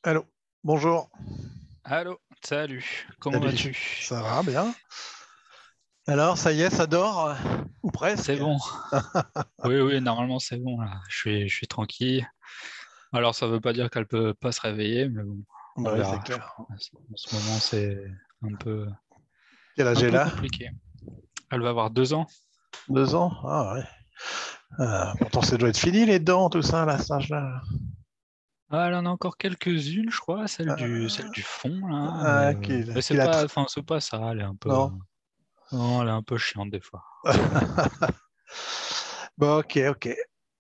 Allô, bonjour. Allô, salut, comment Salut, vas-tu? ça va bien? Alors, ça y est, ça dort, ou C'est presque? bon. Oui, oui, normalement c'est bon là. Je suis tranquille. Alors ça veut pas dire qu'elle peut pas se réveiller, mais bon, on Bah oui, c'est verra. clair. En ce moment c'est un peu, Quel âge un est peu là? compliqué. Elle va avoir 2 ans. 2 ans? Ah ouais. Pourtant, ça doit être fini les dents, tout ça, là, cet âge-là. Ah, elle en a encore quelques-unes, je crois, celle Euh, du fond là. Mais qu'il a c'est pas ça. Elle est un peu, Non. non, elle est un peu chiante des fois. Bon, ok, ok.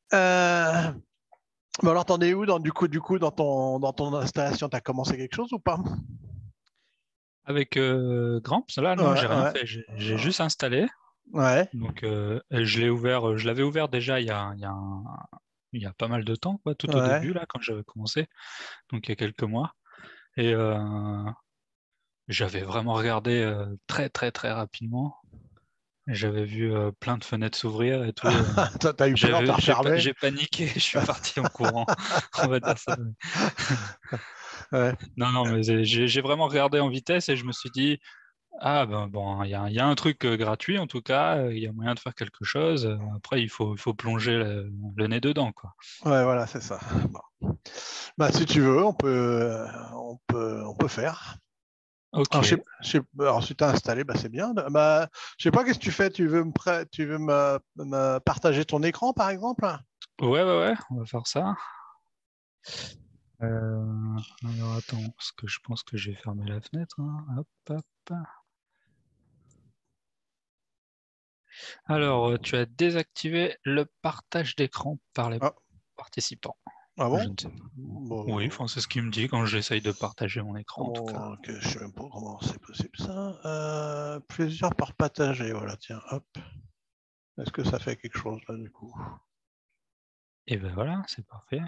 Bon, alors, t'en es où du coup, dans ton installation, t'as commencé quelque chose ou pas? Avec Gramps, là non, Ouais, j'ai rien ouais, fait. J'ai juste installé. ouais, Donc, je l'ai ouvert, je l'avais ouvert déjà il y a pas mal de temps, quoi, tout au ouais. début, là, quand j'avais commencé, donc il y a quelques mois. Et j'avais vraiment regardé très, très, très rapidement. J'avais vu plein de fenêtres s'ouvrir et tout. T'as eu peur, t'as refermé? J'ai paniqué, je suis parti en courant, on va dire ça. Ouais. Non, non, mais j'ai vraiment regardé en vitesse et je me suis dit, ah ben bon, il y a un truc gratuit en tout cas, il y a moyen de faire quelque chose. Après, il faut plonger le nez dedans, quoi. Ouais, voilà, c'est ça. Bon. Bah, si tu veux, on peut faire. Ok. Alors, si tu as installé, bah, c'est bien. Bah, je sais pas, qu'est-ce que tu fais? Tu veux me partager ton écran, par exemple? Ouais, ouais, ouais, on va faire ça. Alors attends, parce que je pense que j'ai fermé la fenêtre, hein. Hop, hop. Alors, tu as désactivé le partage d'écran par les Ah, participants. ah Je bon? ne sais pas. Oui, Bon, enfin, c'est ce qu'il me dit quand j'essaye de partager mon écran, en tout cas. ok, je sais même pas comment c'est possible ça. Plusieurs par partager, voilà, tiens, hop. Est-ce que ça fait quelque chose là, du coup? Et ben voilà, c'est parfait.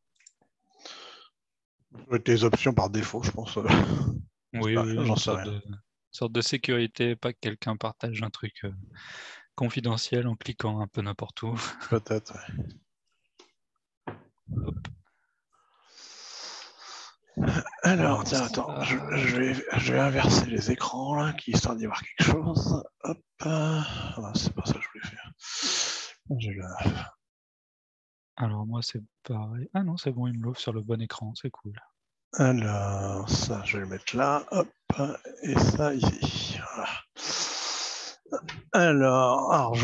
Tes options par défaut, je pense. Oui, oui, J'en une sais rien. sorte de sécurité, pas que quelqu'un partage un truc confidentiel en cliquant un peu n'importe où. Peut-être, ouais. Alors, Alors, tiens, attends, je, ça, je vais, je vais inverser les écrans, là, histoire d'y voir quelque chose. Hop. Ah, c'est pas ça que je voulais faire. J'ai la- alors moi, c'est pareil. Ah non, c'est bon, il me l'ouvre sur le bon écran, c'est cool. Alors, ça, je vais le mettre là. Hop. Et ça, ici. Voilà. Alors,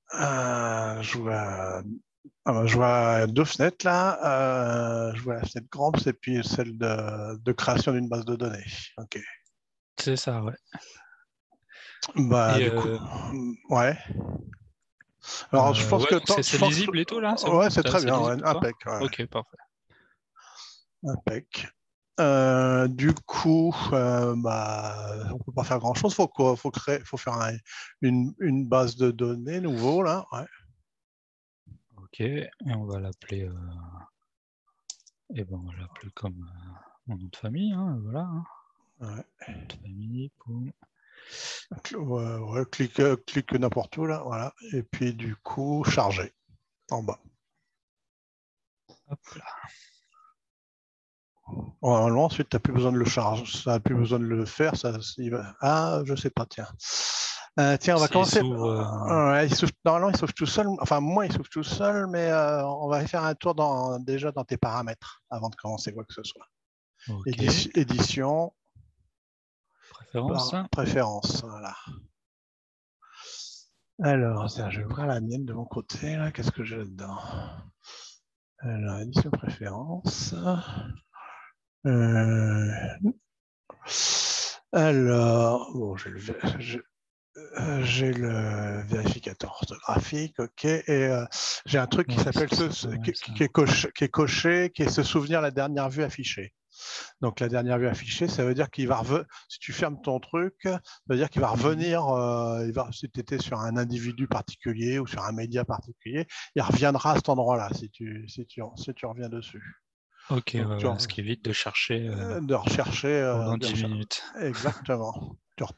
je vois deux fenêtres là. Je vois la fenêtre Gramps et puis celle de création d'une base de données. Ok. C'est ça, ouais. Bah, Et du coup, ouais. Alors, je pense ouais, que, donc c'est lisible et tout là, c'est ouais, bon? c'est très C'est bien, ouais, lisible ou pas? impec, ouais, Ok, parfait. impec. Du coup, bah, on peut pas faire grand-chose. Faut faire une base de données nouveau là. Ouais. Ok, et on va l'appeler, et ben on va l'appeler comme mon nom de famille, hein, voilà. Hein. Ouais. Nom de famille, boum. Ouais, ouais, clique n'importe où là, voilà. Et puis du coup, charger en bas. Hop là. Normalement, ensuite, tu n'as plus besoin de le charger, ça n'a plus besoin de le faire. Ah, je sais pas, tiens. Tiens, on va S'il commencer. s'ouvre, Ouais, normalement, il s'ouvre tout seul. Enfin, moi, il s'ouvre tout seul, mais on va faire un tour déjà dans tes paramètres avant de commencer quoi que ce soit. ok, Édition, préférence. préférence, voilà. Alors, tiens, je vais ouvrir la mienne de mon côté. Là, qu'est-ce que j'ai là-dedans? Alors, édition préférence. Euh, alors, bon, j'ai le vérificateur orthographique, ok, et j'ai un truc qui Ouais, s'appelle c'est pas mal ça. qui est se souvenir la dernière vue affichée. Donc la dernière vue affichée, ça veut dire si tu fermes ton truc, ça veut dire qu'il va Mhm. revenir, si tu étais sur un individu particulier ou sur un média particulier, il reviendra à cet endroit-là si tu reviens dessus. Ok, ouais, Donc ouais, ce qui évite de chercher de rechercher, pendant 10 minutes. exactement.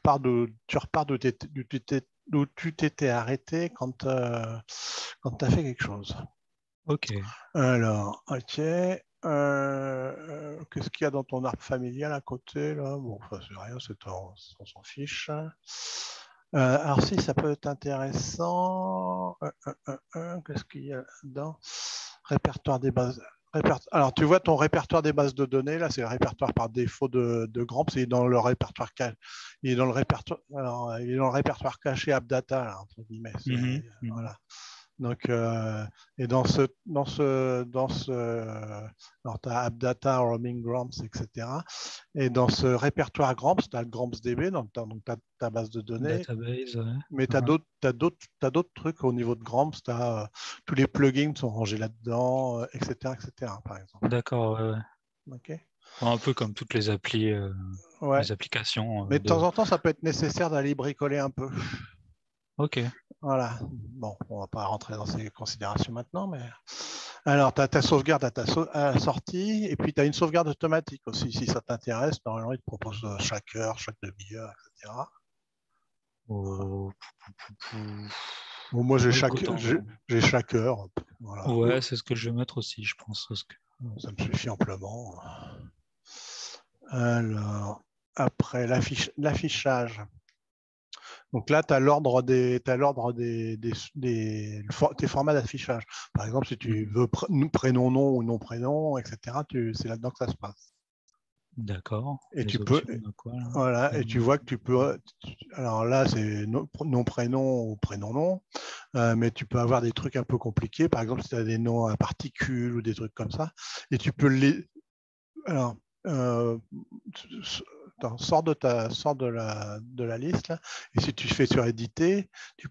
D'où tu t'étais arrêté quand tu as fait quelque chose. Ok, Alors, ok. Qu'est-ce qu'il y a dans ton arbre familial à côté là? Bon, enfin, c'est rien, on s'en fiche. Alors si, ça peut être intéressant. Qu'est-ce qu'il y a là-dedans? Répertoire des bases. Alors tu vois ton répertoire des bases de données là, c'est le répertoire par défaut de Gramps. Il est dans le répertoire caché. Il est dans le répertoire. Alors, il est dans le répertoire caché AppData là, entre guillemets. Voilà. Donc, et alors tu as AppData, Roaming Gramps, etc. Et dans ce répertoire Gramps, tu as le GrampsDB, donc tu as ta base de données, Database, ouais. mais tu as d'autres trucs au niveau de Gramps, tous les plugins sont rangés là-dedans, etc., par exemple. D'accord, ouais, ouais. Ok. Un peu comme toutes les applis, Ouais. les applications Mais de temps de. en temps, ça peut être nécessaire d'aller bricoler un peu. Ok, Voilà. Bon, on va pas rentrer dans ces considérations maintenant, mais alors, tu as ta sauvegarde à la sortie, et puis tu as une sauvegarde automatique aussi, si ça t'intéresse. Normalement, il te propose chaque heure, chaque demi-heure, etc. oh, Bon, moi, écoute, j'ai chaque heure. Voilà. ouais, c'est ce que je vais mettre aussi, je pense. Parce que. Ça me suffit amplement. Alors, après, l'affichage. Donc là, tu as tes formats d'affichage. Par exemple, si tu veux prénom, nom ou nom, prénom, etc., c'est là-dedans que ça se passe. D'accord. Et tu Les peux, options, on a quoi là? voilà, et tu vois que tu peux, alors là, c'est nom, prénom ou prénom, nom, mais tu peux avoir des trucs un peu compliqués. Par exemple, si tu as des noms à particules ou des trucs comme ça, et tu peux alors, euh, sors de la liste là, et si tu fais sur éditer,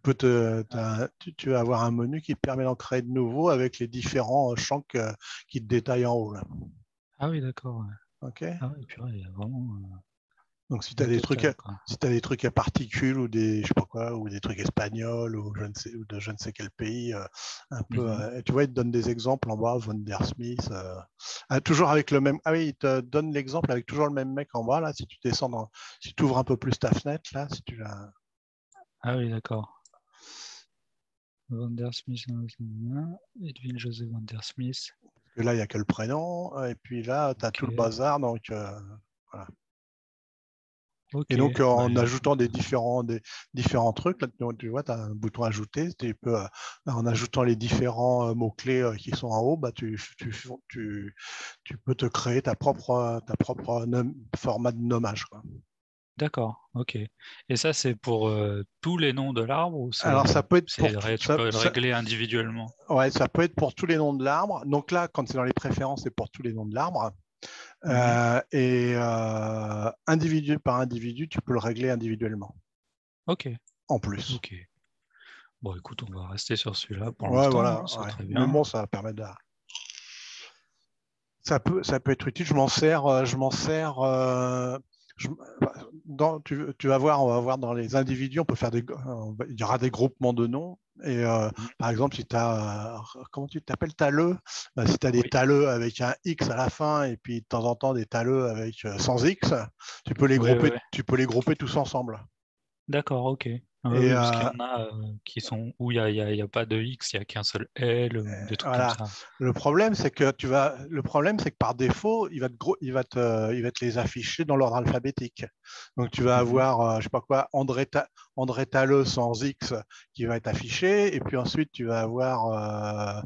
tu vas avoir un menu qui te permet d'en créer de nouveaux avec les différents champs qui te détaillent en haut là. Ah oui, d'accord. Ouais. Ok. Ah oui, purée, il y a vraiment Donc si tu as la des trucs totale, quoi. si tu des trucs à particules ou des je sais pas quoi ou des trucs espagnols ou ou de je ne sais quel pays un peu Mhm. tu vois, il te donne des exemples en bas, Von der Smith toujours avec le même. Ah oui, il te donne l'exemple avec toujours le même mec en bas là. Si tu descends si tu ouvres un peu plus ta fenêtre là, si tu la. Ah oui, d'accord. Van der Smith, Edwin José Van der Smith. Parce que là il y a que le prénom et puis là tu as tout le Ok, bazar donc voilà. ok. Et donc, Bah, en ajoutant écoute. des différents trucs, là, tu vois, tu as un bouton ajouter. En ajoutant les différents mots-clés qui sont en haut, bah, tu peux te créer ta propre format de nommage, quoi. D'accord, ok. Et ça, c'est pour tous les noms de l'arbre ou Alors, ça peut être tu peux le régler individuellement? ouais, ça peut être pour tous les noms de l'arbre. Donc là, quand c'est dans les préférences, c'est pour tous les noms de l'arbre. Mhm. Individu par individu, tu peux le régler individuellement, Ok, en plus. ok. Bon, écoute, on va rester sur celui-là pour Ouais, l'instant, hein, voilà. c'est Ouais. très Mais bien. bon, ça permet de. Ça peut être utile. Je- tu vas voir, on va voir dans les individus, on peut faire il y aura des groupements de noms. Et Mhm. par exemple, si tu as, comment tu t'appelles, taleux, si tu as des Oui, taleux avec un X à la fin et puis de temps en temps des taleux avec sans X, oui, oui, oui. tu peux les grouper tous ensemble. D'accord, ok. Ah ouais, Et oui, parce qu'il y en a qui sont où il y a pas de X, il n'y a qu'un seul L ou des trucs comme voilà. ça. Le problème, c'est que par défaut, il va te les afficher dans l'ordre alphabétique. Donc, tu vas Mhm. avoir, je sais pas quoi, André Talleux sans X qui va être affiché. Et puis ensuite, tu vas avoir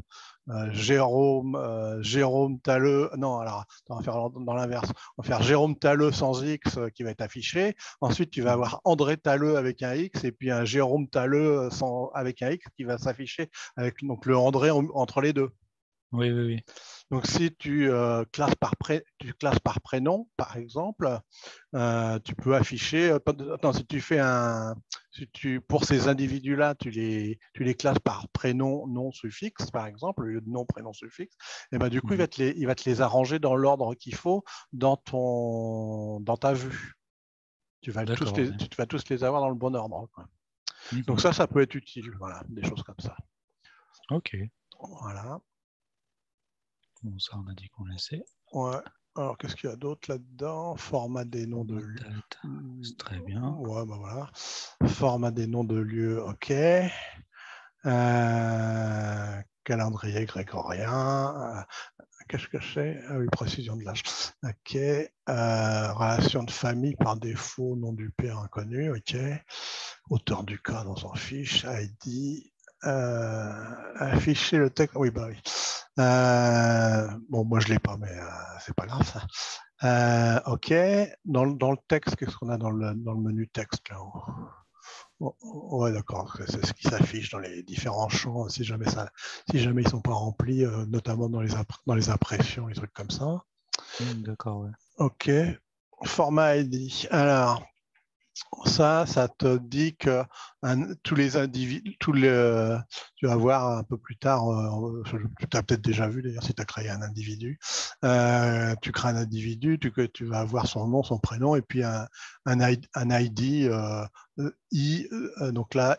Jérôme Talleux. Non, alors, attends, on va faire dans l'inverse. On va faire Jérôme Talleux sans X qui va être affiché. Ensuite, tu vas Mhm. avoir André Talleux avec un X et puis un Jérôme Talleux avec un X qui va s'afficher avec donc le André entre les deux. Oui, oui, oui. Donc, si tu classes par prénom, par exemple, tu peux afficher. Attends, si tu fais pour ces individus-là, tu les classes par prénom, nom, suffixe, par exemple, au lieu de nom, prénom, suffixe. Et ben, du coup, Mhm. il va te les arranger dans l'ordre qu'il faut dans ta vue. D'accord, ouais. Tu vas tous les avoir dans le bon ordre, quoi. Donc Mhm. ça peut être utile. Voilà, des choses comme ça. Ok. Voilà. Bon, ça, on a dit qu'on laissait. Ouais. Alors, qu'est-ce qu'il y a d'autre là-dedans? Format des noms de Format lieux. date, c'est très bien. Ouais, bah voilà. Format des noms de lieux, ok. Calendrier grégorien. cache caché. Ah oui, précision de l'âge. OK. Relation de famille par défaut, nom du père inconnu. OK. Auteur du cas, on s'en fiche. ID. Afficher le texte. Oui, bah oui. Bon, moi je l'ai pas, mais c'est pas grave ça. OK. Dans le texte, qu'est-ce qu'on a dans le menu texte là-haut? Ouais, d'accord. C'est ce qui s'affiche dans les différents champs, si jamais ils sont pas remplis, notamment dans les impressions, les trucs comme ça. D'accord, ouais. OK. Format ID. Alors, ça te dit que tous les individus, tu vas voir un peu plus tard, tu as peut-être déjà vu d'ailleurs si tu as créé un individu, tu crées un individu, tu vas avoir son nom, son prénom et puis un ID donc là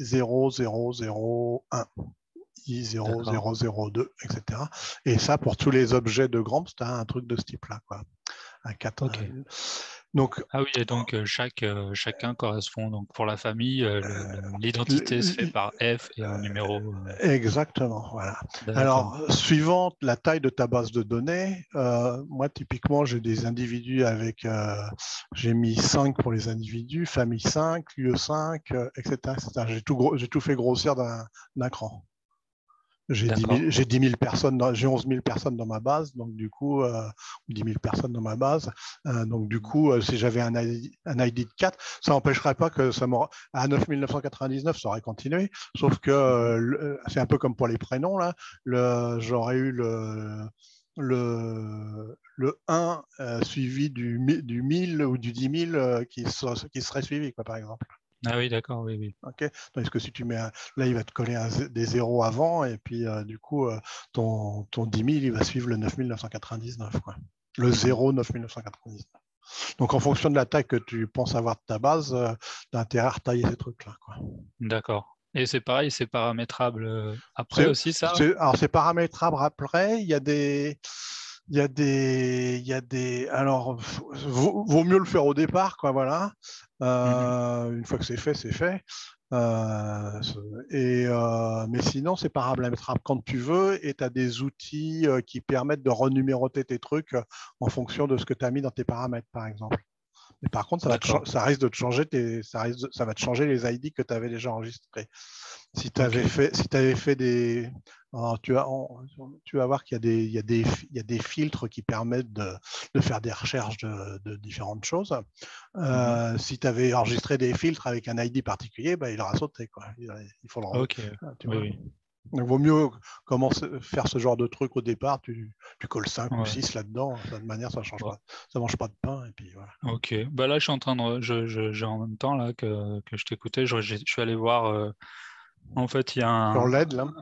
I0001. I0002, etc. Et ça, pour tous les objets de Gramps, tu as un truc de ce type-là, quoi. Un 4, Ok. donc, Ah oui, et donc chacun correspond. Donc pour la famille, l'identité se fait par F et un numéro. Exactement, voilà. D'accord. Alors, suivant la taille de ta base de données, moi, typiquement, j'ai des individus j'ai mis 5 pour les individus, famille 5, lieu 5, etc., etc. J'ai tout fait grossir d'un cran. J'ai 10 D'accord. 000 personnes, j'ai 11 000 personnes dans ma base, donc du coup, 10 000 personnes dans ma base. Donc du coup, si j'avais un ID de 4, ça n'empêcherait pas que à 9 999, ça aurait continué. Sauf que c'est un peu comme pour les prénoms, là. J'aurais eu le 1 suivi du 1000 ou du 10 000 qui serait suivi, quoi, par exemple. Ah oui, d'accord, oui, oui. Okay. Tandis que si tu mets là, il va te coller des zéros avant, et puis du coup, ton 10 000, il va suivre le 9 999, quoi. Le 0 9 999. Donc, en fonction de la taille que tu penses avoir de ta base, tu as intérêt à retailler ces trucs-là, quoi. D'accord. Et c'est pareil, c'est paramétrable après aussi, ça? Alors, c'est paramétrable après. Alors, vaut mieux le faire au départ, quoi, voilà. Une fois que c'est fait, c'est fait. Mais sinon, c'est paramétrable quand tu veux et tu as des outils qui permettent de renuméroter tes trucs en fonction de ce que tu as mis dans tes paramètres, par exemple. Mais par contre, D'accord. ça risque de te changer ça va te changer les ID que tu avais déjà enregistrés. Si tu Ok. avais fait des. Alors, tu vas voir qu'il y il y a des filtres qui permettent de faire des recherches de différentes choses. Si tu avais enregistré des filtres avec un ID particulier, bah, il aura sauté, quoi. Il faut Ok. tu Oui, vois. oui. Donc, vaut mieux faire ce genre de truc au départ. Tu colles 5 ou Ouais. 6 là-dedans. De toute manière, ça change Bon. pas. Ça mange pas de pain. Et puis voilà. Ok. Bah là, je suis en train de, j'ai en même temps là que je t'écoutais, je suis allé voir. En fait, il y a Sur l'aide, là.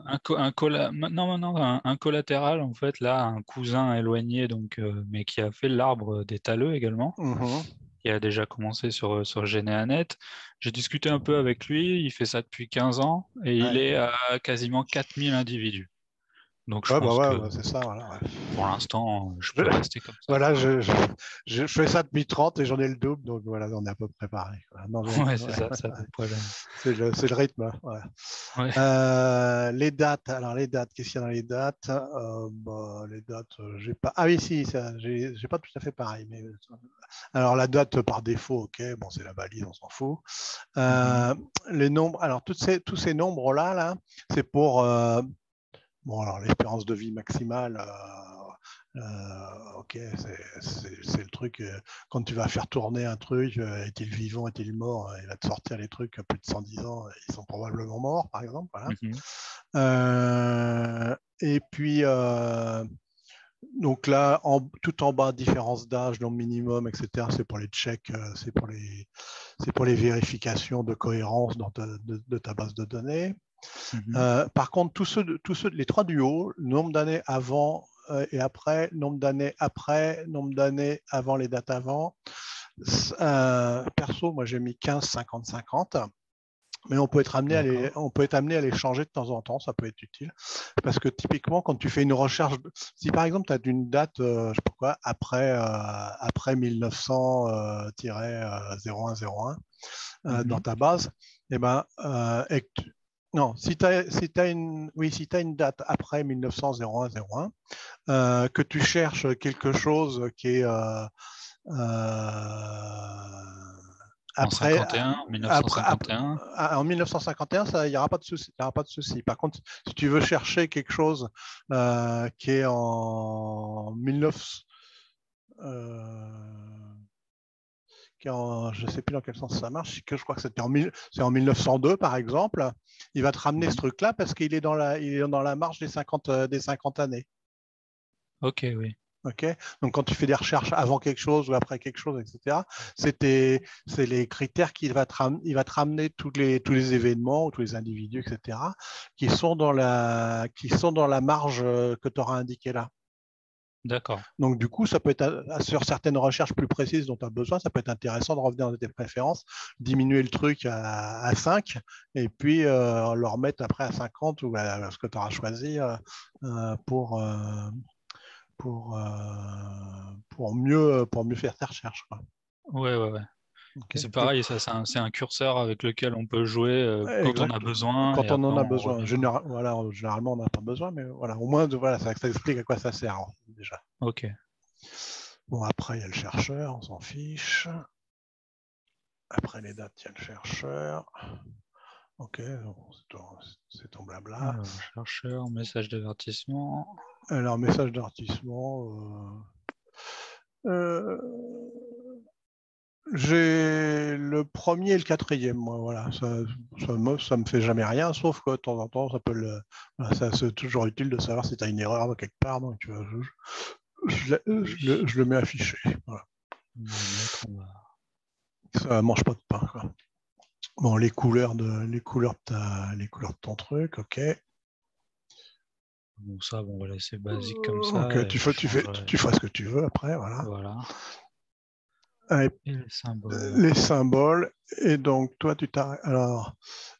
un collatéral en fait là, un cousin éloigné donc, mais qui a fait l'arbre des talleux également. Qui a déjà commencé sur GeneaNet. J'ai discuté un peu avec lui, il fait ça depuis 15 ans et il Ouais. est à quasiment 4000 individus. Donc je Ouais, bah pense que ouais, c'est ça. Voilà, ouais. pour l'instant, je Je, peux rester comme ça, voilà, quoi. je fais ça depuis 30 et j'en ai le double, donc voilà, on est à peu près pareil, quoi. Non, Ouais, c'est ouais, ça, c'est à peu près là. c'est le rythme, hein, ouais. Ouais. Les dates, alors les dates, qu'est-ce qu'il y a dans les dates? Bah, les dates, j'ai pas. Ah oui, si, j'ai pas tout à fait pareil. Mais alors la date par défaut, ok, bon, c'est la balise, on s'en fout. Mhm. Les nombres, alors tous ces nombres-là, là, c'est pour bon, alors l'espérance de vie maximale. Ok, c'est le truc. Quand tu vas faire tourner un truc, est-il vivant, est-il mort, il va te sortir les trucs à plus de 110 ans, ils sont probablement morts, par exemple. Voilà. Mhm. Et puis, donc là, tout en bas, différence d'âge, nombre minimum, etc., c'est pour les checks, c'est pour les vérifications de cohérence de ta base de données. Mhm. Par contre, les trois du haut, nombre d'années avant et après, nombre d'années après, nombre d'années avant les dates avant. Perso, moi j'ai mis 15, 50, 50. Mais D'accord. on peut être amené à les changer de temps en temps, ça peut être utile. Parce que typiquement, quand tu fais une recherche, si par exemple tu as une date, je sais pas quoi, après 1900-0101 dans Mhm. ta base, et ben, Non, si tu as une date après 1900-01-01, que tu cherches quelque chose qui est En après, 51, après, 1951. en 1951, ça, il n'y aura pas de souci. Il y aura pas de souci. Par contre, si tu veux chercher quelque chose qui est en 1900, je ne sais plus dans quel sens ça marche, je crois que c'est en 1902 par exemple, il va te ramener ce truc-là parce qu'il est dans la marge des 50 années. Ok, oui. Okay, donc, quand tu fais des recherches avant quelque chose ou après quelque chose, etc., c'est les critères il va te ramener tous les événements ou tous les individus, etc., qui sont dans la marge que tu auras indiquée là. D'accord. Donc, du coup, ça peut être sur certaines recherches plus précises dont tu as besoin, ça peut être intéressant de revenir dans tes préférences, diminuer le truc à 5 et puis le remettre après à 50 ou à ce que tu auras choisi pour mieux faire tes recherches, quoi. Ouais. Okay. C'est pareil, ça, c'est un curseur avec lequel on peut jouer quand on Exact. a besoin et Quand on après en a on besoin. revient. Voilà, généralement, on n'a pas besoin, mais voilà, au moins, voilà, ça explique à quoi ça sert, hein, déjà. Ok. Bon, après, il y a le chercheur, on s'en fiche. Après les dates, il y a le chercheur. Ok, c'est ton blabla. Alors, chercheur, message d'avertissement. Alors, message d'avertissement. J'ai le premier et le quatrième, moi, voilà. Ça me fait jamais rien, sauf que de temps en temps, voilà, c'est toujours utile de savoir si tu as une erreur quelque part. Donc, tu vois, je le mets affiché. Voilà. On va mettre, Ça mange pas de pain, quoi. Bon, les couleurs de ton truc, ok. Bon, ça, bon, voilà, c'est basique comme ça. Ok, tu feras ce que tu veux après, voilà. Voilà. Et les symboles. Les symboles. Et donc, toi, tu t'arrêtes. Alors,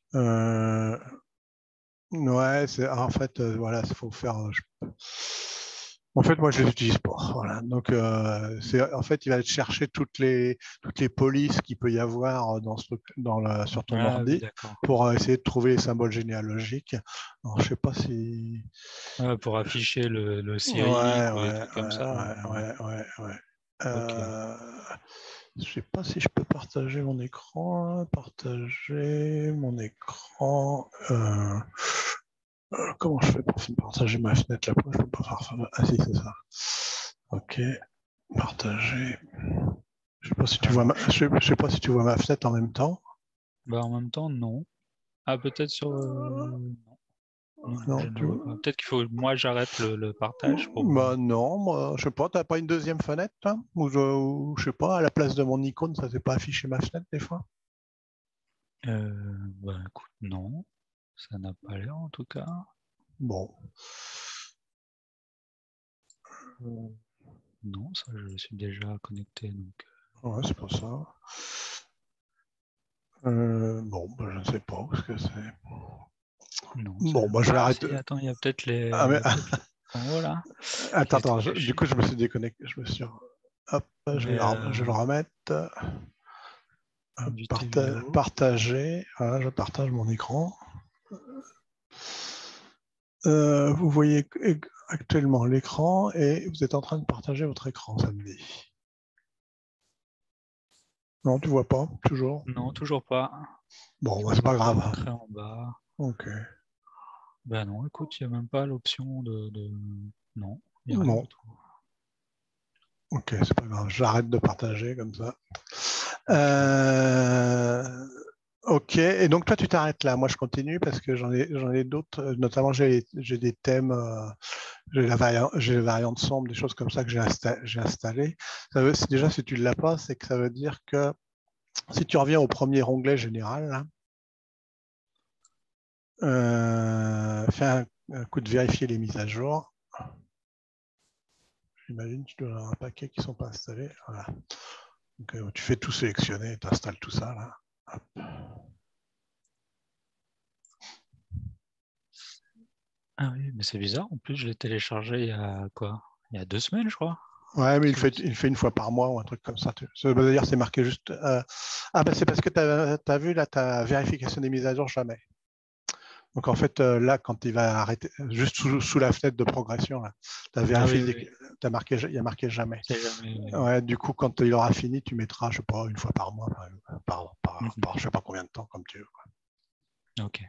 ouais, en fait, voilà, il faut faire. En fait, moi, je les utilise pas. Voilà. Donc, en fait, il va chercher toutes les polices qu'il peut y avoir sur ton Oui, ordi d'accord. pour essayer de trouver les symboles généalogiques. Alors, je sais pas si. Pour afficher le Ouais, cyrillique ou les trucs comme ça. ouais. Ok. Je sais pas si je peux partager mon écran. Partager mon écran. Comment je fais pour partager ma fenêtre là? Je peux pas faire ça. Ah si, c'est ça. Ok. Partager. Je sais pas si tu vois je sais pas si tu vois ma fenêtre en même temps. Bah, en même temps, non. Ah, peut-être sur. Non, je Non, ne vois pas. Peut-être qu'il faut que moi j'arrête le partage pour. Bah non, moi, je sais pas, t'as pas une deuxième fenêtre, toi? Ou je sais pas, à la place de mon icône, ça s'est pas affiché ma fenêtre des fois? Bah écoute, non. Ça n'a pas l'air en tout cas. Bon. Non, ça je suis déjà connecté donc. Ouais, c'est pour ça. Bon, bah, je ne sais pas ce que c'est. Non, Bon, bah, je vais arrêter. Si, attends, il y a peut-être les. Ah, mais... En haut là. Attends, du coup, je me suis déconnecté. Hop, je vais le remettre. Partager. Voilà, je partage mon écran. Vous voyez actuellement l'écran et vous êtes en train de partager votre écran, ça me dit. Non, tu vois pas, toujours? Non, toujours pas. Bon, bah, c'est pas grave. En bas. Ok. Ben non, écoute, il n'y a même pas l'option de... Non, il n'y a rien Non. du tout. Ok, c'est pas grave. J'arrête de partager comme ça. Ok, et donc toi tu t'arrêtes là. Moi je continue parce que j'en ai d'autres. Notamment j'ai des thèmes, j'ai les variantes sombres, des choses comme ça que j'ai installées. Déjà si tu ne l'as pas, c'est que ça veut dire que si tu reviens au premier onglet général, là, fais un coup de vérifier les mises à jour. J'imagine que tu dois avoir un paquet qui ne sont pas installés. Voilà. Donc, tu fais tout sélectionner, tu installes tout ça là. Hop. Ah oui, mais c'est bizarre. En plus, je l'ai téléchargé il y a quoi? Il y a 2 semaines, je crois. Ouais, mais il fait une fois par mois ou un truc comme ça. D'ailleurs, c'est marqué juste. Ah, bah c'est parce que tu as vu là ta vérification des mises à jour jamais. Donc en fait, là, quand il va arrêter, juste sous la fenêtre de progression, tu as vérifié, il y a marqué jamais. Jamais. Ouais, du coup, quand il aura fini, tu mettras, je sais pas, une fois par mois, par je sais pas combien de temps, comme tu veux. Quoi. Ok.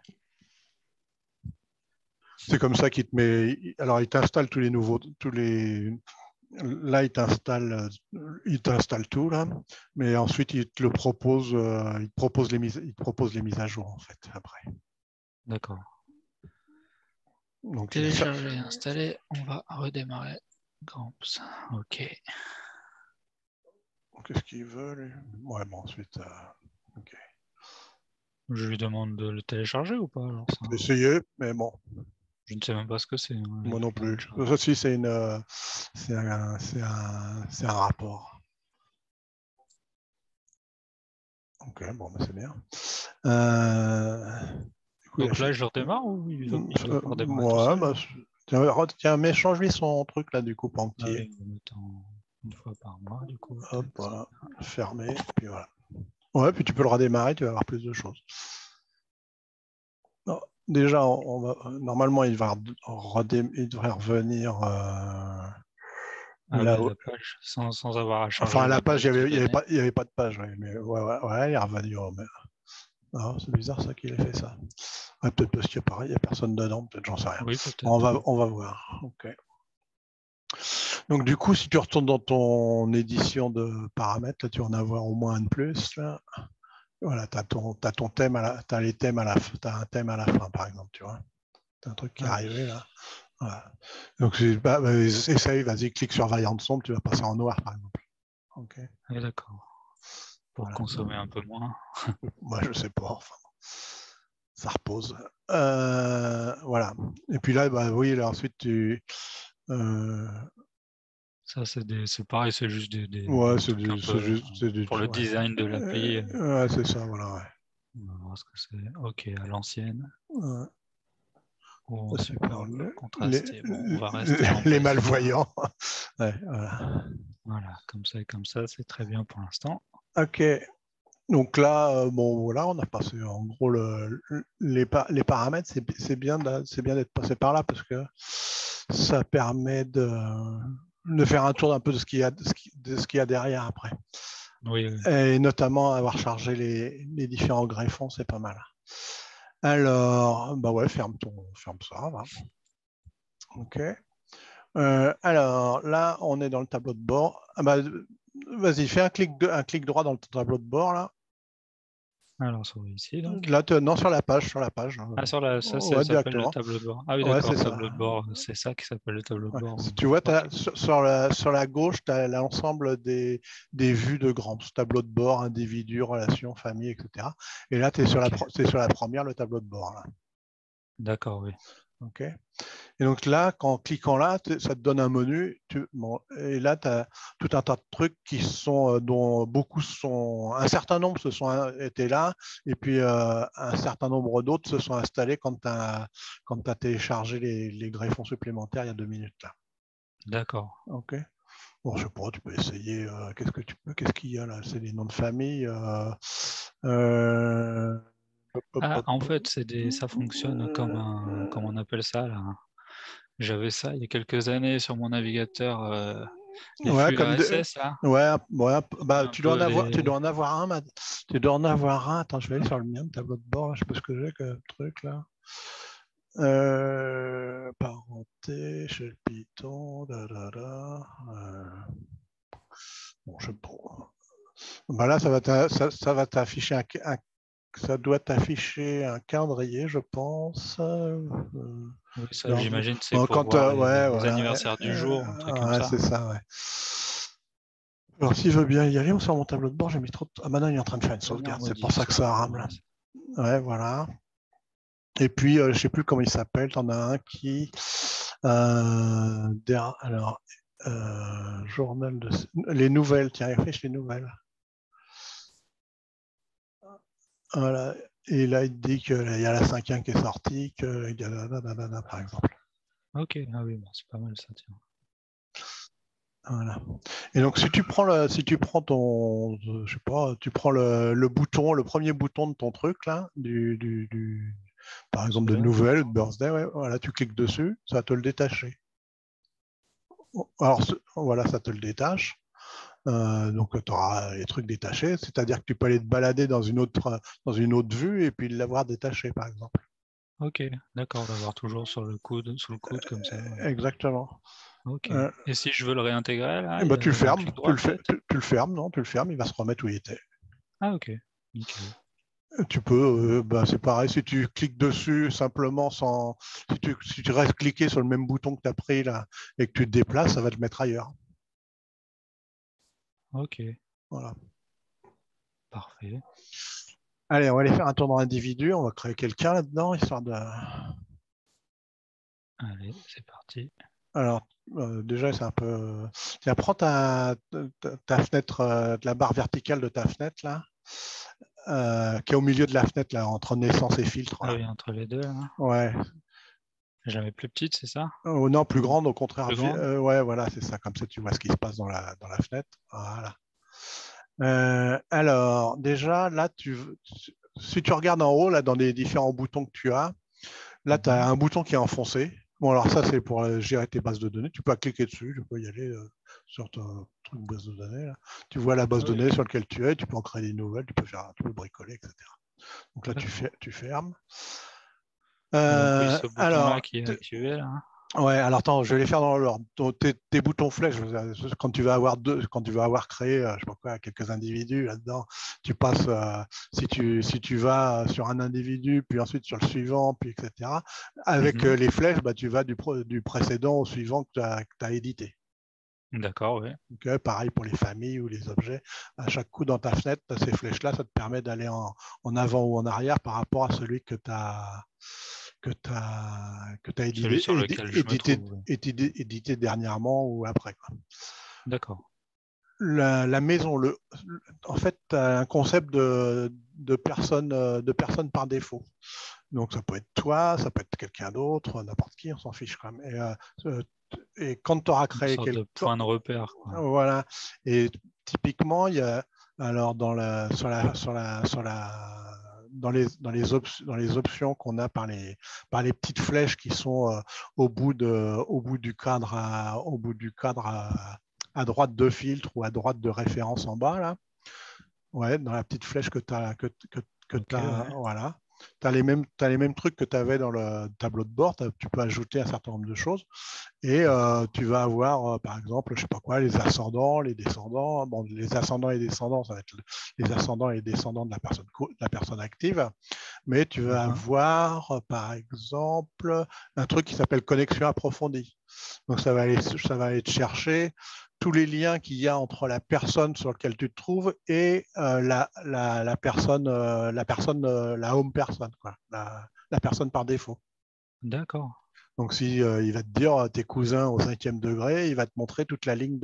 C'est comme ça qu'il te met. Alors, il t'installe tous les nouveaux, Là, il t'installe tout là, mais ensuite il te le propose, il te propose les mises à jour en fait après. D'accord. Donc télécharger, installer, on va redémarrer Gramps. Ok. Qu'est-ce qu'il veut lui? Ouais, bon ensuite. Ok. Je lui demande de le télécharger ou pas alors ça... Essayer, mais bon. Je ne sais même pas ce que c'est. Hein, moi non plus. Ça aussi c'est un rapport. Ok, bon, bah, c'est bien. Donc là, je redémarre ou il doit pas redémarrer tout seul? Tiens, mais change-lui son truc là du coup, Pantier. Allez, on va mettre une fois par mois du coup. Hop, voilà, fermé, puis voilà. Ouais, puis tu peux le redémarrer, tu vas avoir plus de choses. Non, déjà, normalement, il devrait revenir là, la page, sans avoir à charger. Enfin, la page, il n'y avait pas de page. Ouais, mais ouais, il est revenu. Non, c'est bizarre ça qu'il ait fait ça. Ouais, peut-être parce qu'il n'y a personne dedans, peut-être, j'en sais rien. Oui, peut-être. On va voir. Ok. Donc, du coup, si tu retournes dans ton édition de paramètres, là, tu vas en avoir au moins un de plus. Là. Voilà, tu as ton thème, t'as les thèmes tu as un thème à la fin, par exemple, tu vois. Tu as un truc qui est arrivé là. Voilà. Donc, essaye, vas-y, clique sur variante sombre, tu vas passer en noir, par exemple. Ok. Ah, d'accord. Pour consommer un peu moins. Moi, je sais pas. Enfin, ça repose. Voilà. Et puis là, oui, là, ensuite, ça, c'est pareil, c'est juste des ouais, trucs un peu pour le design de l'appli. Ouais, c'est ça, voilà. Ouais. On va voir ce que c'est. Ok, à l'ancienne. Ouais. Oh, super contrasté. Bon, on va rester en les malvoyants. Ouais, voilà, comme ça, c'est très bien pour l'instant. Ok. Donc là, bon, voilà, on a passé en gros les paramètres. C'est bien d'être passé par là parce que ça permet de faire un tour un peu de ce qu'il y a derrière après. Oui. Et notamment avoir chargé les différents greffons, c'est pas mal. Alors, bah ouais, ferme ça. Va. Ok. Alors là, on est dans le tableau de bord. Ah bah, vas-y, fais un clic droit dans le tableau de bord là. Alors, sur ici, donc. Là, non, sur la page. Ah, ça s'appelle le tableau de bord. Ah oui, d'accord, tableau de bord, c'est ça qui s'appelle le tableau de bord. Si tu vois, sur la gauche, tu as l'ensemble des vues de Gramps, tableau de bord, individu, relations, famille, etc. Et là, tu es sur la première, le tableau de bord. D'accord, oui. Ok. Et donc là, en cliquant là, ça te donne un menu. Et là, tu as tout un tas de trucs dont beaucoup un certain nombre étaient là, et puis un certain nombre d'autres se sont installés quand tu as téléchargé les greffons supplémentaires il y a 2 minutes là. D'accord. Ok. Bon, je sais pas, tu peux essayer. Qu'est-ce qu'il y a là? C'est des noms de famille. En fait, ça fonctionne comme on appelle ça là. J'avais ça il y a quelques années sur mon navigateur, les flux RSS là. Ouais, bah, tu dois en avoir un. Tu dois en avoir un. Attends, je vais aller sur le mien, le tableau de bord. Je sais pas ce que j'ai comme truc là. Parenté, chez le Python, bon, je sais pas. Bah là, ça va t'afficher ça doit t'afficher un calendrier, je pense. Oui, ça, j'imagine, c'est pour voir les anniversaires du jour, un truc comme ça. C'est ça, ouais. Alors, si je veux bien y aller, sur mon tableau de bord, j'ai mis trop de... Ah, maintenant, il est en train de faire une sauvegarde. C'est pour ça que ça rame, là. Ouais, voilà. Et puis, je ne sais plus comment il s'appelle. Tu en as un qui... Alors, journal de... Les nouvelles. Tiens, réfléchis les nouvelles. Voilà. Et là, il te dit qu'il y a la 5e qui est sortie, qu'il y a par exemple. Ok, ah oui, bon, c'est pas mal ça, tiens. Voilà. Et donc, si tu prends ton, je sais pas, tu prends le bouton, le premier bouton de ton truc là, par exemple de nouvelles, de birthday, ouais, voilà, tu cliques dessus, ça va te le détacher. Alors voilà, ça te le détache. Donc tu auras les trucs détachés, c'est-à-dire que tu peux aller te balader dans une autre vue et puis l'avoir détaché, par exemple. Ok, d'accord, d'avoir toujours sous le coude comme ça. Exactement. Ok. Et si je veux le réintégrer, là, Tu le fermes, clic droit peut-être? tu le fermes, non, tu le fermes, il va se remettre où il était. Ah ok, nickel. Tu peux, c'est pareil, si tu cliques dessus simplement si tu restes cliqué sur le même bouton que tu as pris là et que tu te déplaces, ça va te mettre ailleurs. Ok, Voilà. parfait. Allez, on va aller faire un tour dans l'individu, on va créer quelqu'un là-dedans, histoire de. Allez, c'est parti. Alors, déjà, c'est un peu. Tiens, prends ta fenêtre, la barre verticale de ta fenêtre là, qui est au milieu de la fenêtre là, entre naissance et filtre. Ah Là. oui, entre les deux, là. Ouais. Je l'avais plus petite, c'est ça? Oh, non, plus grande, au contraire. Plus grande? Ouais, voilà, c'est ça. Comme ça, tu vois ce qui se passe dans la fenêtre. Voilà. Alors, déjà, là, si tu regardes en haut, là, dans les différents boutons que tu as, là, tu as un bouton qui est enfoncé. Bon, alors ça, c'est pour gérer tes bases de données. Tu peux cliquer dessus, tu peux y aller sur ton truc base de données. Là. Tu vois la base de données sur laquelle tu es, tu peux en créer des nouvelles, tu peux bricoler, etc. Donc là, tu fermes. Donc oui, ce bouton-là Alors, qui est activé, là. ouais, alors attends, je vais les faire dans l'ordre. Tes boutons flèches, quand tu vas avoir créé, je sais pas quoi, quelques individus là-dedans, tu passes, si tu vas sur un individu, puis ensuite sur le suivant, puis etc. Avec les flèches, tu vas du précédent au suivant que tu as édité. D'accord, oui. Okay, pareil pour les familles ou les objets. À chaque coup dans ta fenêtre, ces flèches-là, ça te permet d'aller en avant ou en arrière par rapport à celui que tu as Celui sur lequel je me trouve. édité dernièrement ou après. D'accord. La maison, en fait, tu as un concept de personne par défaut. Donc ça peut être toi, ça peut être quelqu'un d'autre, n'importe qui, on s'en fiche quand même. Et quand tu auras créé Une sorte de point de repère, quoi. Voilà. Et typiquement, il y a alors dans dans les options qu'on a par les petites flèches qui sont au bout du cadre à droite de filtre ou à droite de référence en bas là. Ouais, dans la petite flèche que tu as voilà. Tu as les mêmes trucs que tu avais dans le tableau de bord. Tu peux ajouter un certain nombre de choses. Et tu vas avoir, par exemple, je sais pas quoi, les ascendants, les descendants. Bon, les ascendants et descendants, ça va être les ascendants et descendants de la personne active. Mais tu vas avoir, par exemple, un truc qui s'appelle connexion approfondie. Donc, ça va aller te chercher tous les liens qu'il y a entre la personne sur laquelle tu te trouves et la personne, la home person, quoi, la personne par défaut. D'accord. Donc, si il va te dire tes cousins au 5e degré, il va te montrer toute la ligne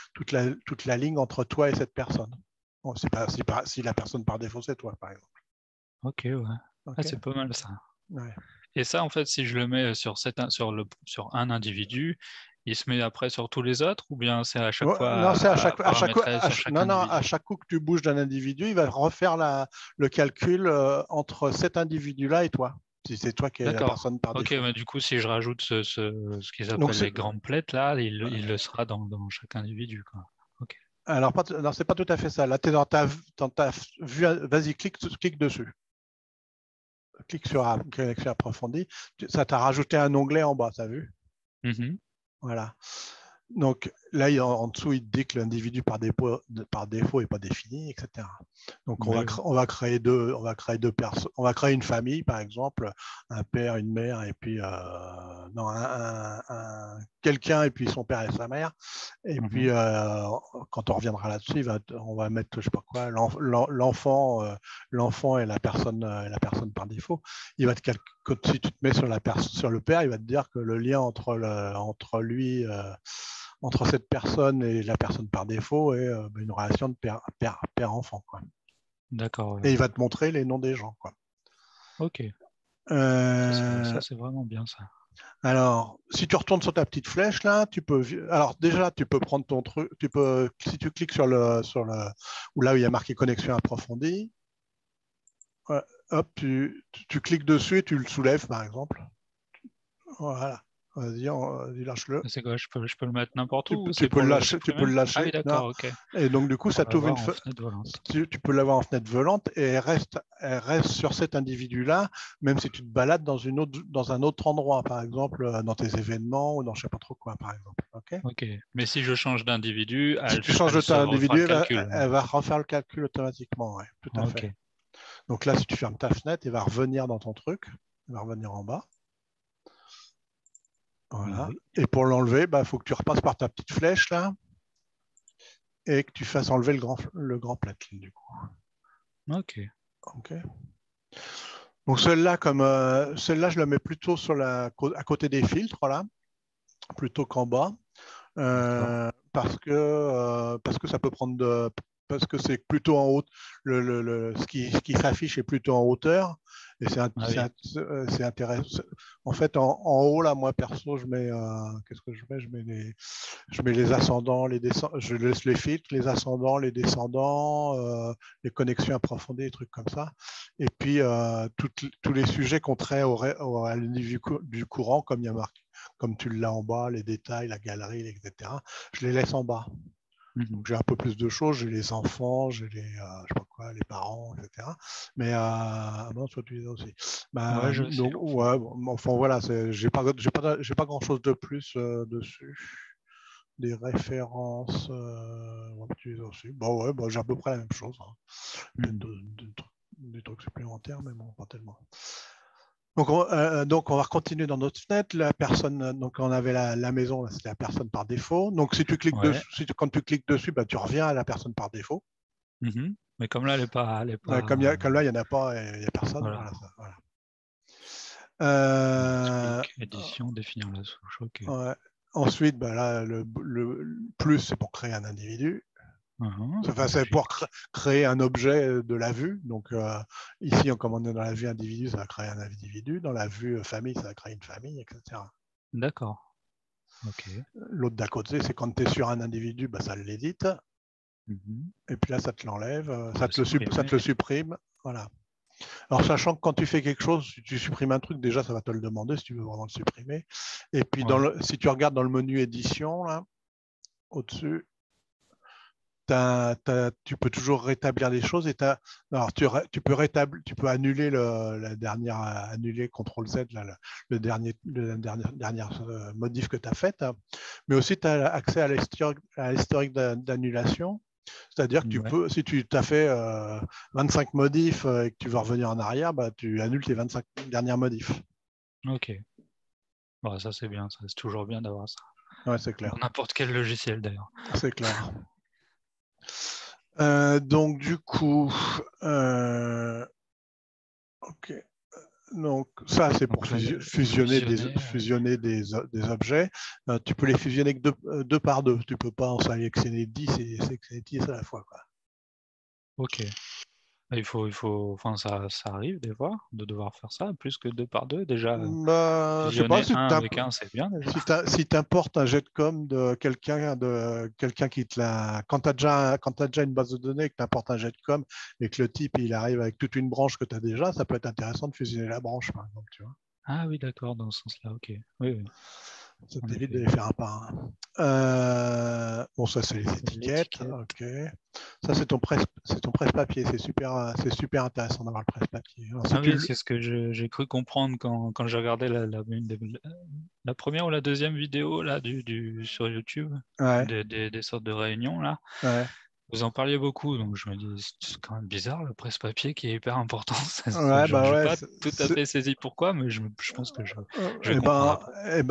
entre toi et cette personne. Bon, si la personne par défaut, c'est toi, par exemple. Ok, ouais. Okay. Ah, c'est pas mal ça. Ouais. Et ça, en fait, si je le mets sur un individu, il se met après sur tous les autres, ou bien c'est à chaque fois non, c'est à paramétrer sur chaque individu? à chaque coup que tu bouges d'un individu, il va refaire le calcul entre cet individu-là et toi. Si c'est toi qui es la personne par Ok, défaut. mais du coup, si je rajoute ce qu'ils appellent les grandes plaies, là, il le sera dans chaque individu, quoi. Ok. Alors, non, c'est pas tout à fait ça. Là, tu es dans ta vue. Vas-y, clique dessus. Clique sur connexion approfondie. Ça t'a rajouté un onglet en bas, tu as vu? Voilà. Donc là, en dessous, il te dit que l'individu par défaut n'est pas défini, etc. Donc on va créer deux personnes. On va créer une famille, par exemple, un père, une mère, et puis non, quelqu'un et puis son père et sa mère. Et puis quand on reviendra là-dessus, on va mettre je sais pas quoi, l'enfant et la personne par défaut. Il va si tu te mets sur le père, il va te dire que le lien entre lui entre cette personne et la personne par défaut est une relation de père-enfant. D'accord. Et il va te montrer les noms des gens. Quoi. Ok. Ça, c'est vraiment bien ça. Alors, si tu retournes sur ta petite flèche là, alors déjà, tu peux prendre ton truc. Si tu cliques sur ou là où il y a marqué connexion approfondie. hop, tu cliques dessus et tu le soulèves, par exemple. Voilà. Vas-y, lâche-le. C'est quoi, je peux le mettre n'importe où ou Tu c'est peux pour le le lâcher. Tu peux supprimer? le Ah oui, lâcher. Non. d'accord, ok. Et donc, du coup, ça Pour t'ouvre l'avoir en fenêtre volante. tu peux l'avoir en fenêtre volante et elle reste sur cet individu-là, même si tu te balades dans un autre endroit, par exemple, dans tes événements ou dans je sais pas trop quoi, par exemple. OK. Ok. Mais si je change d'individu, Si tu changes elle de se ton refera individu, le calcul. elle va refaire le calcul automatiquement. Ouais, tout à fait. Ok. Donc là, si tu fermes ta fenêtre, elle va revenir dans ton truc. Elle va revenir en bas. Voilà. Oui. Et pour l'enlever, il faut que tu repasses par ta petite flèche là et que tu fasses enlever le grand platine du coup. Ok. OK. Donc celle-là, je la mets plutôt à côté des filtres, là, plutôt qu'en bas. Parce que ça peut prendre parce que c'est plutôt en haute, ce qui s'affiche est plutôt en hauteur et c'est intéressant. En fait, en haut là, moi perso, je mets qu'est-ce que je mets? Je mets les ascendants, les descendants, je laisse les filtres, les ascendants, les descendants, les connexions approfondies, des trucs comme ça. Et puis tous les sujets qu'on traite à niveau du courant, comme il y a marqué, comme tu l'as en bas, les détails, la galerie, etc. Je les laisse en bas. Donc j'ai un peu plus de choses, j'ai les enfants, j'ai je sais pas quoi, les parents, etc. Mais non, toi tu les as aussi. Ouais, je sais. Donc ouais, enfin voilà, j'ai pas grand chose de plus dessus. Des références, tu les as aussi. Bon ouais, j'ai à peu près la même chose. Hein. Peut-être des trucs supplémentaires, mais bon, pas tellement. Donc on va continuer dans notre fenêtre. La personne, donc on avait la maison, c'était la personne par défaut. Donc si tu cliques dessus, quand tu cliques dessus, tu reviens à la personne par défaut. Mais comme là, elle est pas. Comme là, il n'y en a pas, il n'y a personne. Voilà. Voilà. Explique, édition, définir la souche. Ok. Ouais. Ensuite, là, le plus, c'est pour créer un individu. C'est pour créer un objet de la vue. Donc ici, comme on est dans la vue individu, ça va créer un individu. Dans la vue famille, ça va créer une famille, etc. D'accord. Ok. L'autre d'à côté, c'est quand tu es sur un individu, ça l'édite. Et puis là, ça te l'enlève, ça te le supprime. Voilà. Alors, sachant que quand tu fais quelque chose, si tu supprimes un truc, déjà, ça va te le demander si tu veux vraiment le supprimer. Et puis, si tu regardes dans le menu édition, là, au-dessus, tu peux toujours rétablir les choses. Alors, tu peux annuler la dernière, annuler CTRL-Z, là, le dernier modif que tu as fait. Hein. Mais aussi, tu as accès à l'historique d'annulation. C'est-à-dire que tu peux, si tu t'as fait 25 modifs et que tu veux revenir en arrière, tu annules tes 25 dernières modifs. Ok. Bon, ça c'est bien, ça c'est toujours bien d'avoir ça. Ouais, c'est clair. Dans n'importe quel logiciel d'ailleurs. C'est clair. Donc du coup, ok. Donc ça c'est pour fusionner des objets. Tu peux les fusionner que deux par deux. Tu peux pas en sélectionner 10 et sélectionner 10 à la fois. Quoi. Ok. Enfin, ça arrive des fois de devoir faire ça, plus que 2 par 2 déjà. Je sais pas Fusionner si un avec un, c'est bien déjà. si tu importes un jet de com de quelqu'un qui te l'a. Quand tu as déjà une base de données et que tu importes un jet de com et que le type il arrive avec toute une branche que tu as déjà, ça peut être intéressant de fusionner la branche, par exemple. Tu vois. Ah oui, d'accord, dans ce sens-là, ok. Oui. Ça t'évite de les faire un par un. Bon, ça, c'est les étiquettes. Ok. Ça, c'est ton presse-papier. C'est super intéressant d'avoir le presse-papier. Oui, c'est ce que j'ai cru comprendre quand j'ai regardé la première ou la deuxième vidéo là, sur YouTube, des sortes de réunions là. Ouais. Vous en parliez beaucoup, donc je me dis, c'est quand même bizarre, le presse-papier qui est hyper important. Ouais, Je n'ai pas tout à fait saisi pourquoi, mais je pense que je vais comprendre après.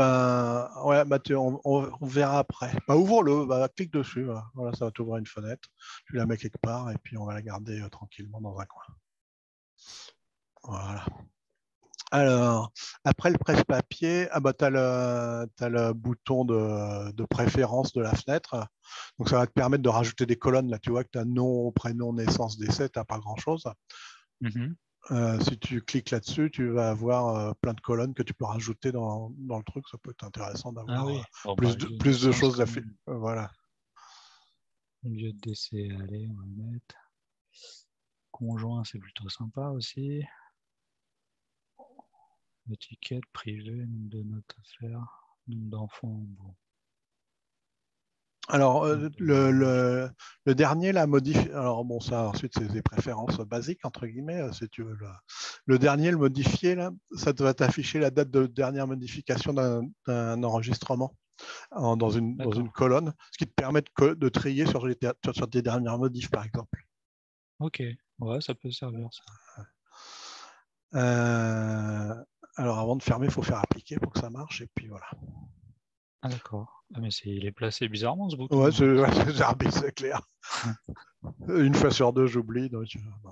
On verra après. Ouvre-le, clique dessus. Voilà, ça va t'ouvrir une fenêtre. Tu la mets quelque part et puis on va la garder tranquillement dans un coin. Voilà. Alors, après le presse-papier, tu as le bouton de préférence de la fenêtre. Donc, ça va te permettre de rajouter des colonnes. Là, tu vois que tu as nom, prénom, naissance, décès, tu n'as pas grand-chose. Si tu cliques là-dessus, tu vas avoir plein de colonnes que tu peux rajouter dans le truc. Ça peut être intéressant d'avoir plus de choses. Voilà. Lieu de décès, allez, on va mettre. conjoint, c'est plutôt sympa aussi. Étiquette privée, nombre de notes à faire, nombre d'enfants. Bon. Alors, le dernier, la modifie. Alors, bon, ça, ensuite, c'est des préférences basiques, entre guillemets, si tu veux. Le dernier, le modifié, là, ça va t'afficher la date de dernière modification d'un enregistrement dans une colonne, ce qui te permet de trier sur tes dernières modifs, par exemple. Ok, ouais, ça peut servir, ça. Alors, avant de fermer, il faut faire appliquer pour que ça marche, et puis voilà. Ah, d'accord. Ah, mais il est placé bizarrement, ce bouton. Ouais, c'est clair. Une fois sur deux, j'oublie. Donc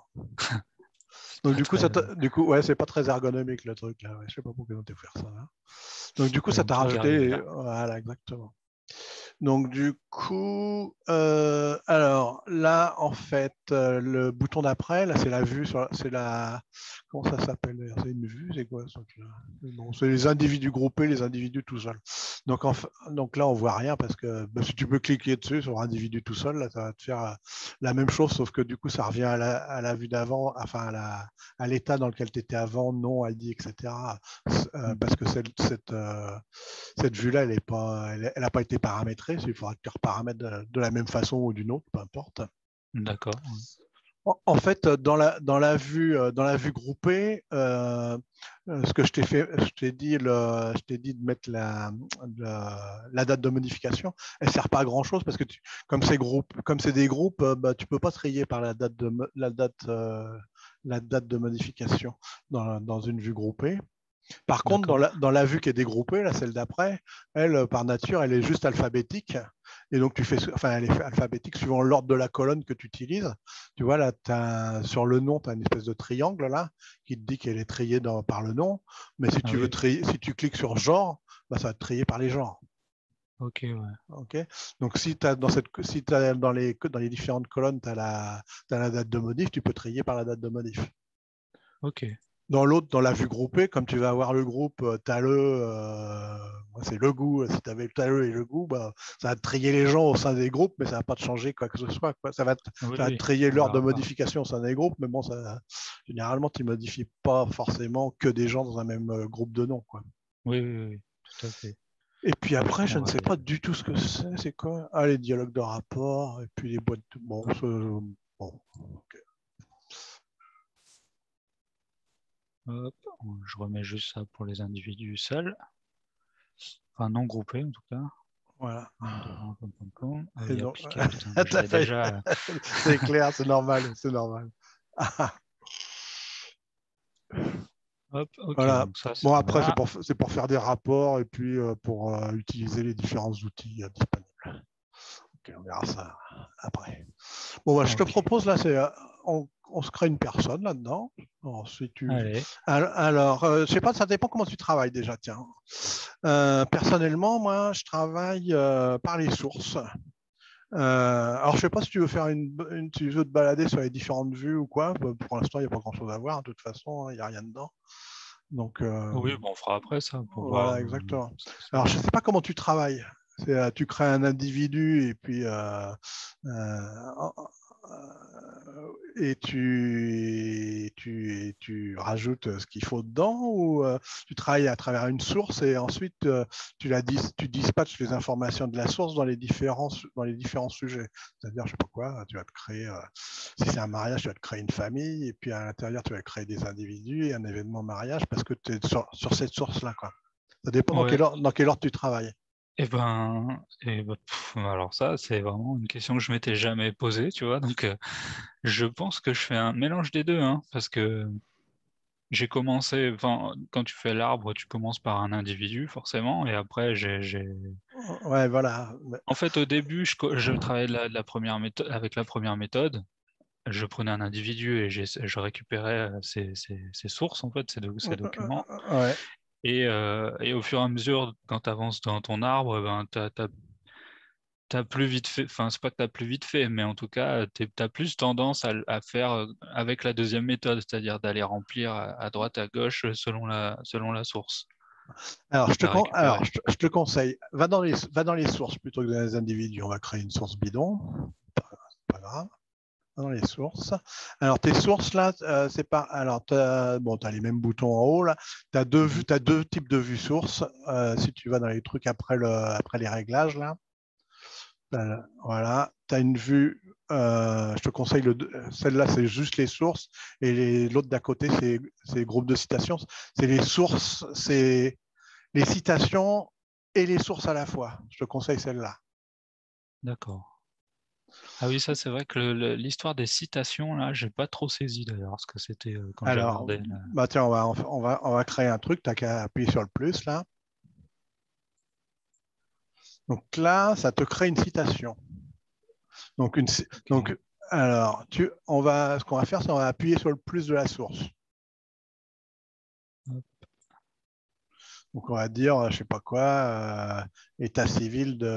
du coup, ouais, c'est pas très ergonomique le truc là. Ouais, je sais pas pourquoi ils ont fait faire ça. Hein. Donc du coup, ça t'a rajouté. Voilà, exactement. Donc du coup, alors là, en fait, le bouton d'après, là, c'est la vue, c'est la, comment ça s'appelle? C'est une vue, c'est quoi ce truc-là? Bon, c'est les individus groupés, les individus tout seuls. Donc là, on voit rien parce que si tu peux cliquer dessus sur individu tout seul, là, ça va te faire la même chose, sauf que du coup, ça revient à la vue d'avant, enfin à l'état dans lequel tu étais avant, nom, ID, etc. Parce que cette vue-là, elle n'a pas été paramétrée. Il faudra que tu reparamètres de la même façon ou d'une autre, peu importe. D'accord. En fait, dans la vue groupée, ce que je t'ai dit de mettre la date de modification. Elle ne sert pas à grand chose parce que comme c'est des groupes, tu peux pas trier par la date de modification dans une vue groupée. Par contre, dans la vue qui est dégroupée, là, celle d'après, elle, par nature, elle est juste alphabétique. Et donc, elle est alphabétique suivant l'ordre de la colonne que tu utilises. Tu vois, là, sur le nom, tu as une espèce de triangle là, qui te dit qu'elle est triée par le nom. Mais si tu veux trier, si tu cliques sur genre, ça va te trier par les genres. Ok, ouais. Okay. Donc, si tu as dans les différentes colonnes, tu as la date de modif, tu peux trier par la date de modif. Ok. Dans l'autre, dans la vue groupée, comme tu vas avoir le groupe c'est le goût. Si tu avais le Taleux et le goût, ça va te trier les gens au sein des groupes, mais ça va pas te changer quoi que ce soit. Quoi. Ça va te trier l'ordre de modification au sein des groupes, mais bon, généralement, tu ne modifies pas forcément que des gens dans un même groupe de noms. Quoi. Oui, tout à fait. Et puis après, je ne sais pas du tout ce que c'est. C'est quoi? Ah, les dialogues de rapport, et puis les boîtes. Bon, okay. Hop, je remets juste ça pour les individus seuls. Enfin, non groupés, en tout cas. Voilà. Appliquer, putain, déjà... c'est clair, c'est normal, c'est normal. Hop, ok. Voilà. Donc ça, Bon, après, là. c'est pour faire des rapports et puis pour utiliser les différents outils disponibles. Ok, on verra ça après. Bon, je te propose, là, on se crée une personne là-dedans. Alors, je sais pas, ça dépend comment tu travailles déjà, tiens. Personnellement, moi, je travaille par les sources. Alors, je sais pas si tu veux faire tu veux te balader sur les différentes vues ou quoi. Pour l'instant, il n'y a pas grand-chose à voir. De toute façon, il n'y a rien dedans. Donc, oui, on fera après ça pour voilà, voir. Exactement. Alors, je ne sais pas comment tu travailles. Tu crées un individu et puis tu rajoutes ce qu'il faut dedans ou tu travailles à travers une source et ensuite tu dispatches les informations de la source dans les différents sujets. C'est-à-dire, je sais pas quoi, tu vas te créer, si c'est un mariage, tu vas te créer une famille et puis à l'intérieur, tu vas créer des individus et un événement mariage parce que tu es sur cette source-là. Quoi. Ça dépend dans quel ordre tu travailles. Alors ça, c'est vraiment une question que je m'étais jamais posée, tu vois. Donc, je pense que je fais un mélange des deux, hein, parce que j'ai commencé, enfin, quand tu fais l'arbre, tu commences par un individu, forcément, et après, Ouais, voilà. En fait, au début, je travaillais avec la première méthode. Je prenais un individu et je récupérais ses sources, en fait, ses documents. Ouais. Et au fur et à mesure, quand tu avances dans ton arbre, ben, t'as plus vite fait, enfin, c'est pas que t'as plus vite fait, mais en tout cas, t'as plus tendance à faire avec la deuxième méthode, c'est-à-dire d'aller remplir à droite, à gauche, selon la source. Alors, je te conseille, va dans les sources plutôt que dans les individus. On va créer une source bidon. Pas grave. Dans les sources. Alors, tes sources, là, c'est pas. Alors, tu as les mêmes boutons en haut, là. Tu as deux types de vues sources. Si tu vas dans les trucs après les réglages, là. Voilà. Tu as une vue. Je te conseille celle-là, c'est juste les sources. Et l'autre d'à côté, c'est groupe de citations. C'est les sources, c'est les citations et les sources à la fois. Je te conseille celle-là. D'accord. Ah oui, ça c'est vrai que l'histoire des citations, là, j'ai pas trop saisi d'ailleurs, ce que c'était quand j'ai Alors, regardé. bah tiens, on va créer un truc. Tu n'as qu'à appuyer sur le plus, là. Donc là, ça te crée une citation. Donc, Okay. alors, ce qu'on va faire, c'est qu'on va appuyer sur le plus de la source. Hop. Donc, on va dire, je sais pas quoi, état civil de,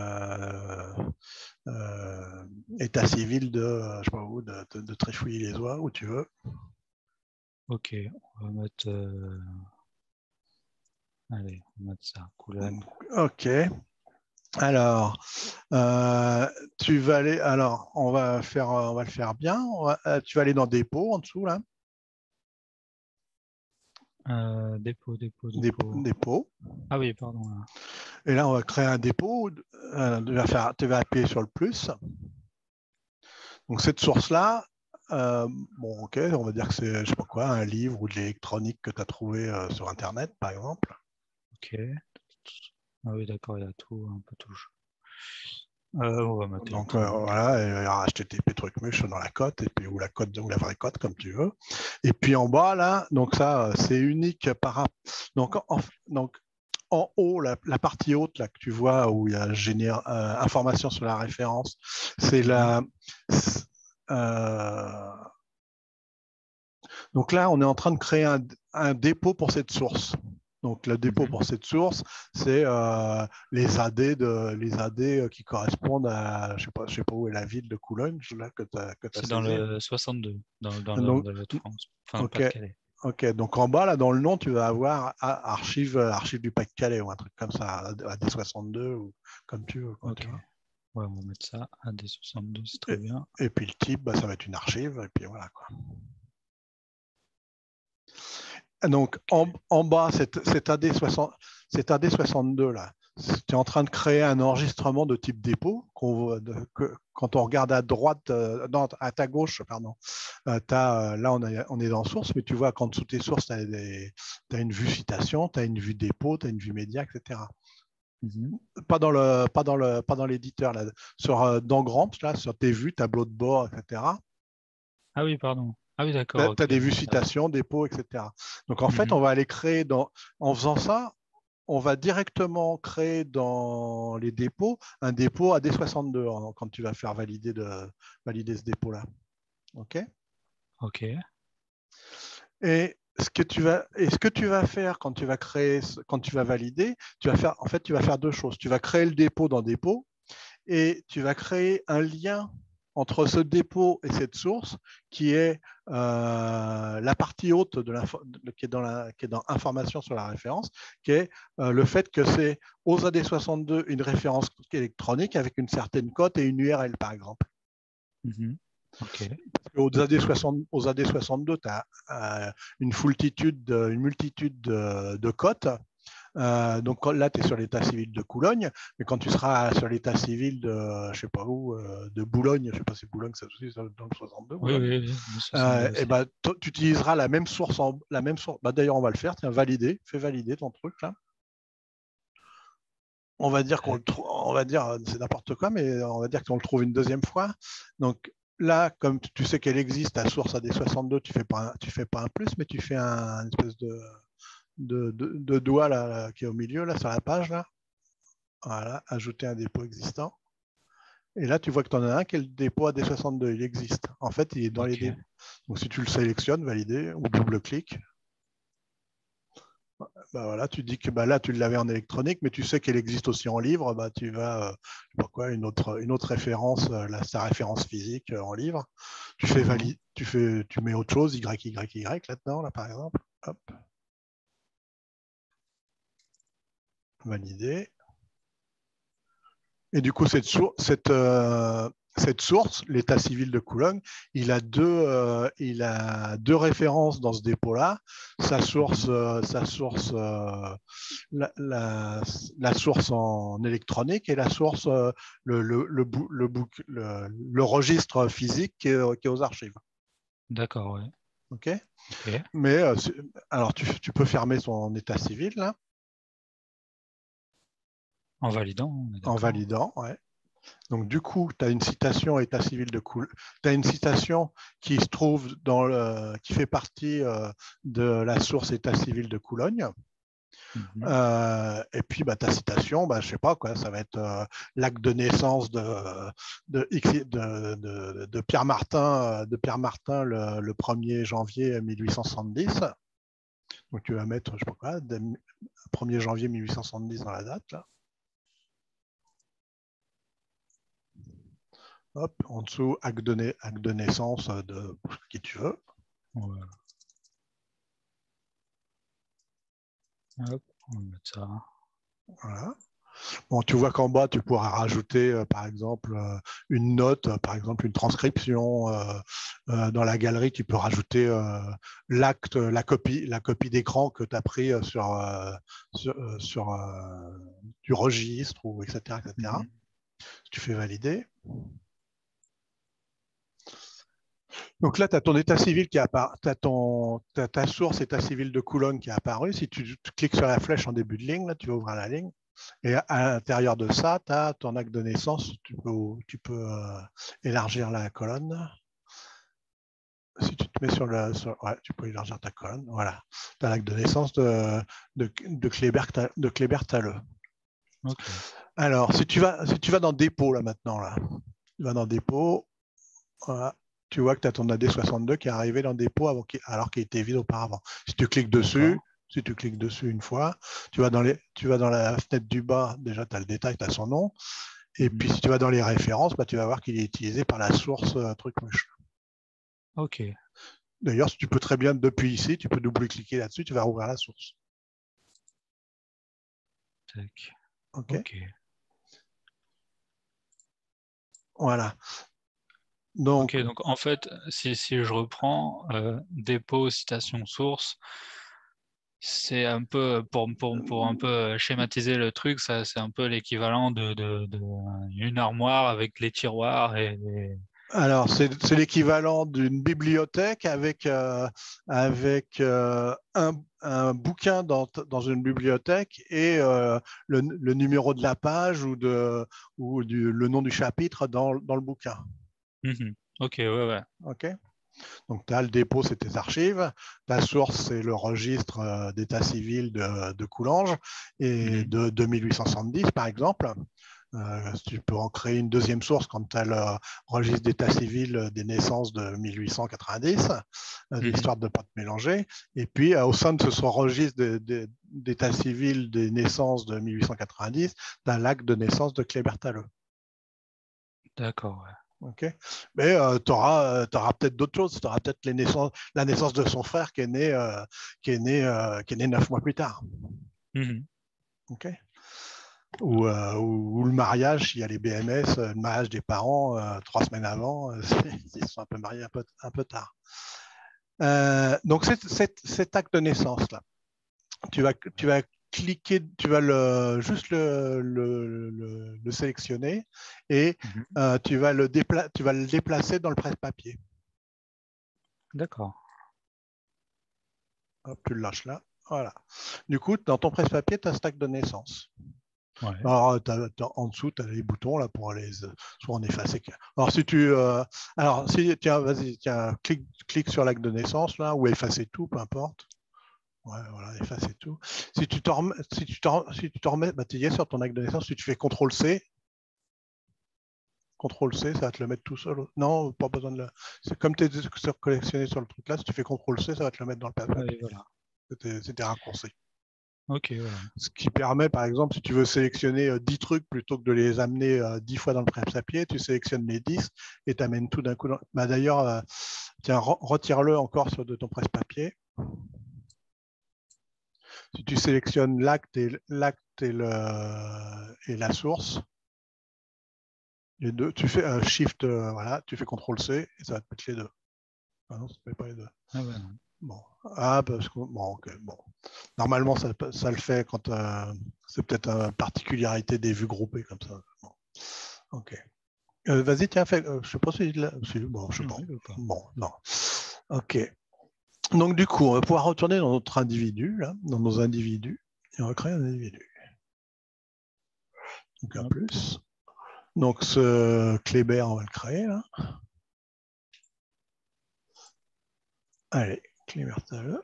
je sais pas où, de Tréfouilly-les-Oies, où tu veux. Ok, on va mettre, allez, on va mettre ça, Coulanges. Ok. Alors, tu vas aller. Alors, on va le faire bien. Tu vas aller dans dépôt en dessous là. Dépôt. Dépôt. Ah oui, pardon. Là. Et là, on va créer un dépôt. Tu vas appuyer sur le plus. Donc, cette source-là, bon, ok, on va dire que c'est, je sais pas quoi, un livre ou de l'électronique que tu as trouvé sur Internet, par exemple. Ok. Ah oui, d'accord, il y a tout, un peu tout. On va mettre Donc électronique. voilà, il y aura HTTP truc muche dans la cote, et puis ou la vraie cote comme tu veux. Et puis en bas là, donc ça c'est unique par donc en haut, la partie haute là que tu vois où il y a information sur la référence, c'est la donc là on est en train de créer un dépôt pour cette source. Donc le dépôt pour cette source, c'est les AD qui correspondent à, je sais pas où est la ville de Coulogne là que tu as C'est dans saisi. le 62, dans Donc, le Haute-France, enfin le ok, Pas-de-Calais. ok. Donc en bas là dans le nom, tu vas avoir archives du Pas-de-Calais ou un truc comme ça, AD62 ou comme tu veux. Quoi, Ok. tu vois. Ouais, on va mettre ça, AD62, c'est très bien. Et puis le type, bah, ça va être une archive et puis voilà quoi. Donc en bas, cet AD62 là, tu es en train de créer un enregistrement de type dépôt. Quand on regarde à droite, à ta gauche, pardon, là on est dans source, mais tu vois qu'en dessous de tes sources, tu as une vue citation, tu as une vue dépôt, tu as une vue média, etc. Pas dans l'éditeur, là, dans Gramps, là, sur tes vues, tableau de bord, etc. Ah oui, pardon. Ah oui, Tu d'accord, ok. as des vues citations, dépôts, etc. Donc en fait, on va aller créer en faisant ça, on va directement créer dans les dépôts un dépôt AD62 quand tu vas faire valider ce dépôt-là. OK? Ok. Et ce que tu vas faire quand tu vas quand tu vas valider, en fait, tu vas faire deux choses. Tu vas créer le dépôt dans dépôt et tu vas créer un lien entre ce dépôt et cette source qui est la partie haute qui est dans information sur la référence, qui est le fait que c'est aux AD62 une référence électronique avec une certaine cote et une URL par exemple. Ok. Aux AD62, tu as une multitude de cotes. Donc là, tu es sur l'état civil de Coulogne, mais quand tu seras sur l'état civil de, je sais pas où, de Boulogne, je sais pas si Boulogne, c'est aussi dans le 62, Oui, Boulogne, le 62 et aussi. ben, tu utiliseras la même source. Bah, d'ailleurs, on va le faire, tiens, fais valider ton truc là. On va dire on va dire, c'est n'importe quoi, mais on va dire qu'on le trouve une deuxième fois. Donc là, comme tu sais qu'elle existe, ta source AD62, tu fais pas un plus, mais tu fais une espèce de doigt là, qui est au milieu, là, sur la page, là. Voilà, ajouter un dépôt existant. Et là, tu vois que tu en as un qui est le dépôt AD62, il existe. En fait, il est dans les dépôts. Donc si tu le sélectionnes, valider, ou double-clic, bah voilà, tu dis que bah là, tu l'avais en électronique, mais tu sais qu'elle existe aussi en livre, bah tu vas, je sais pas quoi, une autre référence, sa référence physique en livre. Tu fais valide, tu mets autre chose, YYY là-dedans, là, par exemple. Hop. Valider. Et du coup, cette source, l'état civil de Coulogne, il a deux références dans ce dépôt-là. Sa source, la source en électronique et la source, le registre physique qui est aux archives. D'accord, ouais. OK. Mais alors, tu peux fermer son état civil, là. En validant. En validant, ouais. Donc, du coup, tu as une citation état civil de Coulogne. Tu as une citation qui se trouve qui fait partie de la source état civil de Coulogne. Et puis, ta citation, je sais pas quoi, ça va être l'acte de naissance de Pierre Martin, le 1er janvier 1870. Donc, tu vas mettre, je sais pas quoi, 1er janvier 1870 dans la date, là. Hop, en dessous, acte de naissance de qui tu veux. Ouais. Hop, on va mettre ça. Voilà. Bon, tu vois qu'en bas, tu pourras rajouter, par exemple, une note, par exemple, une transcription. Dans la galerie, tu peux rajouter l'acte, la copie d'écran que tu as pris sur du registre, ou etc. Tu fais valider. Donc là, tu as ton état civil qui apparaît, tu as ta source état civil de Coulogne qui est apparue. Si tu cliques sur la flèche en début de ligne, là, tu vas ouvrir la ligne. Et à l'intérieur de ça, tu as ton acte de naissance. Tu peux élargir la colonne. Si tu te mets ouais, tu peux élargir ta colonne. Voilà. Tu as l'acte de naissance de Kléber Talleux. Okay. Alors, si tu vas dans dépôt, là, maintenant, là, tu vas dans dépôt, voilà. Tu vois que tu as ton AD62 qui est arrivé dans le dépôt alors qu'il était vide auparavant. Si tu cliques dessus une fois, tu vas dans la fenêtre du bas, déjà tu as le détail, tu as son nom. Et puis si tu vas dans les références, tu vas voir qu'il est utilisé par la source trucmuche. Ok. D'ailleurs, tu peux très bien, depuis ici, tu peux double-cliquer là-dessus, tu vas rouvrir la source. Tac. Ok. Voilà. Donc, ok, donc en fait, si je reprends, dépôt, citation, source, c'est un peu, pour un peu schématiser le truc, ça c'est un peu l'équivalent d'une armoire avec les tiroirs et alors, c'est l'équivalent d'une bibliothèque avec un bouquin dans une bibliothèque et le numéro de la page ou le nom du chapitre dans le bouquin. Ok, ouais. Ok. Donc, tu as le dépôt, c'est tes archives. Ta source, c'est le registre d'état civil de Coulanges et de 1870, par exemple. Tu peux en créer une deuxième source quand tu as le registre d'état civil des naissances de 1890, histoire de ne pas te mélanger. Et puis, au sein de ce registre d'état civil des naissances de 1890, tu as l'acte de naissance de Kléber Talleux. D'accord, ouais. Okay. Mais tu auras peut-être d'autres choses. Tu auras peut-être la naissance de son frère qui est né 9 mois plus tard. Okay. Ou le mariage, s'il y a les BMS, le mariage des parents 3 semaines avant, ils se sont un peu mariés un peu tard. Donc cet acte de naissance là, tu vas cliquer, tu vas juste le sélectionner et tu vas le déplacer dans le presse-papier. D'accord. Hop, tu le lâches là. Voilà. Du coup, dans ton presse-papier, tu as cet acte de naissance. Ouais. Alors, en dessous, tu as les boutons là pour aller soit en effacer. Alors, si tu. Tiens, vas-y, clique sur l'acte de naissance là, ou effacer tout, peu importe. Ouais, voilà, effacer tout. Si tu t'en remets, tu y es sur ton acte de naissance, si tu fais CTRL-C, CTRL-C, ça va te le mettre tout seul. Non, pas besoin de le. C'est comme tu es collectionné sur le truc là, si tu fais CTRL-C, ça va te le mettre dans le papier. Ouais, voilà. C'était raccourci. Ok, voilà. Ce qui permet, par exemple, si tu veux sélectionner 10 trucs plutôt que de les amener 10 fois dans le presse-papier, tu sélectionnes les 10 et tu amènes tout d'un coup. D'ailleurs, tiens, retire-le encore de ton presse-papier. Si tu sélectionnes l'acte et la source, Les deux, tu fais Shift, voilà, tu fais CTRL-C et ça va te mettre les deux. Ah non, ça ne fait pas les deux. Ah ouais, non. Bon. Ah, parce que, bon, ok, bon. Normalement, ça le fait quand c'est peut-être une particularité des vues groupées comme ça. Bon. Ok. Vas-y, tiens, fais, je sais pas si, bon, je sais pas. Bon, non. Ok. Donc, du coup, on va pouvoir retourner dans notre individu, là, dans nos individus, et on va créer un individu. Donc, un plus. Donc, ce Kléber, on va le créer, là. Allez, Kléber-Thalle.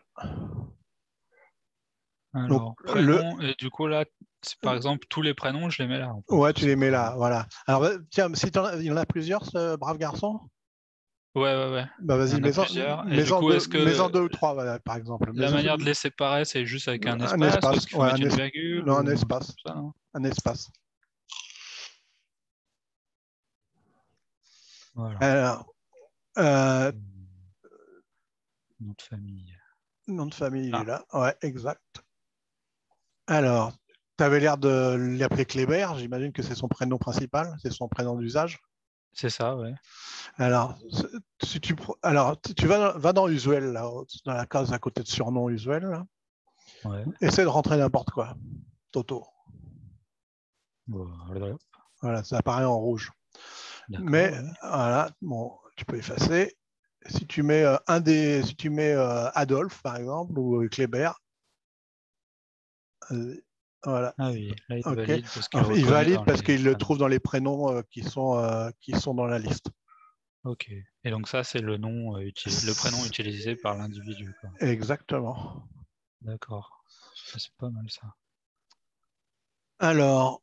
Alors, Donc, prénom, et du coup, là, par exemple, tous les prénoms, je les mets là. En fait, ouais, tu les mets là, voilà. Alors, tiens, si il y en a plusieurs, ce brave garçon. Ouais. Bah, vas-y, Il y en a plusieurs. Et du mets-en coup, est-ce que deux ou trois, voilà, par exemple. la manière de les séparer, c'est juste avec un Un espace ou espace, est-ce qu'il faut ouais, mettre une virgule non, un ou un truc espace. comme ça, non Un espace. Voilà. Alors, Nom de famille. nom de famille, il est là. Ouais, exact. Alors, tu avais l'air de l'appeler Kléber. J'imagine que c'est son prénom principal, c'est son prénom d'usage. C'est ça, ouais. Alors, si tu, tu vas dans usuel, là, dans la case à côté de surnom usuel. Là. Ouais. Essaie de rentrer n'importe quoi. Toto. Voilà. Voilà, ça apparaît en rouge. Mais Ouais. voilà, bon, tu peux effacer. Si tu mets si tu mets Adolphe par exemple ou Kléber, voilà. Ah oui, là il Ok. valide parce qu'il Enfin, il reconnaît valide dans parce les qu'il le prénoms. trouve dans les prénoms qui sont dans la liste. Ok. Et donc ça, c'est le nom le prénom utilisé par l'individu, quoi. Exactement. D'accord. C'est pas mal ça. Alors,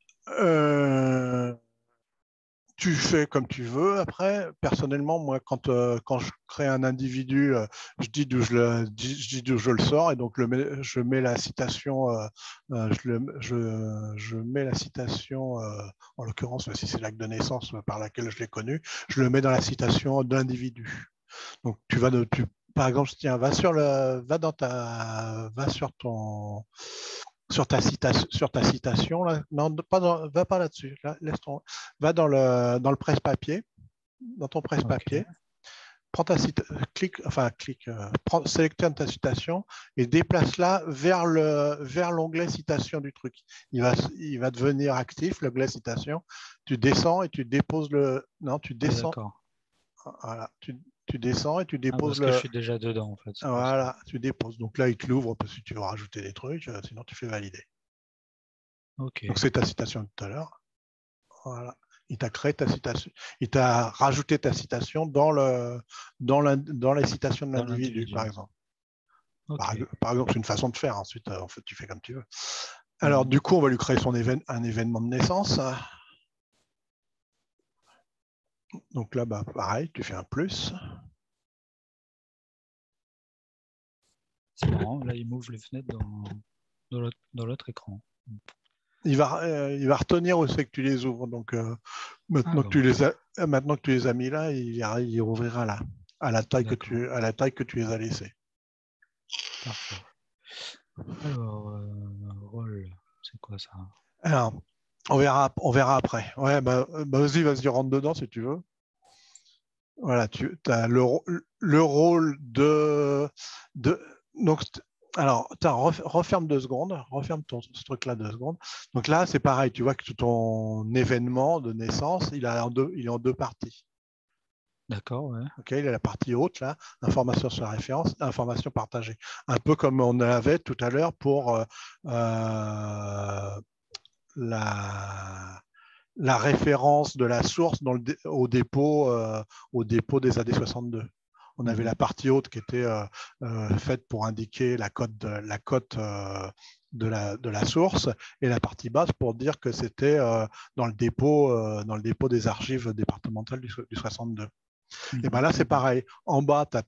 tu fais comme tu veux. Après, personnellement, moi, quand je crée un individu, je dis d'où je le sors et donc je mets la citation, je mets la citation, en l'occurrence, si c'est l'acte de naissance par laquelle je l'ai connu, je le mets dans la citation d'individu. Donc, par exemple, tiens, va sur ton, sur ta citation, là. Non, va pas là-dessus. Là, va dans le presse-papier, dans ton presse-papier. Okay. Prends sélectionne ta citation et déplace-la vers l'onglet citation du truc. Il va devenir actif, l'onglet citation. Tu descends et tu déposes tu descends. Voilà, tu descends et tu déposes parce que je suis déjà dedans, en fait. Voilà, tu déposes. Donc là, il te l'ouvre parce que tu veux rajouter des trucs, sinon tu fais valider. Ok. Donc c'est ta citation de tout à l'heure. Voilà. Il t'a créé ta citation. Il t'a rajouté ta citation dans les citations de l'individu, par exemple. Okay. Par exemple, c'est une façon de faire. Ensuite, en fait, tu fais comme tu veux. Alors, du coup, on va lui créer un événement de naissance. Donc là, bah, pareil, tu fais un plus. C'est marrant, là, il m'ouvre les fenêtres dans l'autre écran. Il va retenir où c'est que tu les ouvres. Donc, maintenant que tu les as mis là, il ouvrira là, à la taille que tu les as laissés. Parfait. Alors, rôle, c'est quoi ça? Alors, on verra après. Ouais, vas-y, rentre dedans si tu veux. Voilà, tu as le rôle donc, alors, referme 2 secondes, referme ce truc-là 2 secondes. Donc là, c'est pareil, tu vois que ton événement de naissance, il est en deux parties. D'accord, ouais. Okay, il y a la partie haute, là, information sur la référence, information partagée. Un peu comme on avait tout à l'heure pour la référence de la source au dépôt des AD 62. On avait la partie haute qui était faite pour indiquer la cote de la source et la partie basse pour dire que c'était dans le dépôt des archives départementales du 62. Et ben là, c'est pareil. En bas, tu as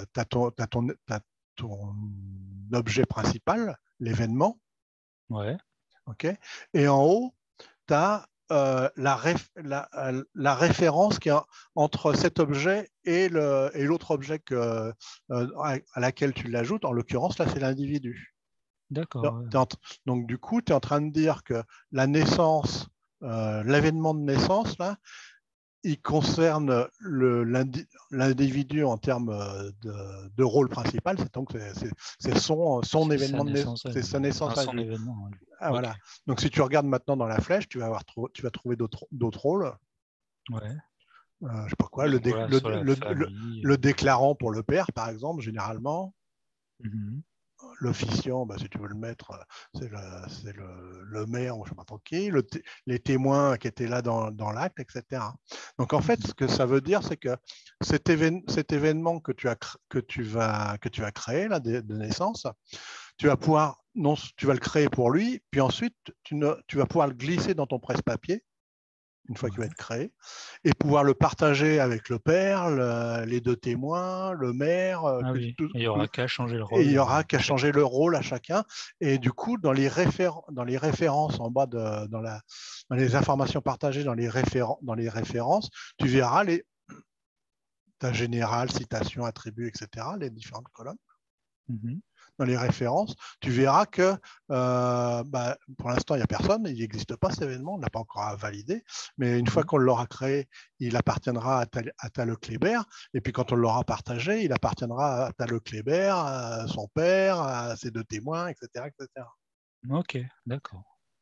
ton objet principal, l'événement. Ouais. Okay, et en haut, tu as la référence qui est entre cet objet et l'autre objet à laquelle tu l'ajoutes. En l'occurrence, là, c'est l'individu. D'accord. Donc, du coup, tu es en train de dire que la naissance, l'événement de naissance, là, il concerne l'individu en termes de rôle principal, c'est son événement de naissance, c'est sa naissance à son lui. événement. Ah, voilà. Donc si tu regardes maintenant dans la flèche, tu vas trouver d'autres rôles. Ouais. Je sais pas quoi, le déclarant pour le père, par exemple, généralement. L'officiant, si tu veux le mettre, c'est le maire ou je ne sais pas trop qui, les témoins qui étaient là dans l'acte, etc. Donc en fait, ce que ça veut dire, c'est que cet événement que tu vas créer là, de naissance, tu vas le créer pour lui, puis ensuite tu vas pouvoir le glisser dans ton presse-papier une fois qu'il va être créé, et pouvoir le partager avec le père, les deux témoins, le maire. Il n'y aura qu'à changer le rôle. Et il n'y aura qu'à changer le rôle à chacun. Et du coup, dans les références en bas, dans les informations partagées dans les références, tu verras ta générale, citation, attribut, etc., les différentes colonnes. Dans les références, tu verras que pour l'instant, il n'y a personne, il n'existe pas cet événement, on ne l'a pas encore validé, mais une fois qu'on l'aura créé, il appartiendra à Tal Kléber, et puis quand on l'aura partagé, il appartiendra à Tal Kléber, à son père, à ses deux témoins, etc. etc. Ok, d'accord.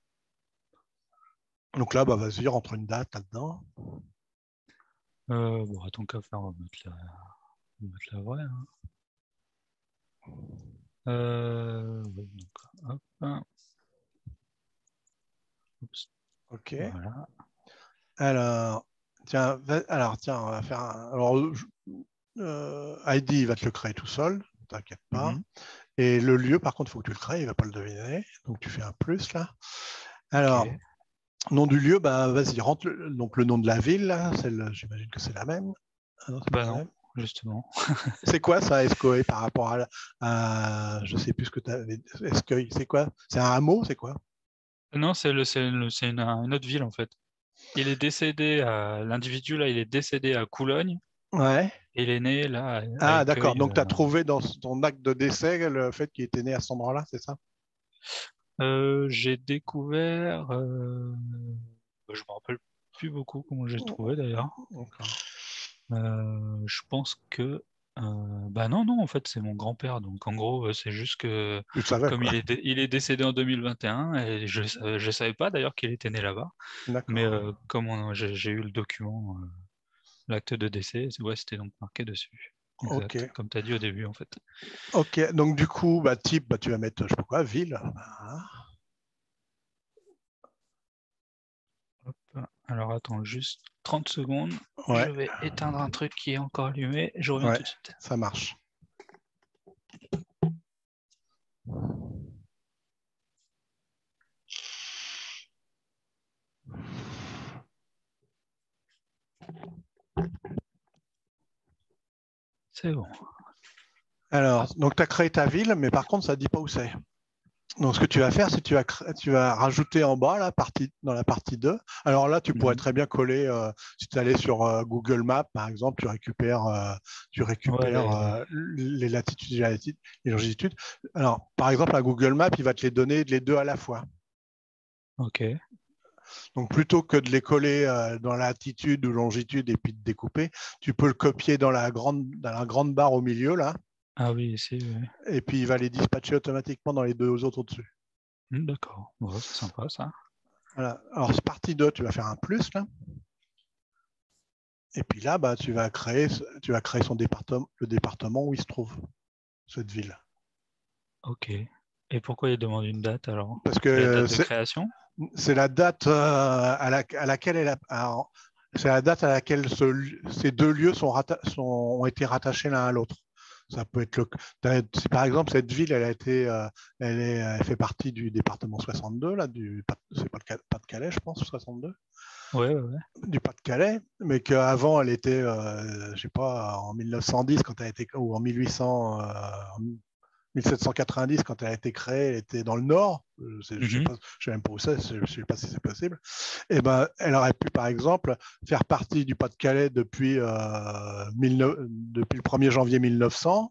Donc là, vas-y, rentre une date là-dedans. Bon, tant qu'à faire, on va mettre la vraie. Hein. Oui, donc, hop. Oups. Ok. Voilà. Alors, tiens, on va faire Heidi, il va te le créer tout seul, t'inquiète pas. Et le lieu, par contre, il faut que tu le crées, il ne va pas le deviner. Donc, tu fais un plus là. Alors, nom du lieu, vas-y, rentre donc le nom de la ville, j'imagine que c'est la même. Ah non, même. Justement. C'est quoi ça, Escoé, par rapport à je ne sais plus ce que tu avais. Escoé, c'est quoi? C'est un hameau, c'est quoi? Non, c'est une autre ville en fait. Il est décédé l'individu là, il est décédé à Coulogne. Ouais. Et il est né là. Ah, d'accord. Donc, tu as trouvé dans ton acte de décès le fait qu'il était né à cet endroit-là, c'est ça? J'ai découvert. Je me rappelle plus beaucoup comment j'ai trouvé d'ailleurs. Je pense que. Non, en fait, c'est mon grand-père. Donc, en gros, c'est juste que. Comme il est décédé en 2021, et je savais pas d'ailleurs qu'il était né là-bas. Mais comme j'ai eu le document, l'acte de décès, c'était donc marqué dessus. Exact, okay. Comme tu as dit au début, en fait. Ok, donc du coup, type, tu vas mettre, je sais pas quoi, ville. Hop. Alors attends juste 30 secondes. Ouais. Je vais éteindre un truc qui est encore allumé. Je reviens tout de suite. Ça marche. C'est bon. Alors, donc tu as créé ta ville, mais par contre, ça ne dit pas où c'est. Donc, ce que tu vas faire, c'est que tu vas rajouter en bas, là, dans la partie 2. Alors là, tu pourrais très bien coller, si tu allais sur Google Maps, par exemple, tu récupères les latitudes et les longitudes. Alors, par exemple, à Google Maps, il va te les donner les deux à la fois. Ok. Donc, plutôt que de les coller dans latitude ou longitude et puis de découper, tu peux le copier dans la grande barre au milieu, là. Ah oui, ici, oui. Et puis, il va les dispatcher automatiquement dans les deux autres au-dessus. D'accord. Bon, c'est sympa, ça. Voilà. Alors, partie 2, tu vas faire un plus, là. Et puis là, tu vas créer le département où il se trouve, cette ville. Ok. Et pourquoi il demande une date, alors? Parce que la date de création? C'est la date à laquelle c'est la date à laquelle ces deux lieux ont été rattachés l'un à l'autre. Ça peut être par exemple, cette ville, elle fait partie du département 62, là, c'est Pas-de-Calais, je pense, 62. Ouais. Du Pas-de-Calais, mais qu'avant, elle était, je sais pas, en 1910, quand elle a été, ou en 1790, quand elle a été créée, elle était dans le nord. Je ne sais même pas où c'est, je ne sais pas si c'est possible. Et elle aurait pu, par exemple, faire partie du Pas-de-Calais depuis le 1er janvier 1900.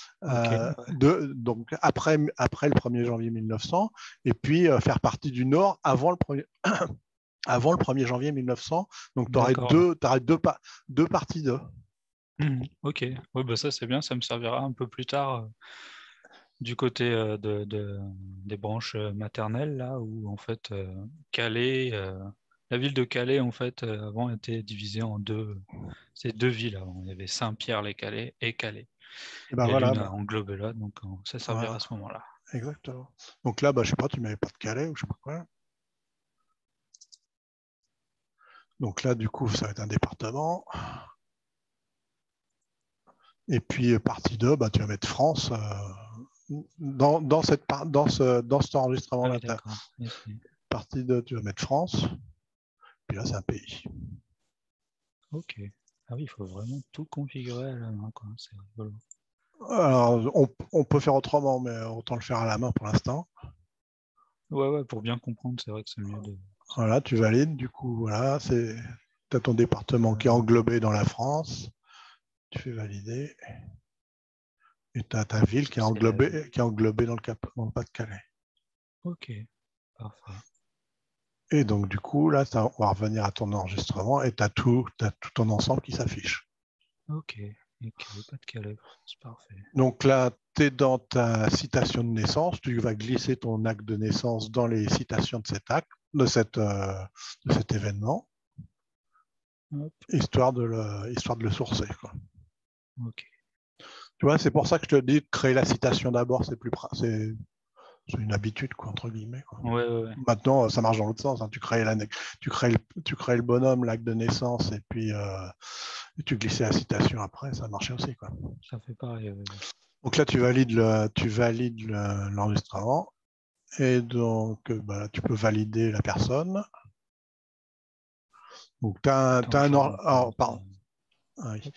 Donc après le 1er janvier 1900, et puis faire partie du Nord avant le 1er, avant le 1er janvier 1900. Donc, tu aurais D'accord. deux parties de. Ok, ouais, bah ça c'est bien, ça me servira un peu plus tard du côté des branches maternelles, là où en fait Calais, la ville de Calais en fait avant était divisée en deux, c'est deux villes avant. Il y avait Saint-Pierre-les-Calais et Calais. Et ben Et voilà, l'une a englobé l'autre, donc ça servira voilà, à ce moment-là. exactement. Donc là, je sais pas, tu m'avais pas de Calais ou je sais pas quoi. Donc là, du coup, ça va être un département. Et puis, partie 2, tu vas mettre France. Dans cet Ah enregistrement-là, oui, d'accord. partie 2, tu vas mettre France. Puis là, c'est un pays. Ok. Ah oui, il faut vraiment tout configurer à la main, quoi. C'est rigolo. Alors, on peut faire autrement, mais autant le faire à la main pour l'instant. Ouais, ouais, pour bien comprendre, c'est vrai que c'est mieux de. Voilà, tu valides. Du coup, voilà, tu as ton département qui est Euh, englobé dans la France. Tu fais valider. Et tu as ta ville c'est la vie. qui est englobée dans le Pas-de-Calais. Ok, parfait. Et donc, du coup, là, on va revenir à ton enregistrement et tu as tout ton ensemble qui s'affiche. Ok, ok, pas de calais, c'est parfait. Donc là, tu es dans ta citation de naissance. Tu vas glisser ton acte de naissance dans les citations de cet acte, de cet événement, Hop, histoire de le sourcer, quoi. ok. Tu vois, c'est pour ça que je te dis de créer la citation d'abord, c'est une habitude, quoi, entre guillemets, quoi. Ouais, ouais, ouais. Maintenant, ça marche dans l'autre sens, hein. Tu crées le bonhomme, l'acte de naissance, et puis tu glissais la citation après, ça marchait aussi, quoi. Ça fait pareil. Ouais. Donc là, tu valides l'enregistrement, et donc tu peux valider la personne. Donc Attends, je alors, regarde. pardon. Ah oui.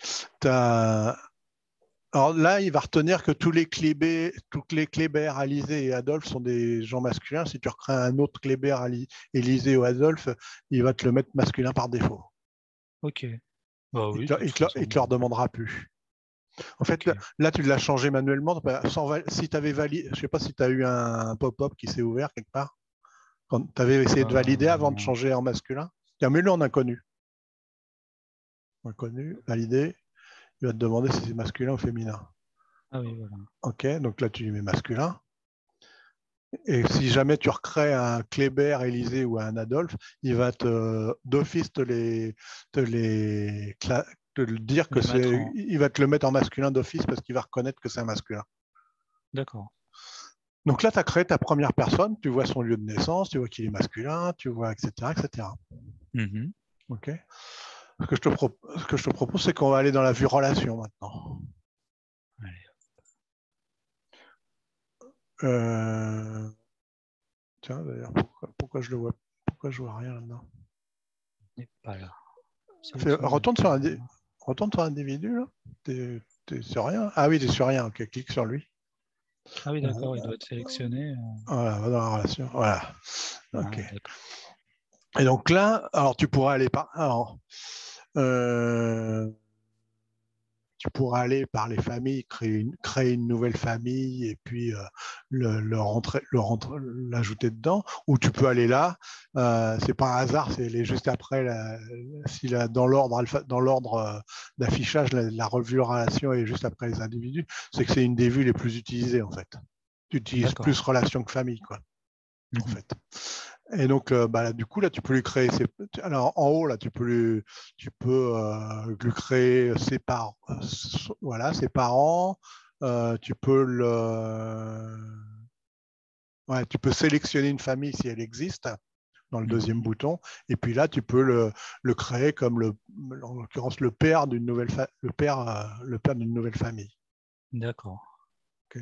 Alors là, il va retenir que tous les Kléber, Alizé et Adolphe sont des gens masculins. Si tu recrées un autre Kléber, Élysée ou Adolphe, il va te le mettre masculin par défaut. Ok. Bah Il oui, te, de toute il façon. te le redemandera plus. En fait, Ok. là, tu l'as changé manuellement. Si tu avais validé, je ne sais pas si tu as eu un pop-up qui s'est ouvert quelque part. Quand tu avais essayé de valider avant de Euh, changer en masculin. Tiens, mets-le en inconnu. Inconnu, validé. Il va te demander si c'est masculin ou féminin. Ah oui, voilà. OK, donc là, tu lui mets masculin. Et si jamais tu recrées un Kléber, Élysée ou un Adolphe, il va d'office te le dire que Les mettre c'est. en. Il va te le mettre en masculin d'office parce qu'il va reconnaître que c'est un masculin. D'accord. Donc là, tu as créé ta première personne, tu vois son lieu de naissance, tu vois qu'il est masculin, tu vois, etc. etc. Mhm. OK. Ce que je te propose, c'est qu'on va aller dans la vue relation maintenant. Allez, Euh, Tiens, d'ailleurs, pourquoi je vois rien là-dedans? on n'est pas là. Sélectionner la Retourne caméra. retourne sur l'individu, là. T'es sur rien? Ah oui, t'es sur rien. Ok, clique sur lui. Ah oui, d'accord, il doit être sélectionné. Voilà, va dans la relation. Voilà. Ok. Ah, d'accord. Et donc là, alors tu pourras aller par. Alors, euh, tu pourras aller par les familles, créer une nouvelle famille et puis l'ajouter dedans. Ou tu peux aller là, c'est pas un hasard, c'est juste après, si dans l'ordre d'affichage, la revue de relation est juste après les individus, c'est que c'est une des vues les plus utilisées en fait. Tu utilises D'accord. plus relation que famille, quoi, en Mhm. fait. Et donc, du coup, là, tu peux lui créer Alors, en haut, là, tu peux lui créer voilà, ses parents. Tu peux ouais, tu peux sélectionner une famille si elle existe dans le deuxième Mhm. bouton. Et puis là, tu peux le créer comme en l'occurrence, le père le père d'une nouvelle famille. D'accord. Okay.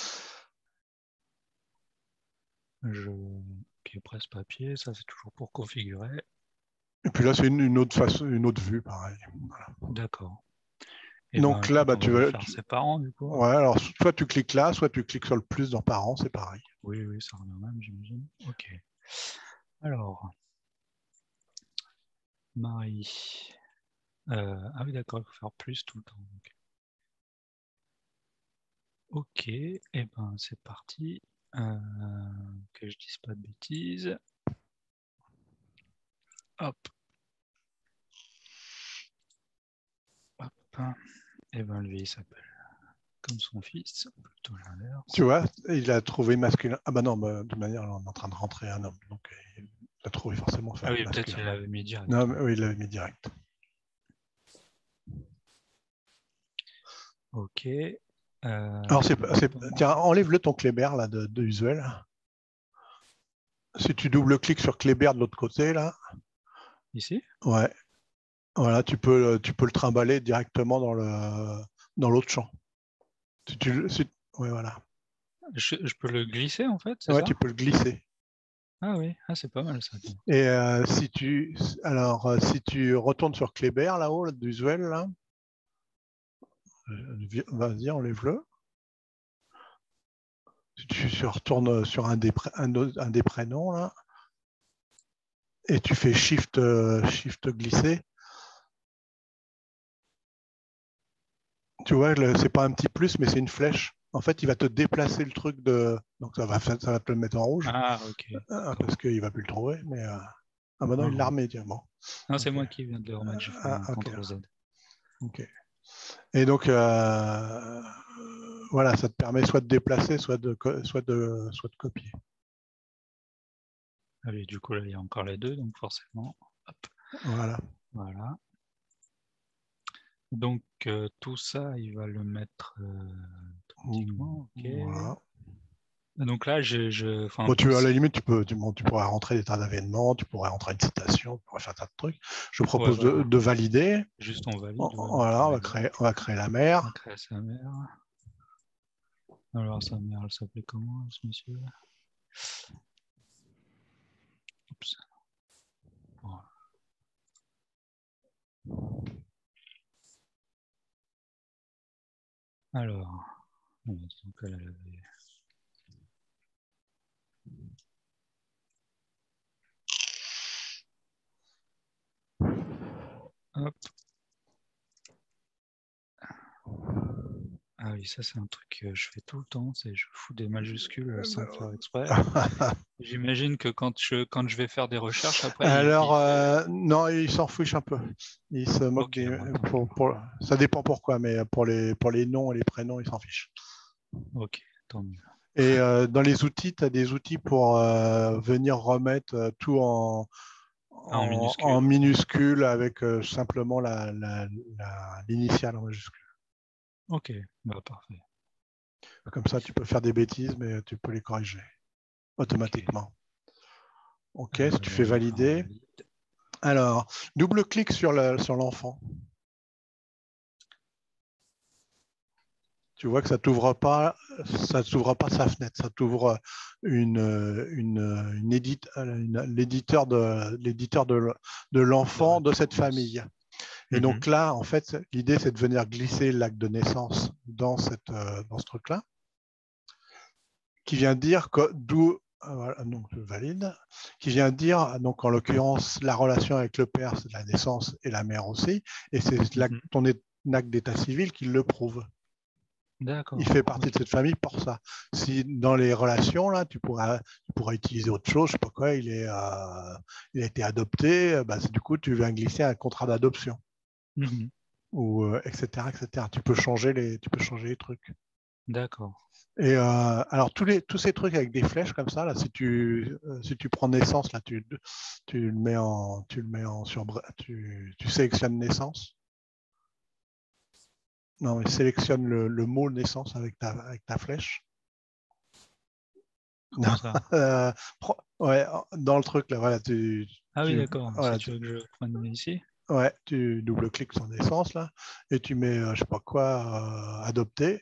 Ok, presse-papier, ça c'est toujours pour configurer. Et puis là, c'est une autre vue, pareil. Voilà. D'accord. Et ben Donc là, écoute, on va lui faire tu ses parents du coup. ouais, alors soit tu cliques là, soit tu cliques sur le plus dans parents, c'est pareil. Oui, oui, ça revient même, j'imagine. Ok. Alors, Marie. Ah oui, d'accord, il faut faire plus tout le temps. Ok, et ben c'est parti. Que je dise pas de bêtises. Hop. Hop. Et ben lui, il s'appelle comme son fils, plutôt l'inverse. Tu vois, il a trouvé masculin. Ah bah non, de toute manière, on est en train de rentrer un homme, donc il a trouvé forcément Ah oui, masculin. peut-être il l'avait mis direct. Non, mais, oui, il l'avait mis direct. Ok. Alors, tiens, enlève-le ton Kléber là, de Usuel. Si tu double-cliques sur Kléber de l'autre côté, là. Ici? Ouais. Voilà, tu peux le trimballer directement dans l'autre champ. Ouais, voilà. Je peux le glisser en fait, c'est Ouais, ça? tu peux le glisser. Ah oui, c'est pas mal ça. Et si tu retournes sur Kléber là-haut, d'Usuel, là, vas-y, enlève-le. Si tu retournes sur un des prénoms, là, et tu fais Shift glisser, tu vois, c'est pas un petit plus, mais c'est une flèche. En fait, il va te déplacer le truc donc ça va te le mettre en rouge. Ah, ok. Parce qu'il va plus le trouver, mais ah bah non, il l'a remis, tiens, bon. Non, c'est moi qui viens de le remettre, j'ai fait un Ok. CTRL-Z. Ok. Et donc, voilà, ça te permet soit de déplacer, soit de copier. Ah oui, du coup, là, il y a encore les deux, donc forcément. Hop. Voilà. Voilà. Donc, tout ça, il va le mettre automatiquement. Ok. Voilà. Donc là, Bon, à la limite, tu pourrais rentrer des tas d'événements, tu pourrais rentrer une citation, tu pourrais faire un tas de trucs. Je propose voilà. de valider. Juste on valide. Voilà, on va créer la mère. On va créer sa mère. Alors, sa mère, elle s'appelait comment, ce monsieur? Oups. Voilà. Alors, donc elle avait... Hop. Ah oui, ça c'est un truc que je fais tout le temps, c'est je fous des majuscules sans faire exprès. J'imagine que quand je vais faire des recherches après, Alors, non, il s'en fiche un peu. Il se moque okay, ça dépend pourquoi, mais pour les noms et les prénoms, il s'en fiche. Ok, tant mieux. Et dans les outils, tu as des outils pour venir remettre tout en minuscule avec simplement l'initiale en majuscule. Ok, bah parfait. Comme ça, tu peux faire des bêtises, mais tu peux les corriger automatiquement. Ok, si tu fais valider. Alors, double-clic sur l'enfant. Tu vois que ça t'ouvre pas sa fenêtre, ça t'ouvre l'éditeur de l'enfant de cette famille. Et donc là, en fait, l'idée, c'est de venir glisser l'acte de naissance dans ce truc-là, qui vient dire d'où, voilà, donc je valide, qui vient dire, donc en l'occurrence, la relation avec le père, c'est la naissance et la mère aussi, et c'est ton acte d'état civil qui le prouve. Il fait partie de cette famille pour ça. Si dans les relations, là, tu pourras utiliser autre chose, je sais pas quoi, il a été adopté, bah, du coup, tu viens glisser un contrat d'adoption. Ou etc. Tu peux changer les trucs. D'accord. Et alors tous ces trucs avec des flèches comme ça, là, si tu prends naissance, là, tu le mets tu sélectionnes naissance. Non, mais sélectionne le mot naissance avec ta flèche. Comment ça? Ouais, dans le truc là, voilà, ah oui, d'accord. Voilà, si tu veux que je prenne ici. Ouais, tu double-cliques sur naissance là, et tu mets, je sais pas quoi, adopter.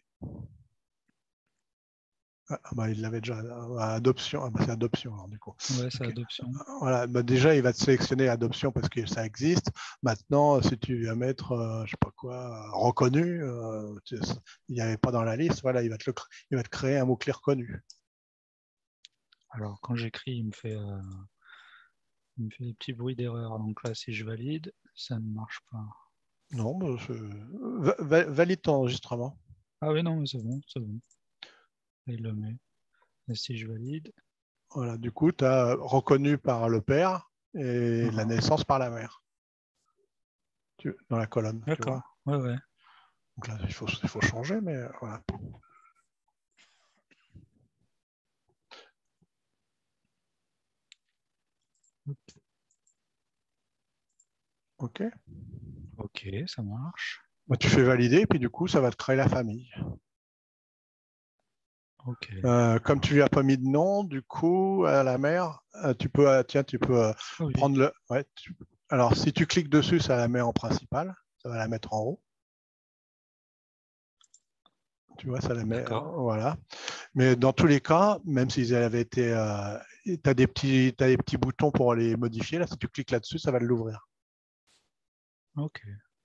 Ah, bah, il l'avait déjà, adoption. Ah, bah, c'est adoption alors, du coup. Ouais, c'est adoption. Voilà, bah, déjà il va te sélectionner adoption parce que ça existe. Maintenant, si tu viens mettre, je sais pas quoi, reconnu, il n'y avait pas dans la liste. Voilà, il va te créer un mot-clé reconnu. Alors quand j'écris, il me fait des petits bruits d'erreur. Donc là, si je valide, ça ne marche pas. Non, valide ton enregistrement. Ah oui, non, mais c'est bon, c'est bon. Il le met. Et si je valide. Voilà, du coup, tu as reconnu par le père. et la naissance par la mère. Dans la colonne. D'accord. Ouais, ouais. Donc là, il faut changer, mais voilà. OK. OK, ça marche. Bah, tu fais valider, et puis du coup, ça va te créer la famille. OK. Comme tu lui as pas mis de nom, du coup, à la mère, tu peux prendre le. Ouais, alors, si tu cliques dessus, ça la met en principal. Ça va la mettre en haut. Tu vois, ça la met. Voilà. Mais dans tous les cas, même s'ils avaient été. Tu as des petits boutons pour les modifier. Là, si tu cliques là-dessus, ça va l'ouvrir. OK.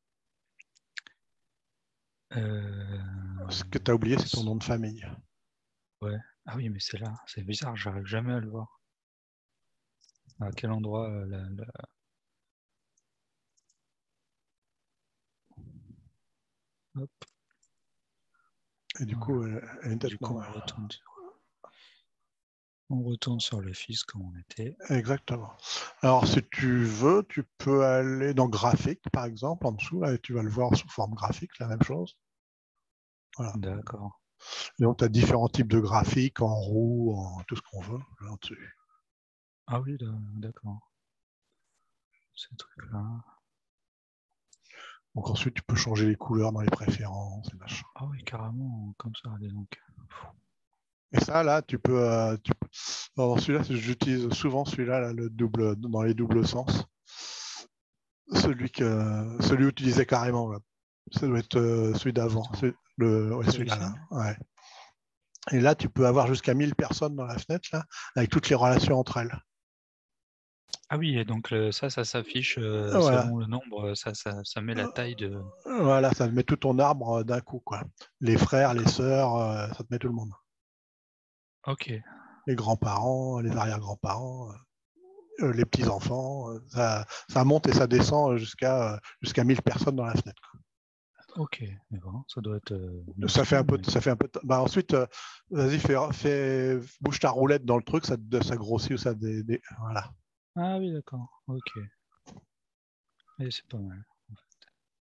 Ce que tu as oublié, c'est ton nom de famille. Ouais. Ah oui, mais c'est là. C'est bizarre, j'arrive jamais à le voir. À quel endroit Hop. Et du coup, elle est du coup, on retourne sur le fils comme on était. Exactement. Alors, si tu veux, tu peux aller dans graphique, par exemple, en dessous, là, et tu vas le voir sous forme graphique, la même chose. Voilà. D'accord. Et donc, tu as différents types de graphiques, en roue, en tout ce qu'on veut, là-dessus. Ah oui, d'accord. Ces trucs-là. Donc, ensuite, tu peux changer les couleurs dans les préférences, et machin. Ah oui, carrément, comme ça, donc. Et ça, là, tu peux. Alors, celui-là, j'utilise souvent celui-là, là, le double, dans les doubles sens. Celui où tu disais carrément, là. Ça doit être celui d'avant. Celui-là, là. Ouais. Et là, tu peux avoir jusqu'à 1000 personnes dans la fenêtre, là, avec toutes les relations entre elles. Ah oui, et donc ça s'affiche Voilà. selon le nombre, ça met la taille de. Voilà, ça te met tout ton arbre d'un coup, quoi. Les frères, les sœurs, ça te met tout le monde. Ok. Les grands-parents, les arrière-grands-parents, les petits-enfants, ça monte et ça descend jusqu'à 1000 personnes dans la fenêtre, quoi. Ok, d'accord. Ça doit être. Ça fait un peu. Bah, ensuite, vas-y, bouge ta roulette dans le truc, ça grossit ou ça. Voilà. Ah oui, d'accord. Ok. Et c'est pas mal. En fait.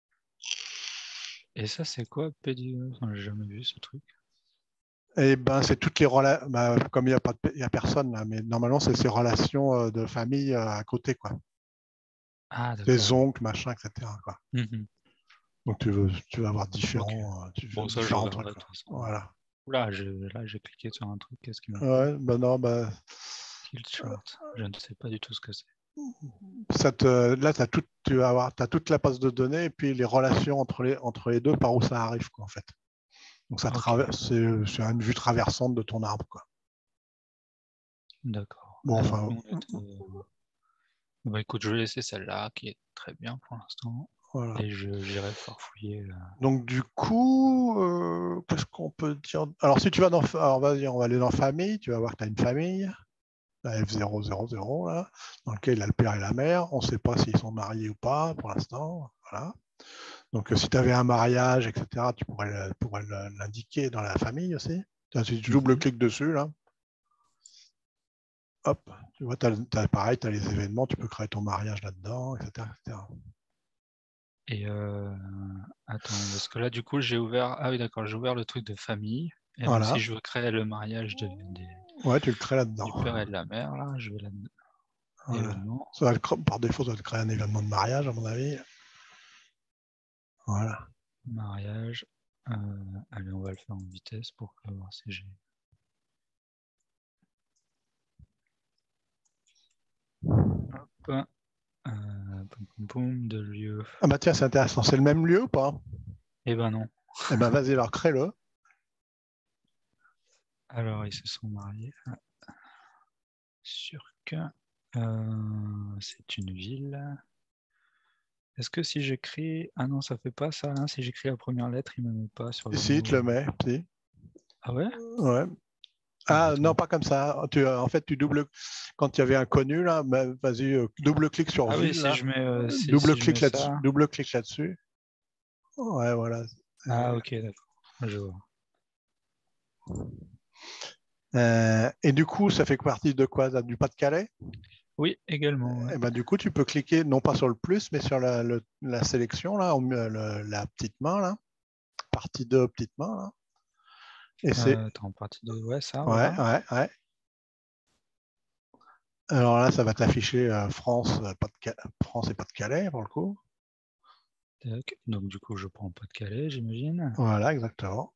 Et ça, c'est quoi, PDE? Enfin, j'ai jamais vu ce truc. Et ben, c'est toutes les relations. Bah, comme il n'y a personne là, mais normalement, c'est ces relations de famille à côté, quoi. Ah, Tes d'accord. oncles, machin, etc., quoi. Donc, tu vas avoir Ok. Bon, ça, je différents trucs, regarderai de quoi. toute façon. Voilà. Là, j'ai cliqué sur un truc. Qu'est-ce qu'il m'a fait? Ouais, ben non, bah. Kill chart. Je ne sais pas du tout ce que c'est. Là, t'as toute la base de données et puis les relations entre les deux, par où ça arrive, quoi, en fait. Donc, c'est une vue traversante de ton arbre, quoi. D'accord. Bon, Donc, enfin. Bah, écoute, je vais laisser celle-là qui est très bien pour l'instant. Voilà. Et j'irai farfouiller. Donc, du coup, qu'est-ce qu'on peut dire? Alors, si tu vas alors, vas-y, on va aller dans famille. Tu vas voir que tu as une famille, la F000, là, dans laquelle il y a le père et la mère. On ne sait pas s'ils sont mariés ou pas pour l'instant. Voilà. Donc, si tu avais un mariage, etc., tu pourrais l'indiquer dans la famille aussi. Si tu double-cliques dessus, là, hop, tu vois, pareil, tu as les événements, tu peux créer ton mariage là-dedans, etc., etc. Et attends, parce que là, du coup, j'ai ouvert. Ah oui, d'accord, j'ai ouvert le truc de famille. Et donc, Voilà. si je veux créer le mariage Ouais, tu le crées là-dedans. du père et de la mère, là, je vais là-dedans. Voilà. Événement. Par défaut, ça va te créer un événement de mariage, à mon avis. Voilà. Mariage. Allez, on va le faire en vitesse pour voir si j'ai. Hop. De lieu. Ah bah tiens, c'est intéressant. C'est le même lieu ou pas? Eh ben non. Eh ben vas-y, alors crée-le. Alors, ils se sont mariés. Sur que c'est une ville. Est-ce que si j'écris. Ah non, ça fait pas ça. Hein. Si j'écris la première lettre, il me met pas sur le Ici, mot. tu le mets. Si. Ah ouais? Ouais. Ah non, pas comme ça. En fait, tu doubles. Quand il y avait un connu, là, bah, vas-y, double-clique sur Ah oui, ville. si Là. je mets, si je Double-clique mets là-dessus. ça. Double-clique là-dessus. Ouais, voilà. Ah ok, d'accord. Je vois. Et du coup, ça fait partie de quoi? Du Pas-de-Calais? Oui, également. Ouais. Et ben, du coup, tu peux cliquer non pas sur le plus, mais sur la sélection, là, la petite main, là, partie 2, petite main. Là. Et c'est. Attends, partie de. Ouais, ça, Ouais, voilà. ouais. Alors là, ça va t'afficher France, France et Pas-de-Calais, pour le coup. Donc, du coup, je prends Pas-de-Calais, j'imagine. Voilà, exactement.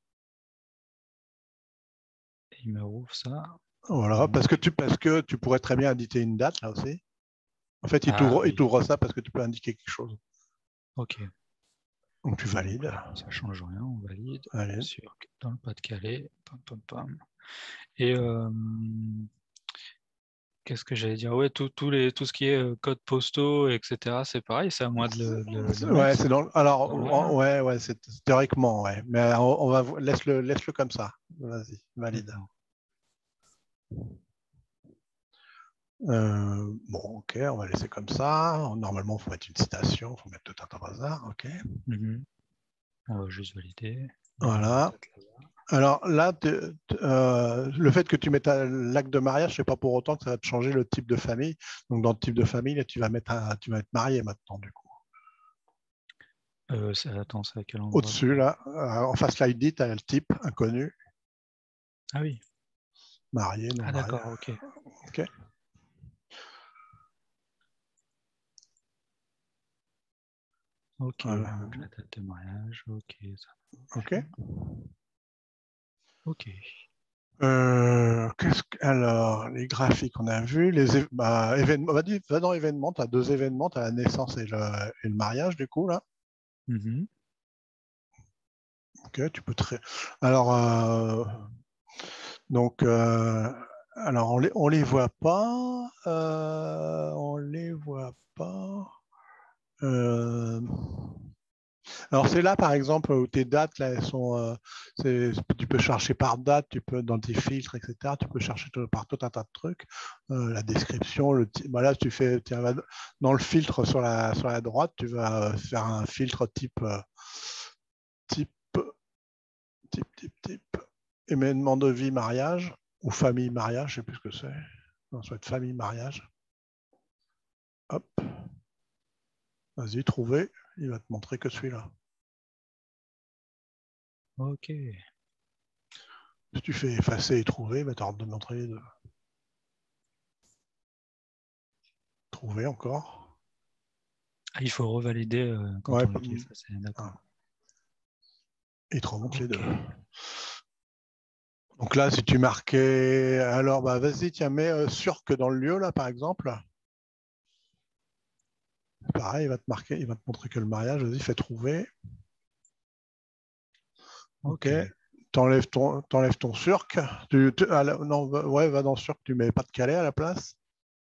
Et il me rouvre ça. Voilà, parce que tu pourrais très bien indiquer une date, là aussi. En fait, il Oui. t'ouvre ça parce que tu peux indiquer quelque chose. Ok. Donc, tu valides. Donc, ça change rien, on valide. Allez. Dans le Pas-de-Calais. Pam, pam, pam. Et qu'est-ce que j'allais dire? Ouais, tout ce qui est codes postaux, etc., c'est pareil, c'est à moi de le Ouais, mettre. c'est dans. Alors, Normal. ouais, c'est théoriquement, ouais. Mais laisse-le comme ça. Vas-y, valide. D'accord. Bon, ok, on va laisser comme ça. Normalement, il faut mettre une citation, il faut mettre tout un tas de hasard, ok. On va juste valider. Voilà. Alors là, le fait que tu mettes l'acte de mariage, c'est pas pour autant que ça va te changer le type de famille. Donc dans le type de famille, là, tu vas être marié maintenant, du coup. Attends, c'est à quel endroit? Au-dessus, là, en face l'ID, tu as le type inconnu, Ah oui. marié, non Ah marié. d'accord, ok. Ok. Ok, Voilà. donc la date de mariage, ok, ça Ok. marche. Ok. Alors, les graphiques, on a vu. Événements, va dans événements, tu as deux événements, tu as la naissance et le mariage, du coup, là. Ok, tu peux très. Alors, donc, alors on les voit pas. On les voit pas. Euh, Alors c'est là par exemple où tes dates là elles sont, tu peux chercher par date, tu peux dans tes filtres etc. Tu peux chercher par tout un tas de trucs, la description, voilà tu fais dans le filtre sur la droite, tu vas faire un filtre type type événement de vie mariage ou famille mariage, je sais plus ce que c'est. Non, ça va être famille mariage. Hop, vas-y trouver, il va te montrer que celui-là. Ok. Si tu fais effacer et trouver, bah, tu as de montrer les deux. Trouver encore. Ah, il faut revalider quand Ouais, on veut effacer, d'accord. il te remonte les deux. Ok. Donc là, si tu marquais, alors bah vas-y, tiens, mets sûr que dans le lieu là, par exemple. Pareil, il va te montrer que le mariage. Vas-y, fais trouver. Ok. Ok. T'enlèves ton surc. Non, ouais, va dans surc. Tu mets pas de Calais à la place.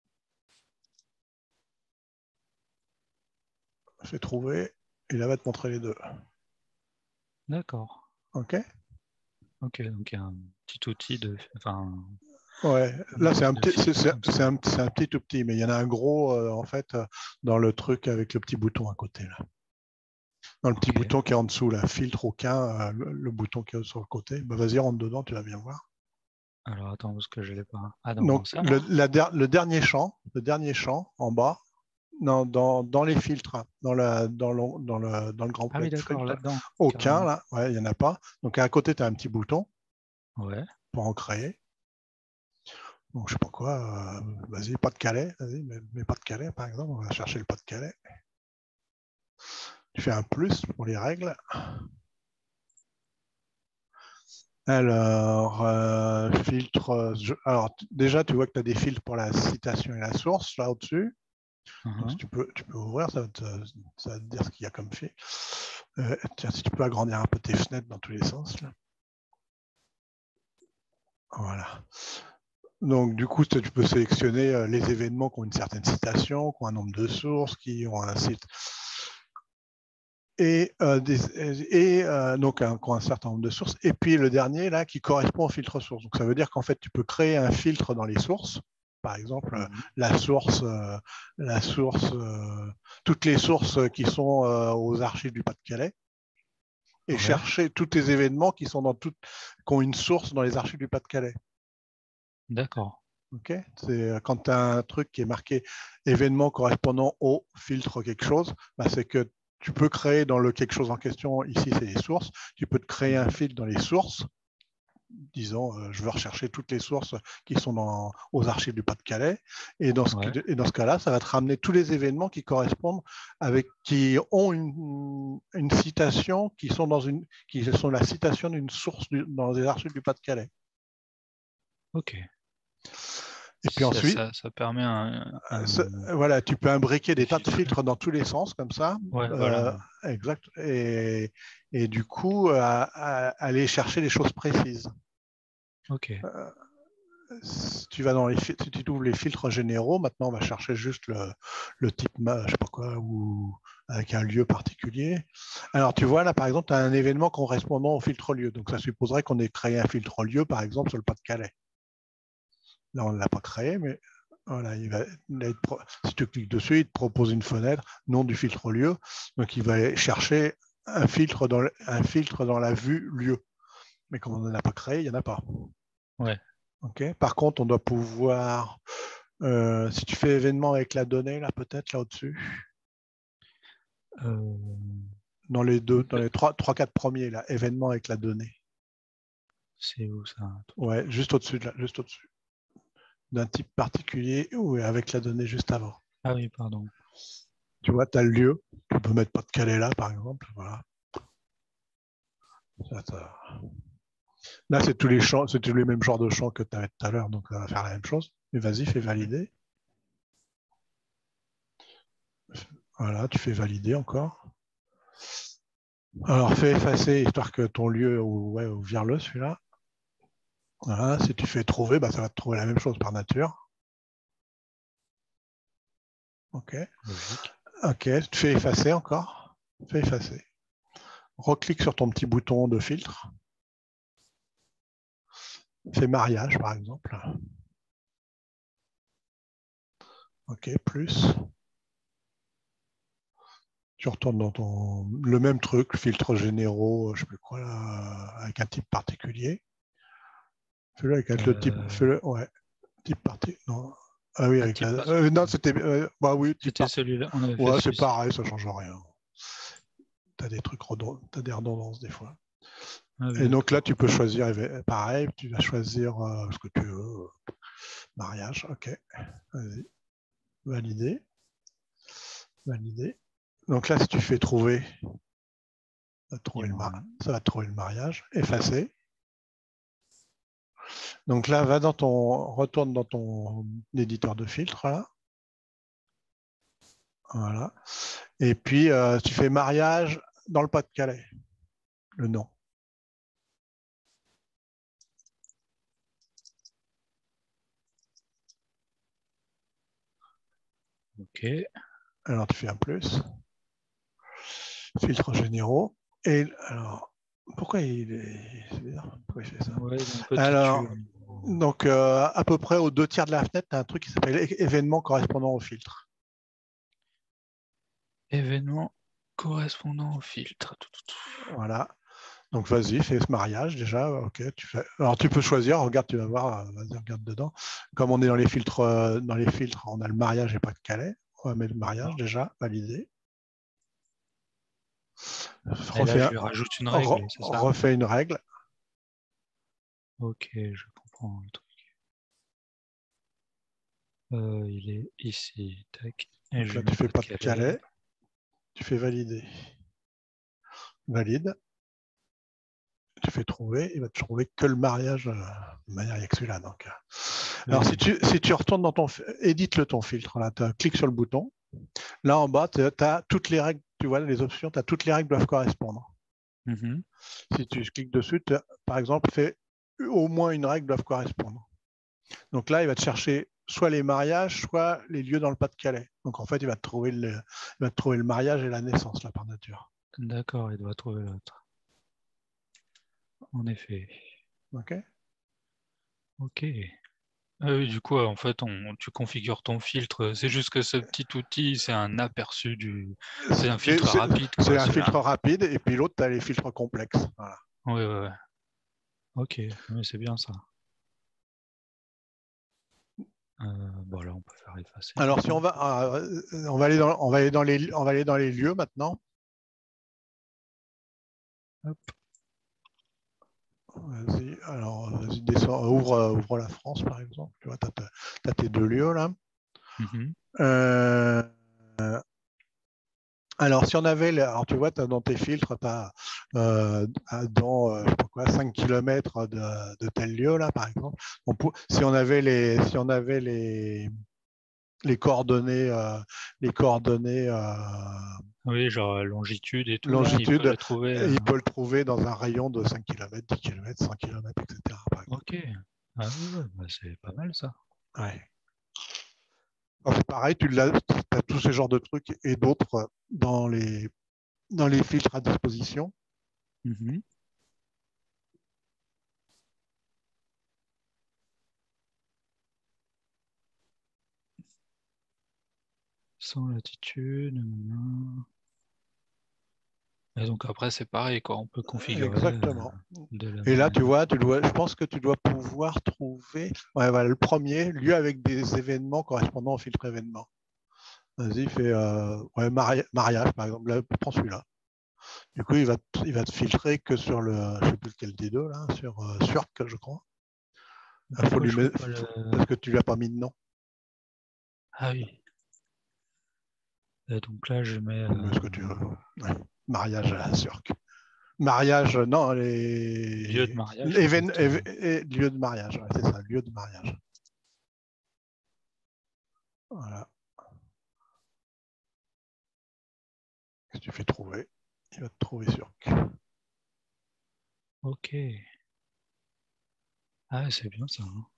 Fais trouver. Et là, va te montrer les deux. D'accord. Ok. Ok, donc il y a un petit outil de. Enfin, Ouais, un là c'est outil un de petit, filtre comme ça. c'est un petit tout petit, mais il y en a un gros en fait dans le truc avec le petit bouton à côté là. Dans le petit Ok. bouton qui est en dessous là, filtre aucun, le bouton qui est sur le côté. Bah, vas-y, rentre dedans, tu vas bien voir. Alors attends, parce que je l'ai pas. Ah, dans Donc ça là? le dernier champ en bas, dans les filtres, hein, dans le grand Ah oui, d'accord, filtre, là-dedans, aucun carrément. là, ouais, il n'y en a pas. Donc à côté, tu as un petit bouton Ouais. pour en créer. Donc je sais pas quoi, vas-y, pas de Calais, vas-y, mais pas de Calais par exemple, on va chercher le pas de Calais. Tu fais un plus pour les règles. Alors, filtre. Déjà, tu vois que tu as des filtres pour la citation et la source, là au-dessus. Donc, si tu peux ouvrir, ça va te dire ce qu'il y a comme filtre. Tiens, si tu peux agrandir un peu tes fenêtres dans tous les sens. Là. Voilà. Donc, du coup, tu peux sélectionner les événements qui ont une certaine citation, qui ont un nombre de sources, qui ont un site. Donc un certain nombre de sources. Et puis le dernier, là, qui correspond au filtre source. Donc ça veut dire qu'en fait, tu peux créer un filtre dans les sources. Par exemple, la source, toutes les sources qui sont aux archives du Pas-de-Calais et Ouais. chercher tous tes événements qui ont une source dans les archives du Pas-de-Calais. D'accord. Okay, c'est quand tu as un truc qui est marqué événement correspondant au filtre quelque chose, bah, c'est que tu peux créer dans le quelque chose en question, ici c'est les sources, tu peux te créer un filtre dans les sources, disons je veux rechercher toutes les sources qui sont aux archives du Pas-de-Calais, et dans ce cas-là, ça va te ramener tous les événements qui correspondent qui ont une citation, qui sont la citation d'une source dans les archives du Pas-de-Calais. Ok. Et puis ensuite, ça permet voilà, tu peux imbriquer des tas de filtres dans tous les sens comme ça. Ouais, voilà. Exact. Et du coup, aller chercher les choses précises. Ok. Si tu ouvres les filtres généraux, maintenant on va chercher juste le type, je sais pas quoi, ou avec un lieu particulier. Alors tu vois là, par exemple, tu as un événement correspondant au filtre lieu. Donc ça supposerait qu'on ait créé un filtre lieu, par exemple, sur le Pas-de-Calais. Là, on ne l'a pas créé, mais voilà, si tu cliques dessus, il te propose une fenêtre, nom du filtre lieu. Donc, il va chercher un filtre dans la vue lieu. Mais comme on n'en a pas créé, il n'y en a pas. Ouais. Okay. Par contre, on doit pouvoir, si tu fais événement avec la donnée, là, peut-être, là au-dessus. Dans les 3-4 premiers, là, événement avec la donnée. C'est où ça? Ouais, juste au-dessus, juste au-dessus. D'un type particulier ou avec la donnée juste avant. Ah oui, pardon. Tu vois, tu as le lieu. Tu peux mettre Pas-de-Calais là, par exemple. Voilà. Là, c'est tous les champs, c'est tous les mêmes genres de champs que tu avais tout à l'heure, donc ça va faire la même chose. Mais vas-y, fais valider. Voilà, tu fais valider encore. Alors, fais effacer, histoire que ton lieu, ou vire-le celui-là. Voilà, si tu fais trouver, bah, ça va te trouver la même chose par nature. Ok. Logique. Ok, tu fais effacer encore. Fais effacer. Reclique sur ton petit bouton de filtre. Fais mariage, par exemple. Ok, plus. Tu retournes dans le même truc, filtre généraux, je sais plus quoi, là, avec un type particulier. Fais-le avec le type, ouais, type particulier. Non. Ah oui, avec non, c'était, bah oui, c'était celui-là. On avait ouais, c'est pareil, ça change rien. T'as des trucs t'as des redondances des fois. Ah, oui, et donc là, tu peux choisir, pareil, tu vas choisir ce que tu veux. Mariage, ok. Vas-y. Valider. Valider. Donc là, si tu fais trouver, ça va te trouver le mariage. Effacer. Donc là, retourne dans ton éditeur de filtre, là. Voilà. Et puis, tu fais mariage dans le Pas-de-Calais, le nom. Ok. Alors, tu fais un plus. Filtres généraux. Et alors, pourquoi pourquoi il fait ça? Ouais, alors, donc, à peu près aux 2/3 de la fenêtre, tu as un truc qui s'appelle événement correspondant au filtre. Événement correspondant au filtre. Voilà. Donc vas-y, fais ce mariage déjà. Ok, alors tu peux choisir. Regarde, tu vas voir. Vas-y, regarde dedans. Comme on est dans les filtres, on a le mariage et Pas-de-Calais. On va mettre le mariage déjà validé. Et là, je lui rajoute une règle, c'est ça? Refais une règle. Ok, je comprends le truc. Il est ici. Tac. Et Donc là, tu fais Pas-de-Calais. Tu fais valider. Valide. Tu fais trouver, il va te trouver que le mariage. De manière, il n'y a que celui-là. Donc. Alors, si tu retournes dans édite ton filtre, là, tu cliques sur le bouton. Là, en bas, tu as toutes les règles, tu vois, les options, tu as toutes les règles doivent correspondre. Si tu cliques dessus, par exemple, fais au moins une règle doivent correspondre. Donc là, il va te chercher soit les mariages, soit les lieux dans le Pas-de-Calais. Donc en fait, il va te trouver le mariage et la naissance, là, par nature. D'accord, il doit trouver l'autre. En effet. Ok. Ok. Oui, du coup, en fait, tu configures ton filtre. C'est juste que ce petit outil, c'est un aperçu c'est un filtre rapide. C'est un filtre rapide, et puis l'autre, tu as les filtres complexes. Voilà. Oui, ouais. Ok, mais c'est bien ça. Bon, là, on peut faire effacer. Alors, si on va aller dans les lieux maintenant. Hop. Vas-y, alors, vas-y, descends, ouvre la France, par exemple. Tu vois, tu as tes deux lieux là. Euh, alors, si on avait, alors tu vois, dans tes filtres, tu as dans je sais pas quoi, 5 km de tel lieu là, par exemple. Si on avait les coordonnées, Oui, genre longitude et tout, là, il peut longitude, les trouver. il peut le trouver dans un rayon de 5 km, 10 km, 100 km, etc. Par exemple. Ok. Ah ouais, bah, c'est pas mal ça. Ouais. C'est pareil, tu as tous ces genres de trucs et d'autres dans les filtres à disposition. Sans latitude. Et donc après, c'est pareil, quoi. On peut configurer Exactement. de la Et même là, tu manière. vois, je pense que tu dois pouvoir trouver voilà, le premier lieu avec des événements correspondant au filtre événement. Vas-y, fais mariage, par exemple. Là, prends celui-là. Du coup, il va te filtrer que sur le, je ne sais plus lequel des deux, là, sur Surc, je crois. Faut lui mettre, parce que tu lui as pas mis de nom. Ah oui. Et donc là, je mets. Ce que tu veux. Ouais. Mariage à Surc. Mariage, non, Lieu de mariage, peut-être. lieu de mariage, ouais, c'est ça, lieu de mariage. Voilà. Si tu fais trouver, il va te trouver Surc. Ok. Ah, c'est bien ça. Hein.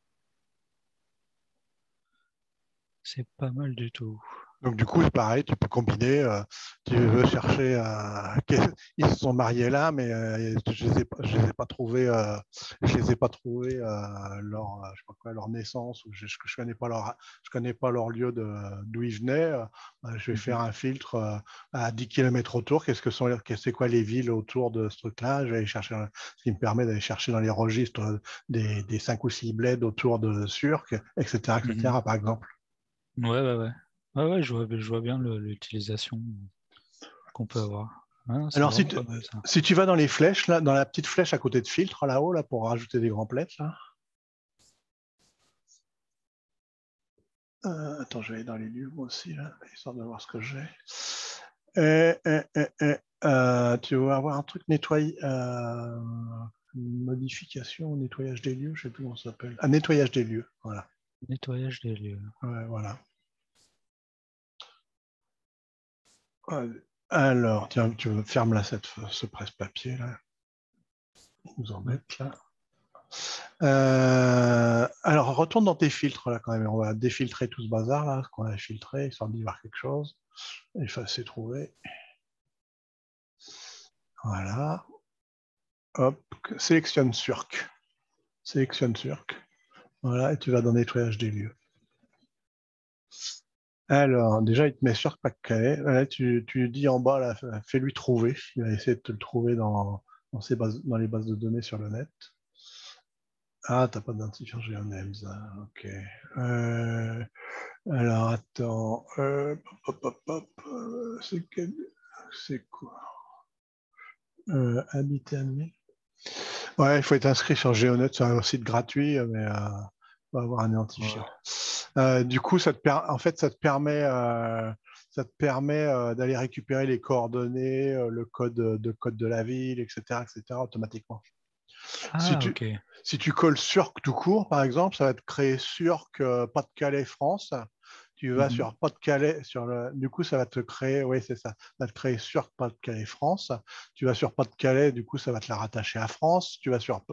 C'est pas mal du tout. Donc du coup, c'est pareil, tu peux combiner. Tu veux chercher. Ils se sont mariés là, mais je les ai pas trouvés. Je les ai pas trouvés leur, je sais pas quoi, leur naissance ou je connais pas leur lieu d'où ils venaient. Je vais faire un filtre à 10 km autour. C'est quoi les villes autour de ce truc-là? Je vais aller chercher, ce qui me permet d'aller chercher dans les registres des 5 ou 6 bleds autour de Surc, etc., par exemple. Ouais. Ouais, je vois bien l'utilisation qu'on peut avoir. Ah, c'est Alors, vraiment pas mal ça. si tu vas dans les flèches, là, dans la petite flèche à côté de filtre, là-haut, là, pour rajouter des grands plets, là. Attends, je vais aller dans les lieux, moi aussi, là, histoire de voir ce que j'ai. Tu vas avoir un truc nettoyé, modification, nettoyage des lieux, je ne sais plus comment ça s'appelle. Ah, nettoyage des lieux, voilà. Nettoyage des lieux. Ouais, voilà. Alors, tiens, tu fermes là ce presse-papier, là. Il nous embête, là. Alors, retourne dans tes filtres, là, quand même. On va défiltrer tout ce bazar, là, ce qu'on a filtré, histoire d'y voir quelque chose. Effacer, trouver. Voilà. Hop, sélectionne Surc. Sélectionne Surc. Voilà, et tu vas dans nettoyage des lieux. Alors, déjà, il te met Surc Pas-de-Calais. Là, tu dis en bas, là, fais-lui trouver. Il va essayer de te le trouver dans les bases de données sur le net. Ah, t'as pas d'identifiant GNM, ça. Ok. Alors, attends. C'est quoi Habiter admis. Ouais, il faut être inscrit sur GeoNet, c'est un site gratuit, mais on va avoir un identifiant. Du coup, en fait, ça te permet d'aller récupérer les coordonnées, le code de la ville, etc., automatiquement. Si Ah, tu, ok. si tu colles Surc tout court, par exemple, ça va te créer Surc Pas-de-Calais France. Tu vas sur Pas-de-Calais, du coup, ça va te créer, oui, c'est ça, ça va te créer Surc Pas-de-Calais France. Tu vas sur Pas-de-Calais, du coup, ça va te la rattacher à France. Tu vas sur,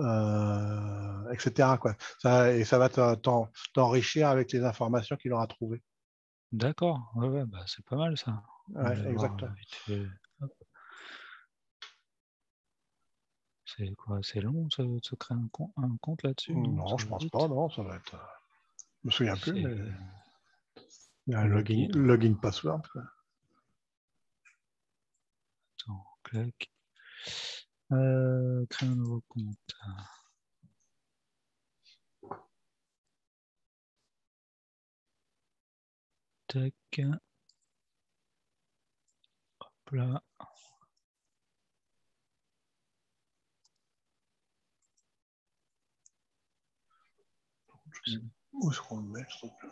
etc., quoi. Et ça va t'enrichir avec les informations qu'il aura trouvées. D'accord. Ouais, bah, c'est pas mal ça. On Ouais, va voir exactement. vite fait. Hop. C'est quoi? C'est long de se créer un compte là-dessus, non? Non, Ça je va pense pas, vite. non, ça va être. Je me souviens plus, mais C'est il y a un login. login password, quoi. Attends, clac. Créer un nouveau compte. tac. Hop là. Où est-ce qu'on le met, ce truc-là?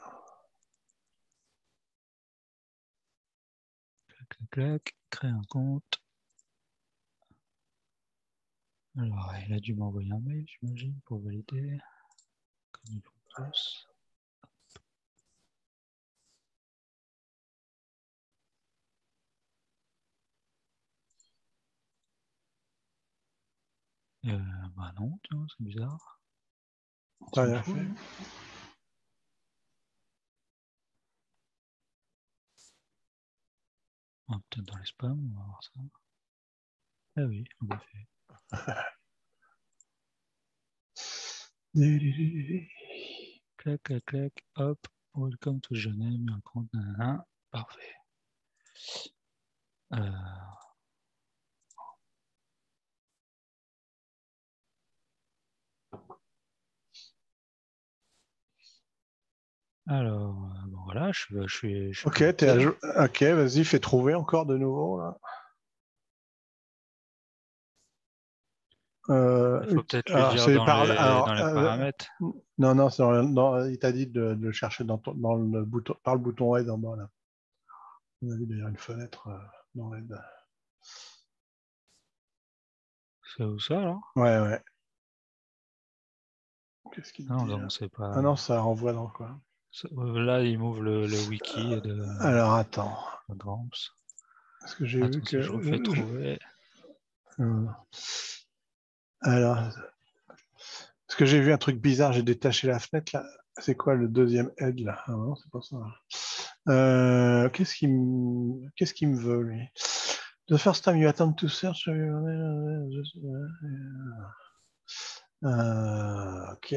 Clac, clac, clac. Créer un compte. Alors, il a dû m'envoyer un mail, j'imagine, pour valider. Comme ils font tous. Bah non, tu vois, c'est bizarre. T'as rien fait. Ah, peut-être dans les spams, on va voir ça. Ah oui, en effet. Clac, clac, clac, hop. Welcome to Genève, un compte, nanana. Parfait. Alors, bon voilà, je suis Ok, connecté. ok, vas-y, fais trouver encore de nouveau. Là. Il faut peut-être lui dire dans les paramètres. Non, il t'a dit de le chercher dans le bouton, par le bouton aide en bas. Là. On a vu d'ailleurs une fenêtre dans l'aide. C'est où ça alors? Ouais, ouais. Qu'est-ce qu'il Non, dit là? donc c'est pas. Ah non, ça renvoie dans quoi? Là, il m'ouvre le wiki de. Alors attends. Gramps. Parce que j'ai vu Attends, si que. je refais trouver. Alors. Parce que j'ai vu un truc bizarre, j'ai détaché la fenêtre là. C'est quoi le deuxième aide là? Ah non, c'est pas ça. Qu'est-ce qu'il me veut lui? The first time you attempt to search. Ok.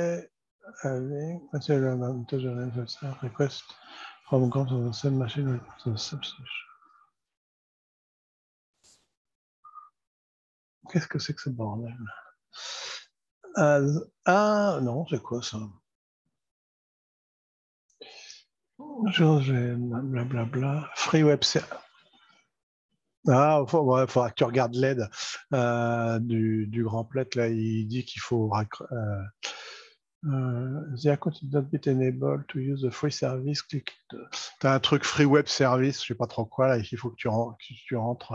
Request from account of the same machine to the substation. Qu'est-ce que c'est que ce bordel? Ah non, c'est quoi ça? Blablabla. Free web service. Ah, il faudra que tu regardes l'aide du grand plate. Là, il dit qu'il faut. The account is not been enabled to use the free service. Click. T'as un truc free web service, je sais pas trop quoi, là, il faut que tu rentres.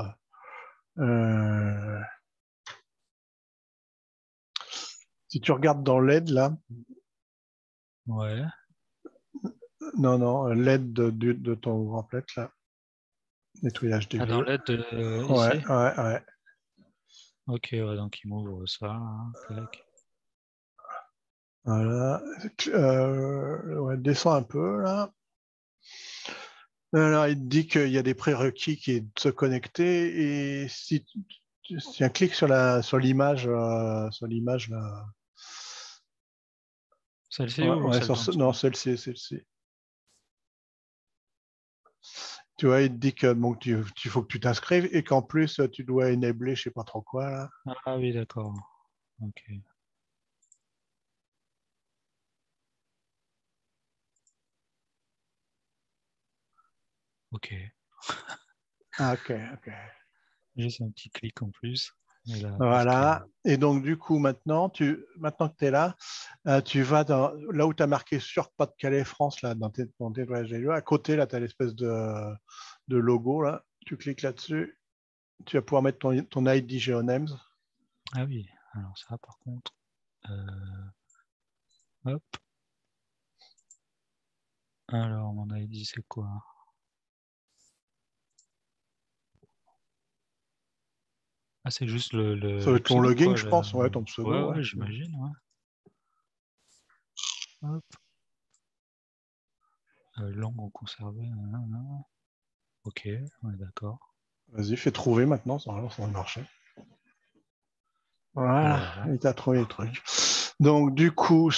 Si tu regardes dans l'aide, là. Ouais. Non, l'aide de ton grand plate, là. Nettoyage des Dans vœux. l'aide Ouais, ici. ouais. Ok, ouais, donc il m'ouvre ça. Hein, Voilà. Ouais, descends un peu, là. Alors, il te dit qu'il y a des prérequis qui est de se connecter et si un clic sur l'image, là. Celle-ci ou Ouais, celle d'en dessous? non, celle-ci. Tu vois, il te dit que bon, faut que tu t'inscrives et qu'en plus, tu dois enabler, je sais pas trop quoi, là. Ah oui, d'accord. Ok. Ok. Ah, ok. Juste un petit clic en plus. Et là, Voilà. Et donc, du coup, maintenant que tu es là, tu vas là où tu as marqué sur Pas-de-Calais France, là, dans tes voyages des lieux. À côté, là, tu as l'espèce de logo, là. Tu cliques là-dessus. Tu vas pouvoir mettre ton ID GeoNames. Ah oui, alors ça, par contre. Hop. Alors, mon ID, c'est quoi? Ah, c'est juste Ça va le être ton pseudo, login, quoi. je pense. Ouais, ton pseudo, ouais. Ouais, j'imagine, ouais. Hop. Langue conservée. Ok, on est d'accord. Vas-y, fais trouver maintenant, ça va marcher. Voilà, il t'a trouvé le truc. Donc, du coup,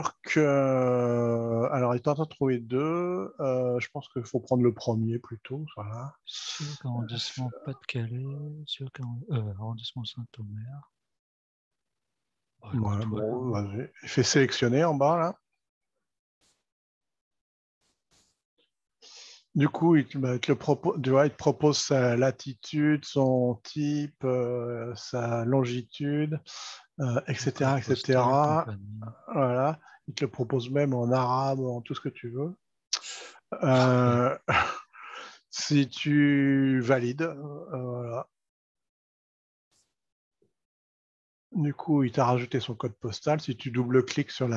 alors, il t'a trouvé deux. Je pense qu'il faut prendre le premier plutôt. Voilà. Sur arrondissement Pas-de-Calais, arrondissement Saint-Omer. Voilà, bon, vas-y. Fais sélectionner en bas, là. Du coup, il te propose sa latitude, son type, sa longitude, etc., Code postal, etc. compagnie. Voilà. Il te le propose même en arabe, en tout ce que tu veux. Parfait. Si tu valides, voilà. Du coup, il t'a rajouté son code postal. Si tu double-cliques sur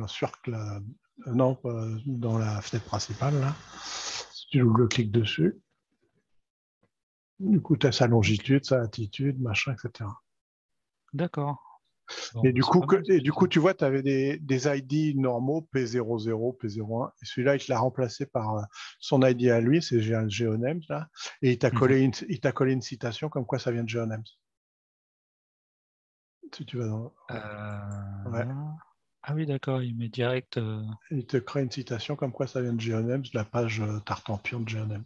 non, dans la fenêtre principale, là, si tu double-cliques dessus, du coup, tu as sa Ok. longitude, sa latitude, machin, etc. D'accord. Bon, Et bah, du c'est coup, pas mal ce que tu dis. tu vois, tu avais des ID normaux, P00, P01. Et celui-là, il te l'a remplacé par son ID à lui, c'est Geonems, là. Et Mhm. il t'a collé une citation comme quoi ça vient de Geonems. Si tu vas dans... Ouais. Ah oui, d'accord, il met direct. Il te crée une citation comme quoi ça vient de Geonems, de la page Tartampion de Geonems.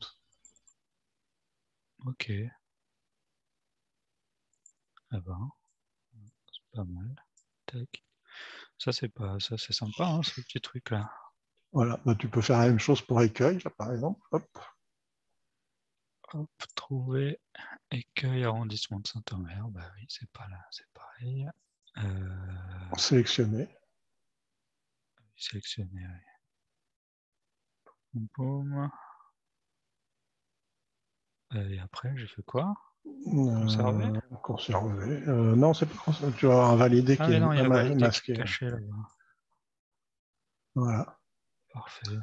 Ok. Ah ben, c'est pas mal. Tac. Ça c'est sympa, hein, ce petit truc-là. Voilà, bah, tu peux faire la même chose pour écueil, là, par exemple. Hop, Hop, trouver écueil arrondissement de Saint-Omer. Bah oui, c'est pas là, c'est pareil. sélectionner. Sélectionner. Boum. Et après, j'ai fait quoi? Conserver? Conserver. Non, c'est pas conserver. Tu vas invalider Ah qui mais est non, il y a validé qui est masqué. caché là-bas. Voilà. Parfait.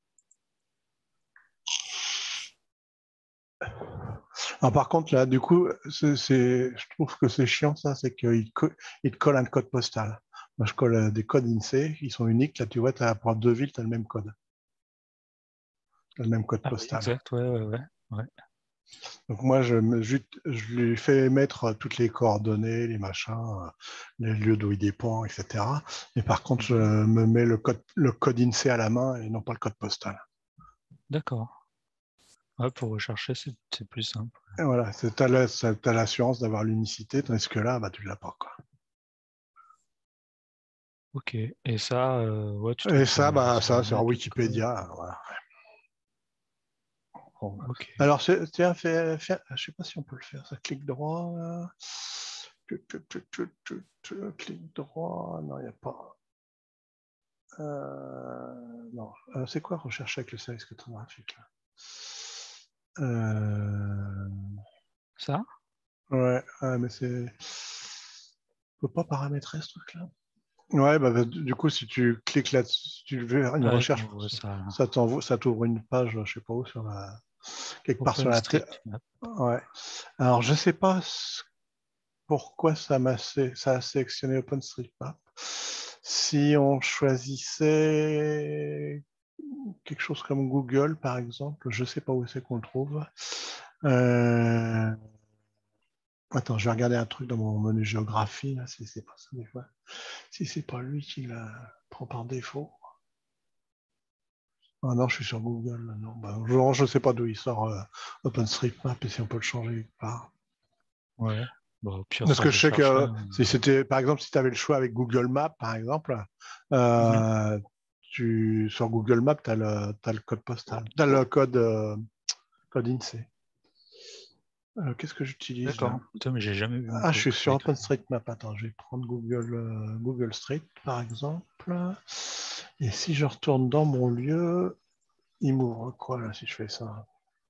Alors, par contre, là, du coup, je trouve que c'est chiant, ça, c'est il te colle un code postal. Moi, je colle des codes INSEE, ils sont uniques. Là, tu vois, pour deux villes, tu as le même code. Tu as le même code Ah oui, postal. exact, ouais. Donc, moi, je lui fais mettre toutes les coordonnées, les machins, les lieux d'où il dépend, etc. Mais par contre, je Mhm. me mets le code INSEE à la main et non pas le code postal. D'accord. Ouais, pour rechercher, c'est plus simple. Et voilà, t'as l'assurance d'avoir l'unicité, tandis que là, bah, tu l'as pas, quoi. Ok. Et ça, ouais, tu Et trouves ça, bah, sur le ça, c'est en net ou quoi? Wikipédia, voilà. Bon. Ok. Alors, tiens, je sais pas si on peut le faire, ça, clic droit, là. Clic droit, non, il n'y a pas. Non, c'est quoi rechercher avec le service cartographique, là? Ça? Ouais, mais on peut pas paramétrer ce truc-là. Ouais, bah, du coup, si tu cliques là-dessus, si tu veux une Ouais, recherche, on voit ça là. ça t'ouvre une page, je sais pas où, quelque part sur OpenStreetMap. Ouais. Alors, je sais pas pourquoi ça a sélectionné OpenStreetMap. Si on choisissait quelque chose comme Google, par exemple, je sais pas où c'est qu'on le trouve. Euh, Attends, je vais regarder un truc dans mon menu géographie, là, si c'est pas ça des fois. Si c'est pas lui qui la prend par défaut. Ah non, je suis sur Google. Là, non. Bah, je sais pas d'où il sort OpenStreetMap et si on peut le changer quelque part. Ouais. Bon, au pire, Parce pour que je sais rechercher. que si c'était, par exemple, si tu avais le choix avec Google Maps, par exemple, Mhm. euh, sur Google Maps, t'as le code postal, tu as le code INSEE. Qu'est-ce que j'utilise là? D'accord. Putain, mais j'ai jamais vu Ah, je suis sur Street. OpenStreetMap. Attends, je vais prendre Google Street, par exemple. Et si je retourne dans mon lieu, il m'ouvre quoi là si je fais ça?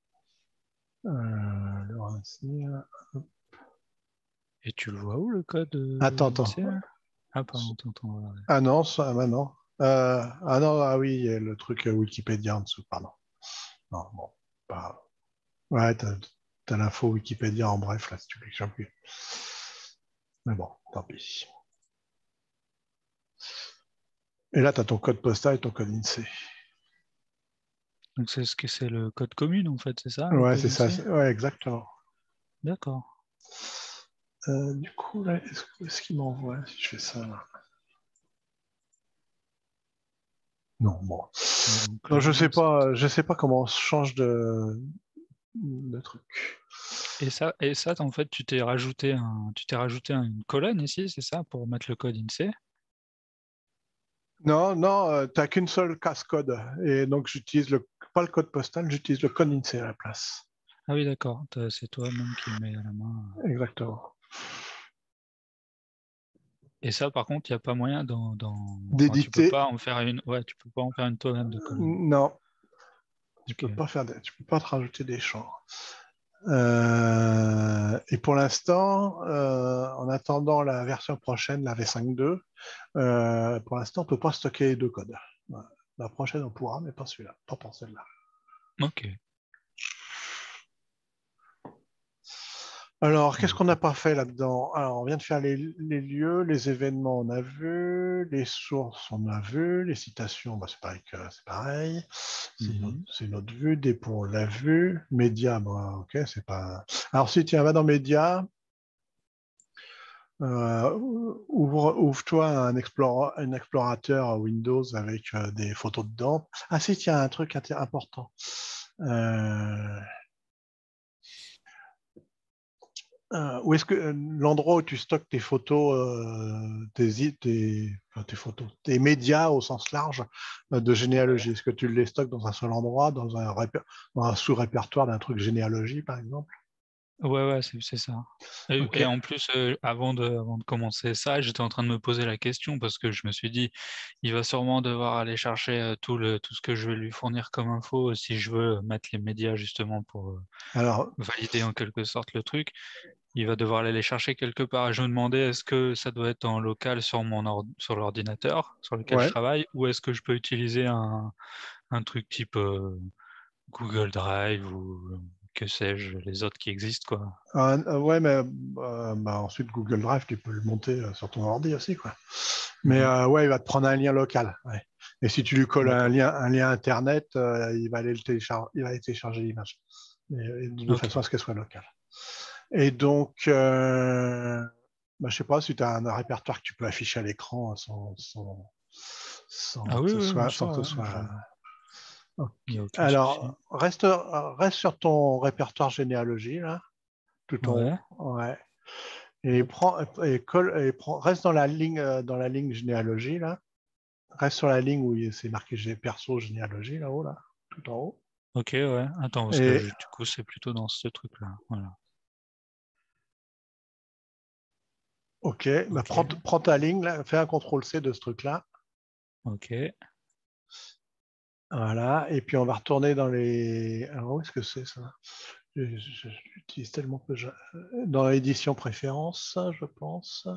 Le Racine. Et tu le vois où le code Attends. INSEE là? Ah, pardon, t'entends. Ah non, bah non. Ah non, ah oui, il y a le truc Wikipédia en dessous, pardon. Non, bon, pas. Ouais, t'as l'info Wikipédia en bref, là, si tu cliques sur plus. Mais bon, tant pis. Et là, t'as ton code postal et ton code INSEE. Donc c'est ce que c'est le code commune en fait, c'est ça, le Ouais, code c'est ça. INSEE? Ouais, exactement. D'accord. Du coup, là, est-ce qu'il m'envoie si je fais ça là? Non, bon. Ouais, donc Non, là, non. je sais pas comment on se change de truc. Et ça, en fait, tu t'es rajouté une colonne ici, c'est ça, pour mettre le code INSEE? Non, non, t'as qu'une seule casse-code. Et donc, j'utilise pas le code postal, j'utilise le code INSEE à la place. Ah oui, d'accord. C'est toi-même qui le mets à la main. Exactement. Et ça, par contre, il n'y a pas moyen d'éditer. Tu peux pas en faire une. Ouais, tu peux pas en faire une toi-même de colonne. Non. Tu okay. peux pas te rajouter des champs. Et pour l'instant, en attendant la version prochaine, la V5.2, pour l'instant, on ne peut pas stocker les deux codes. La prochaine, on pourra, mais pas celui-là, pas pour celle-là. Ok. Alors, qu'est-ce qu'on n'a pas fait là-dedans? Alors, on vient de faire les lieux, les événements, on a vu, les sources, on a vu, les citations, bah, c'est pareil, c'est notre vue, dépôt, on l'a vu, médias, bah, ok, c'est pas... Alors, si tiens, va dans médias, ouvre-toi un explorateur Windows avec des photos dedans. Ah si, tiens, un truc important. Où est-ce que l'endroit où tu stockes tes photos, tes médias au sens large de généalogie, est-ce que tu les stockes dans un seul endroit, dans un sous-répertoire d'un truc généalogie, par exemple? Ouais, c'est ça. Et en plus, avant de commencer ça, j'étais en train de me poser la question parce que je me suis dit, il va sûrement devoir aller chercher tout ce que je vais lui fournir comme info si je veux mettre les médias justement pour valider en quelque sorte le truc. Il va devoir aller les chercher quelque part. Je me demandais, est-ce que ça doit être en local sur sur l'ordinateur sur lequel je travaille, ou est-ce que je peux utiliser un truc type Google Drive ou que sais-je, les autres qui existent, quoi. Ouais, mais ensuite Google Drive, tu peux le monter sur ton ordi aussi, quoi. Mais ouais, il va te prendre un lien local. Ouais. Et si tu lui colles un lien Internet, il va aller télécharger l'image. De façon à ce qu'elle soit locale. Et donc, je sais pas si tu as un répertoire que tu peux afficher à l'écran sans que ce soit. Okay. Alors, reste sur ton répertoire généalogie, là, tout en haut. Ouais. Et reste dans la ligne généalogie, là. Reste sur la ligne où c'est marqué perso généalogie, là-haut, là, tout en haut. Ok, ouais. Attends, parce que du coup, c'est plutôt dans ce truc-là. Voilà. Ok, bah prends ta ligne, là, fais un CTRL-C de ce truc-là. Ok. Voilà, et puis on va retourner dans les... Alors, où est-ce que c'est, ça? J'utilise tellement peu... Dans l'édition préférence, je pense.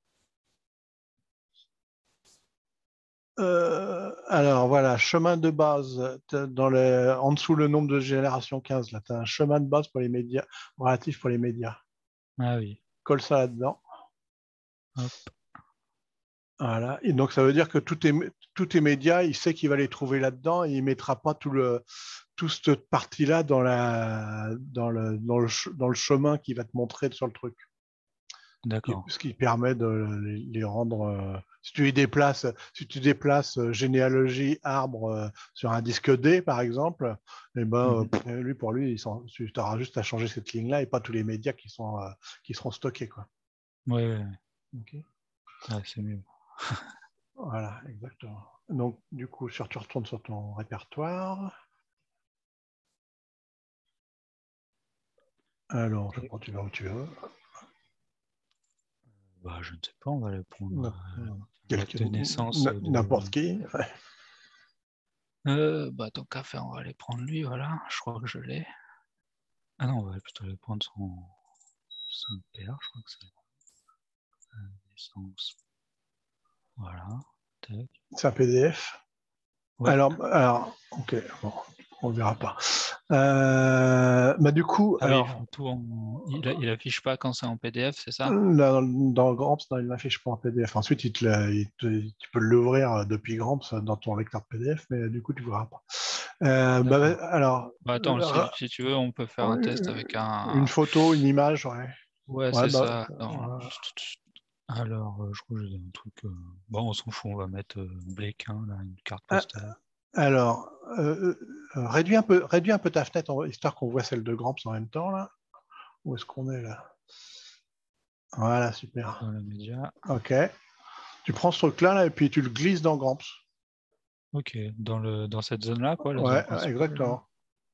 Alors, voilà, chemin de base. En dessous, le nombre de génération 15, là, tu as un chemin de base pour les médias, relatif pour les médias. Ah oui. Colle ça là-dedans. Hop. Voilà. Et donc, ça veut dire que tous tes médias, il sait qu'il va les trouver là-dedans et il ne mettra pas toute cette partie-là dans le chemin qu'il va te montrer sur le truc. D'accord. Ce qui permet de les rendre... si tu déplaces généalogie, arbre sur un disque D, par exemple, eh ben, pour lui, tu auras juste à changer cette ligne-là et pas tous les médias qui seront stockés, quoi. Ouais. Okay. Ah, c'est mieux. Voilà, exactement. Donc, du coup, tu retournes sur ton répertoire. Alors, je prends, tu vas où tu veux. Bah, je ne sais pas, on va aller prendre date de naissance. N'importe qui. Tant qu'à faire, on va aller prendre lui, voilà. Je crois que je l'ai. Ah non, on va plutôt aller prendre son père, je crois que c'est naissance. Voilà. Tac. C'est un PDF. Ouais. Alors, ok, bon, on verra pas. Du coup, il affiche pas quand c'est en PDF, c'est ça? Dans Gramps, il n'affiche pas en PDF. Ensuite, tu peux l'ouvrir depuis Gramps dans ton lecteur de PDF, mais du coup, tu ne verras pas. Attends, si tu veux, on peut faire un test avec une photo, une image, ouais. Ouais, c'est ça. Alors, je crois que j'ai un truc. Bon, on s'en fout, on va mettre Bléquin, là, une carte postale. Alors, réduis un peu ta fenêtre, histoire qu'on voit celle de Gramps en même temps, là. Où est-ce qu'on est, là? Voilà, super. Dans les médias. Ok. Tu prends ce truc-là, là, et puis tu le glisses dans Gramps. Ok, dans cette zone-là, quoi, la Ouais, zone principale. exactement.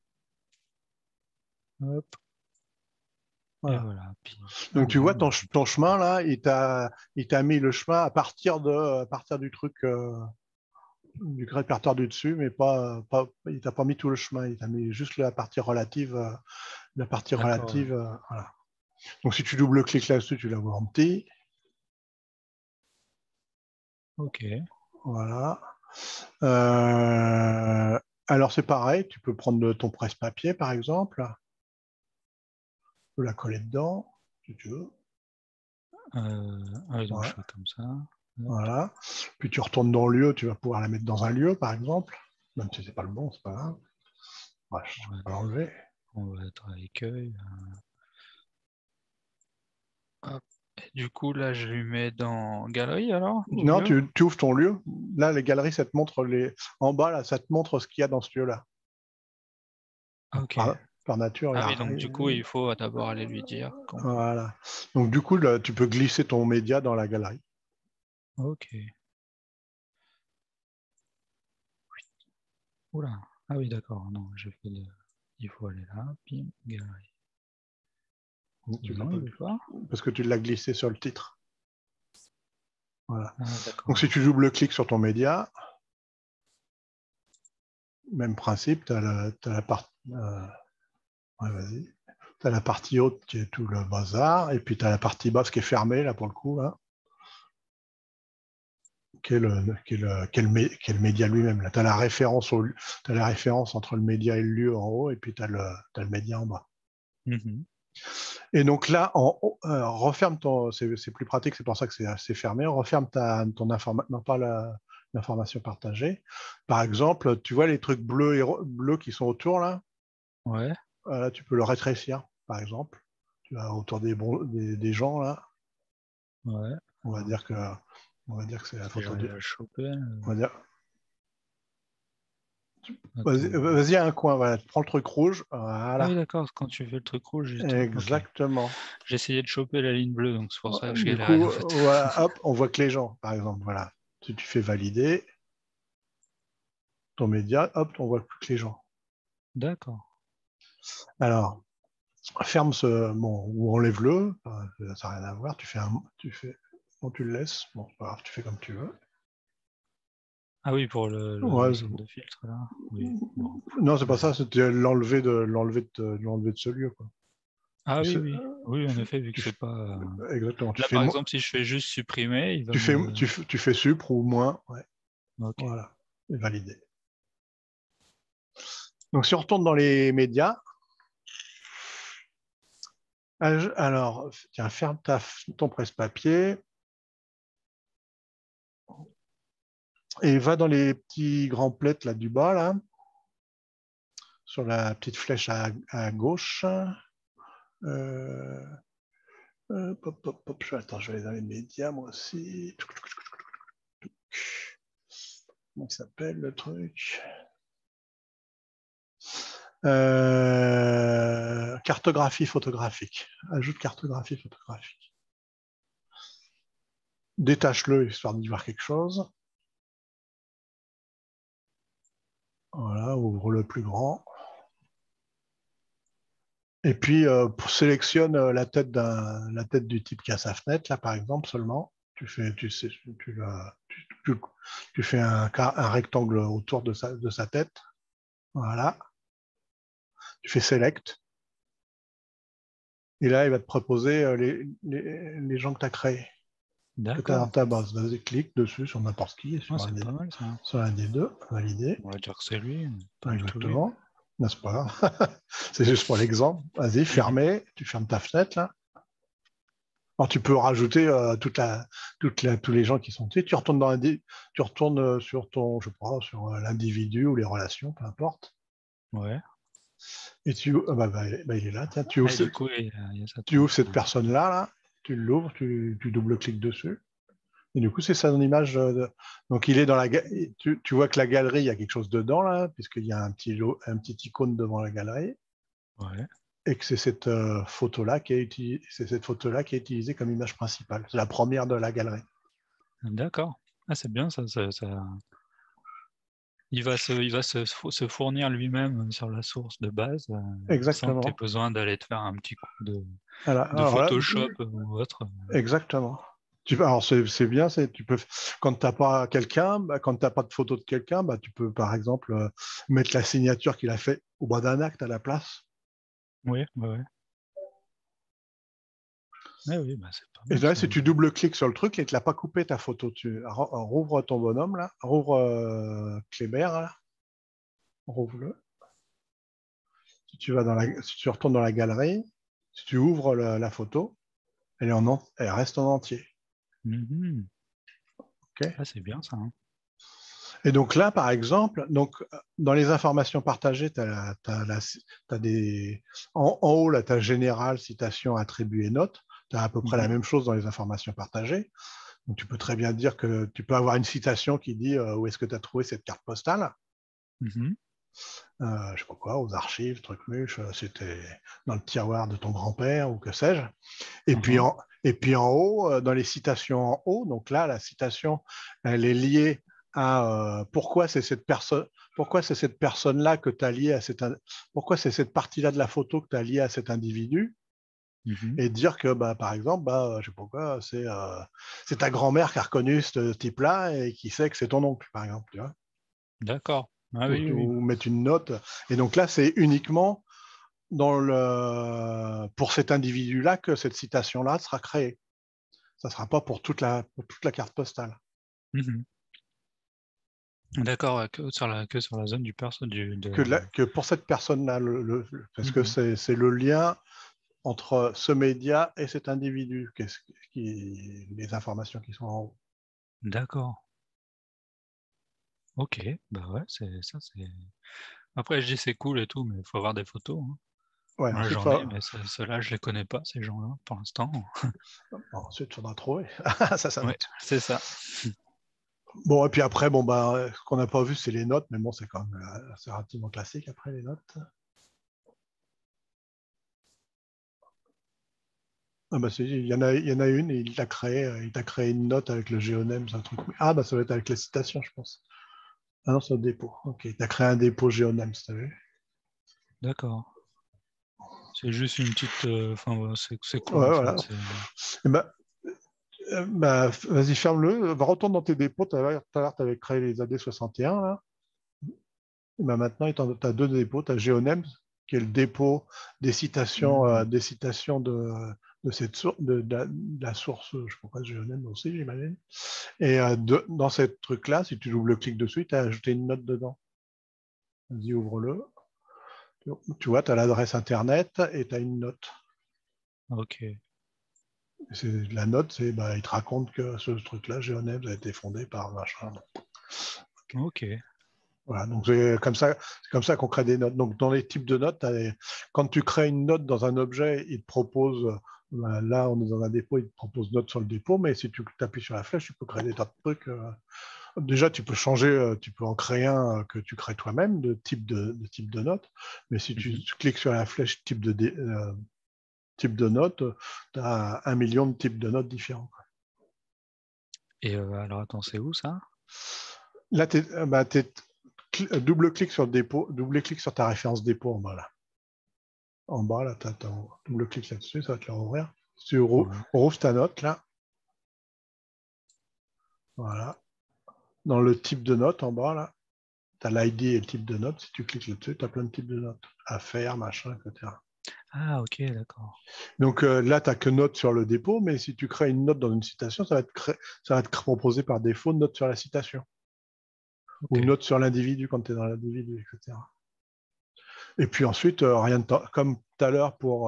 Hop. Voilà. Et voilà. Puis, Donc tu vois ton chemin là, il t'a mis le chemin à partir du truc du répertoire du dessus, mais il t'a pas mis tout le chemin, il t'a mis juste la partie relative, D'accord. voilà. Donc si tu double-cliques là-dessus, tu la vois en petit. Ok. Voilà. Alors c'est pareil, tu peux prendre ton presse-papier par exemple, tu peux la coller dedans, si tu veux. Donc Ouais. je fais comme ça. Hop. Voilà. Puis tu retournes dans le lieu, tu vas pouvoir la mettre dans un lieu par exemple, même si c'est pas le bon, c'est pas grave. Ouais, je peux pas l'enlever. On va être à l'écueil. Hop. Et du coup, là, je lui mets dans galerie alors, du Non, lieu. tu ouvres ton lieu. Là, les galeries, ça te montre en bas, là, ça te montre ce qu'il y a dans ce lieu-là. Ah, ok. Par nature, il y Ah a oui, donc du coup, il faut d'abord aller lui dire. Voilà. Donc du coup, là, tu peux glisser ton média dans la galerie. Ok. Oula. Ah oui, d'accord. Non, j'ai fait le. Il faut aller là, puis galerie. Non, il veut pas. Parce que tu l'as glissé sur le titre. Voilà. Ah, Donc si d'accord. tu double-cliques sur ton média, même principe, tu as la partie. Ouais, vas-y. Tu as la partie haute qui est tout le bazar, et puis tu as la partie basse qui est fermée, là, pour le coup, là, qui est le média lui-même. Là, tu as la référence entre le média et le lieu en haut, et puis tu as le média en bas. Mhm. Et donc là, referme c'est plus pratique, c'est pour ça que c'est assez fermé. Referme ton information, non pas l'information partagée. Par exemple, tu vois les trucs bleus qui sont autour là, Ouais. tu peux le rétrécir, par exemple. Tu vas autour des gens là. Ouais. On va dire que, on va dire que c'est la Si photo j'arrive à le choper. on va dire, Attends. vas-y à un coin, voilà, tu prends le truc rouge, Ah oui, voilà. d'accord. Quand tu fais le truc rouge, juste. Ok. Exactement. J'ai essayé de choper la ligne bleue, donc c'est pour ça que je Du galérais coup, en fait. voilà, hop, on voit que les gens, par exemple, voilà. Si tu fais valider ton média, hop, on voit plus que les gens. D'accord. Alors, ferme bon, ou enlève-le, ça n'a rien à voir. Bon, tu le laisses, bon, c'est pas grave, tu fais comme tu veux. Ah oui, pour Ouais, le centre de filtre là. Oui. Bon. non, c'est pas Vas-y. ça, c'était l'enlever de ce lieu, quoi. Ah Tu oui, sais, oui. Oui, en tu, effet, vu que tu, c'est pas. exactement, Là, par exemple, si je fais juste supprimer, il va me. tu fais supr ou moins, ouais, Ok. voilà, et valider. Donc, si on retourne dans les médias, alors, tiens, ferme ton presse-papier et va dans les petits grands plets là du bas, là, sur la petite flèche à gauche. Euh, attends, je vais aller dans les médias, moi aussi. Comment il s'appelle le truc? Cartographie photographique. Ajoute cartographie photographique. Détache-le histoire d'y voir quelque chose. Voilà, ouvre le plus grand. Et puis, sélectionne la tête du type qui a sa fenêtre, là, par exemple, seulement. Tu fais un rectangle autour de sa tête. Voilà. Tu fais select. Et là, il va te proposer les gens que tu as créés, que tu as dans D'accord. ta base. Vas-y, clique dessus sur n'importe qui, Ah, c'est pas mal ça. sur un des deux, valider. On va dire que c'est lui, pas du tout lui. Exactement. N'est-ce pas? C'est juste pour l'exemple. Vas-y, fermer. Tu fermes ta fenêtre, là. Alors, tu peux rajouter tous les gens qui sont dessus. Tu retournes sur je sais pas, sur l'individu ou les relations, peu importe. Ouais. Et il est là. Tiens, Et du coup, il y a sa tu tronche. ouvres cette personne-là, là, tu l'ouvres, tu double-cliques dessus. Et du coup, c'est son image. Donc, il est dans tu vois que la galerie, il y a quelque chose dedans, là, puisqu'il y a un petit icône devant la galerie. Ouais. Et que c'est cette photo-là qui est utilisée comme image principale. C'est la première de la galerie. D'accord. Ah, c'est bien ça. Il va se fournir lui-même sur la source de base sans que tu aies Exactement. besoin d'aller te faire un petit coup de Alors là, Photoshop ou autre. exactement. Alors c'est bien, tu peux, quand tu n'as pas quelqu'un, quand tu n'as pas de photo de quelqu'un, tu peux par exemple mettre la signature qu'il a fait au bas d'un acte à la place. Oui, ouais. Oui, c'est pas Et mal là, ça. si tu double-cliques sur le truc et que tu l'as pas coupé ta photo, tu rouvre ton bonhomme là, rouvre Kléber là, rouvre-le. Si tu retournes dans la galerie, si tu ouvres la photo, elle reste en entier. Mhm. Okay. Ah, c'est bien ça. Hein. Et donc là, par exemple, dans les informations partagées, en haut, là, tu as général, citation, attribut et note. Tu as à peu près la même chose dans les informations partagées. Donc tu peux très bien dire que tu peux avoir une citation qui dit où est-ce que tu as trouvé cette carte postale. Je sais pas quoi, aux archives, truc muche, c'était dans le tiroir de ton grand-père ou que sais-je. Et puis en haut, dans les citations en haut, donc là, la citation, elle est liée à pourquoi c'est cette personne-là que tu as lié à pourquoi c'est cette partie-là de la photo que tu as liée à cet individu. Et dire que, par exemple, je sais pas quoi, c'est ta grand-mère qui a reconnu ce type-là et qui sait que c'est ton oncle, par exemple. Tu vois. D'accord. Ah, Ou, oui. ou mettre une note. Et donc là, c'est uniquement pour cet individu-là que cette citation-là sera créée. Ça ne sera pas pour toute la carte postale. D'accord, que sur la zone du perso Que pour cette personne-là, parce que c'est le lien entre ce média et cet individu, les informations qui sont en haut. D'accord. Ok, ouais, c'est. Après, je dis c'est cool et tout, mais il faut avoir des photos. Hein. Ouais, Moi, ensuite, j'en ai, mais ceux-là, je les connais pas, ces gens-là, pour l'instant. ensuite, faudra trouver. ça Ouais, c'est ça. Bon, et puis après, ce qu'on n'a pas vu, c'est les notes, mais bon, c'est quand même assez relativement classique après les notes. Ah il y en a une et il t'a créé une note avec le géonème, c'est un truc. Ah ça va être avec les citations, je pense. Ah non, c'est un dépôt. Ok, il t'a créé un dépôt géonème, si tu vu. D'accord. C'est juste une petite. Enfin, c'est cool Ouais, en voilà. fait. Et vas-y, ferme-le. Retourne dans tes dépôts. Tout à l'heure, tu avais créé les AD 61, là. Et maintenant, tu as deux dépôts. Tu as Géonem, qui est le dépôt des citations, de cette source, de la source, je ne sais pas quoi, Géonem aussi, j'imagine. Et dans ce truc-là, si tu double-cliques dessus, tu as ajouté une note dedans. Vas-y, ouvre-le. Tu vois, tu as l'adresse Internet et tu as une note. Ok. La note, il te raconte que ce truc-là, Géonem, a été fondé par machin. Ok. Voilà, donc c'est comme ça qu'on crée des notes. Donc dans les types de notes, quand tu crées une note dans un objet, il te propose, là on est dans un dépôt, il te propose note sur le dépôt, mais si tu appuies sur la flèche, tu peux créer des tas de trucs. Déjà, tu peux changer, tu peux en créer un que tu crées toi-même de type de note, mais si tu cliques sur la flèche type de note, tu as 1 million de types de notes différents. Et alors attends, c'est où ça? Là, double-clique sur le dépôt, double-clique sur ta référence dépôt en bas là. En bas là, tu double-clique là-dessus, ça va te le rouvrir. Tu rouvres ta note là. Voilà. Dans le type de note en bas là, tu as l'ID et le type de note. Si tu cliques là-dessus, tu as plein de types de notes. Affaires, machin, etc. Ah, ok, d'accord. Donc là, tu n'as que note sur le dépôt, mais si tu crées une note dans une citation, ça va te proposer par défaut une note sur la citation. Ou une note sur l'individu quand tu es dans l'individu, etc. Et puis ensuite, rien de comme tout à l'heure pour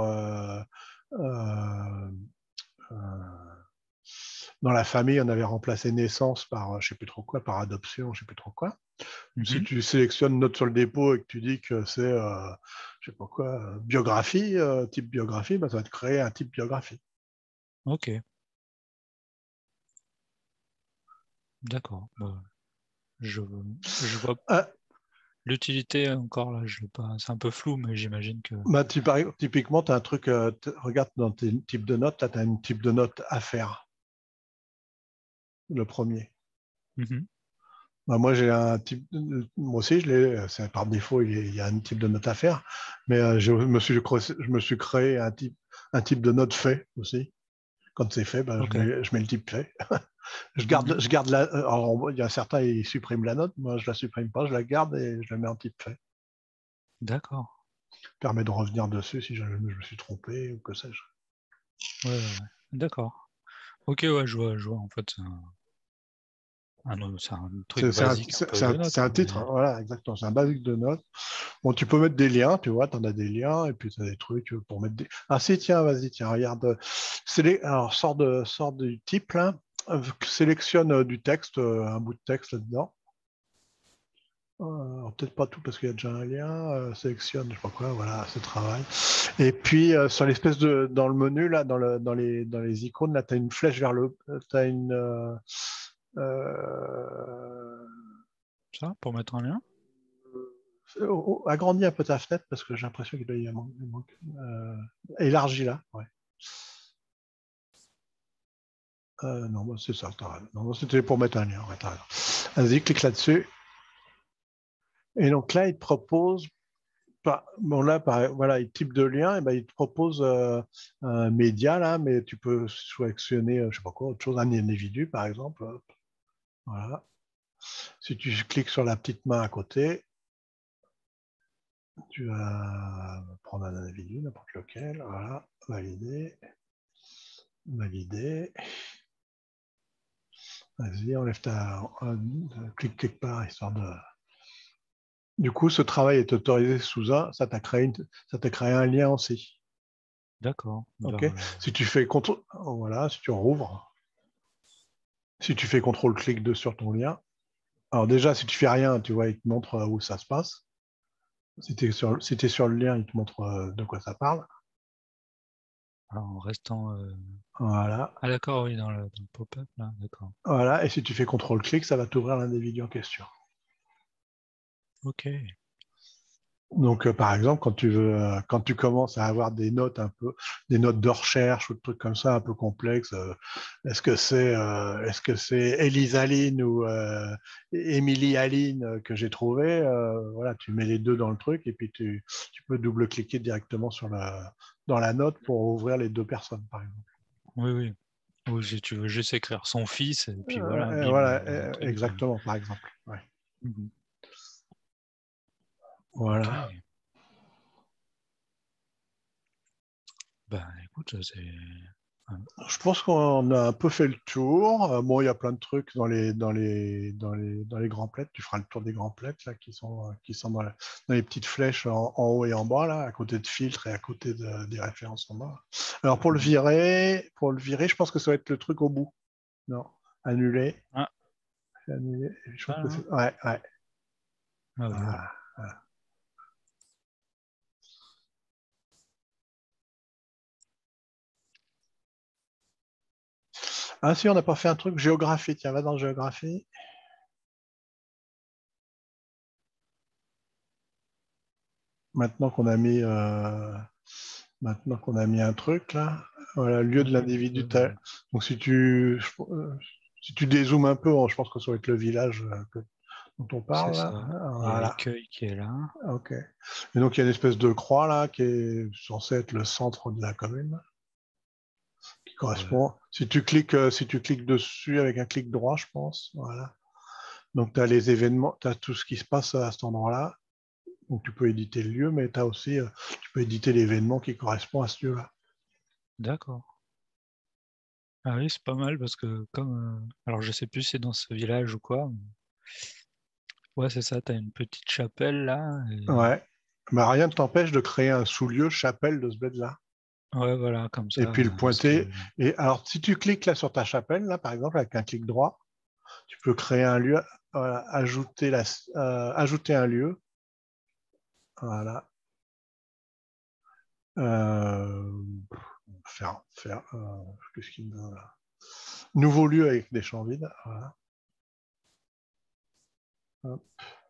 dans la famille, on avait remplacé naissance par je sais plus trop quoi, par adoption, je sais plus trop quoi. Si tu sélectionnes note sur le dépôt et que tu dis que c'est je sais pas quoi, biographie, type biographie, ça va te créer un type biographie. Ok. D'accord. Je vois l'utilité encore là, je l'ai pas. C'est un peu flou, mais j'imagine que. Typiquement, tu as un truc, regarde dans tes types de notes, là, tu as un type de note à faire. Le premier. Bah, moi, j'ai un type. Moi aussi, je l'ai. C'est par défaut, il y a un type de note à faire. Mais je me suis créé un type de note fait aussi. Quand c'est fait, bah, Ok. je mets le type fait. Mhm. Je garde la. Alors, il y a certains, ils suppriment la note. Moi, je la supprime pas. Je la garde et je la mets en type fait. D'accord. Permet de revenir dessus si je me suis trompé ou que sais-je. Ouais, ouais, ouais. D'accord. Ok, ouais, je vois. En fait, c'est un truc basique un peu de C'est notes, un quoi. titre, hein, voilà, exactement. C'est un basique de notes. Bon, tu peux mettre des liens, tu vois, tu en as des liens, et puis tu as des trucs pour mettre des. Ah, si, tiens, vas-y, tiens, regarde. Alors, sors du type, là, sélectionne du texte, un bout de texte là-dedans. Peut-être pas tout parce qu'il y a déjà un lien. Sélectionne, je sais pas quoi, voilà, c'est travail. Et puis, sur l'espèce de. Dans le menu, là, dans les icônes, là, tu as une flèche vers le. Tu as une. Euh, Ça, pour mettre un lien? Agrandis un peu ta fenêtre parce que j'ai l'impression qu'il doit y avoir un manque. Élargis là, ouais. Non, bah, c'est ça, t'as raison. Non, c'était pour mettre un lien, ouais, t'as raison. Vas-y, clique là-dessus. Et donc là, il te propose, bon là, voilà, il type de lien, et ben, il te propose un média là, mais tu peux sélectionner, je sais pas quoi, autre chose, un individu par exemple. Hop, voilà. Si tu cliques sur la petite main à côté, tu vas prendre un individu, n'importe lequel, voilà, valider, valider. Vas-y, enlève clique quelque part, histoire de. Du coup, ce travail est autorisé sous un, ça t'a créé un lien aussi. D'accord. OK? Vers Si tu fais contrôle, voilà, si tu rouvres, si tu fais contrôle-clic sur ton lien, alors déjà, si tu fais rien, tu vois, il te montre où ça se passe. Si t'es sur le lien, il te montre de quoi ça parle. en restant. Voilà. Ah, d'accord, oui, dans le pop-up, là, d'accord. Voilà. Et si tu fais contrôle-clic, ça va t'ouvrir l'individu en question. Ok. Donc, par exemple, quand tu commences à avoir des notes des notes de recherche ou des trucs comme ça un peu complexes, est-ce que c'est Elise Aline ou Émilie Aline que j'ai trouvé, voilà, tu mets les deux dans le truc et puis tu peux double-cliquer directement dans la note pour ouvrir les deux personnes, par exemple. Oui, oui. Ou si tu veux juste écrire son fils, et puis voilà, bim, Voilà, le truc. exactement, par exemple. Ouais. Mhm. Ok. Voilà. Ben, écoute, c'est. Je pense qu'on a un peu fait le tour. Bon, il y a plein de trucs dans les grands plaids. Tu feras le tour des grands plaids là, qui sont dans les petites flèches en haut et en bas, là, à côté de filtres et à côté des références en bas. Alors Mhm. pour le virer, je pense que ça va être le truc au bout. Non, annuler. Ah, Annuler. Je ça, pense que là. c'est. Ouais, ouais. Ah oui, voilà. Voilà, voilà. Ah si, on n'a pas fait un truc géographie. Tiens, va dans géographie. Maintenant qu'on a mis Maintenant qu'on a mis un truc là, voilà, lieu de Oui, l'individu. Donc si tu dézoomes un peu, je pense que ça va être le village dont on c'est parle là. ça. Il y a Voilà. Écueil qui est là. Ok. Et donc il y a une espèce de croix là qui est censée être le centre de la commune, qui Ouais. correspond. Si tu cliques dessus avec un clic droit, je pense. Voilà. Donc tu as les événements, tu as tout ce qui se passe à cet endroit-là. Donc tu peux éditer le lieu, mais tu peux éditer l'événement qui correspond à ce lieu-là. D'accord. Ah oui, c'est pas mal parce que alors je sais plus si c'est dans ce village ou quoi. Ouais, c'est ça, t'as une petite chapelle là. Ouais. Bah, rien ne t'empêche de créer un sous-lieu chapelle de ce bled-là. Ouais, voilà, comme Et ça, puis le parce que. pointer. Et alors, si tu cliques là sur ta chapelle, là, par exemple, avec un clic droit, tu peux créer un lieu, ajouter un lieu. Voilà. Euh, qu'est-ce qu'il me donne là? Nouveau lieu avec des champs vides. Voilà. Hop.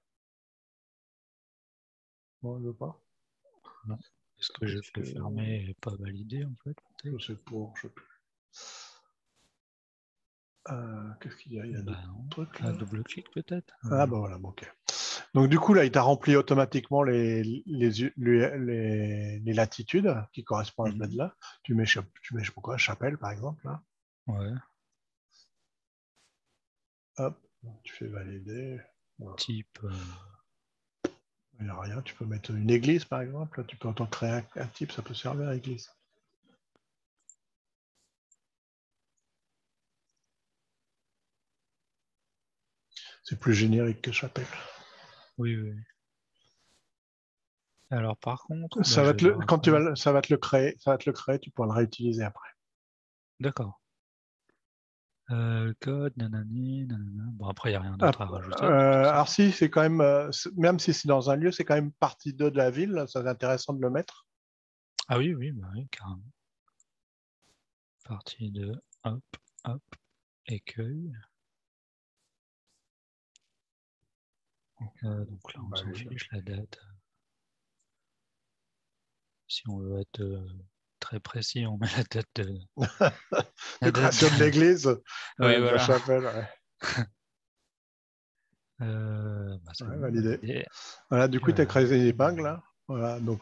Bon, je veux pas. Non. Est-ce que j'ai Qu'est-ce fait que fermer et pas valider en fait, je peut-être? sais pour, je sais plus. Qu'est-ce qu'il y a? Il y a d'autres trucs là. Un double-clic peut-être. Ah bah voilà, ok. Donc du coup, là, il t'a rempli automatiquement les latitudes qui correspondent à ce bled-là. Tu mets, je sais pas quoi, Chapelle, par exemple, là. Ouais. Hop, tu fais valider. Voilà. Type. Il n'y a rien. Tu peux mettre une église, par exemple. Là, tu peux autant créer un type, ça peut servir à église. C'est plus générique que Chapelle. Oui, oui. Alors par contre, ça va te le créer, tu pourras le réutiliser après. D'accord. Code, nanani, nanana. Bon, après, il n'y a rien d'autre à rajouter. Alors si, c'est quand même si c'est dans un lieu, c'est quand même partie 2 de la ville, c'est intéressant de le mettre. Ah oui, oui, bah oui, carrément. Partie 2, hop, hop, écueil. Donc là, on s'en fiche, la date. Si on veut être très précis, on met la date de... de création de l'église, oui, de voilà. la chapelle. Ouais. Validé. Voilà, du coup, tu as créé une épingle. Là. Voilà, donc...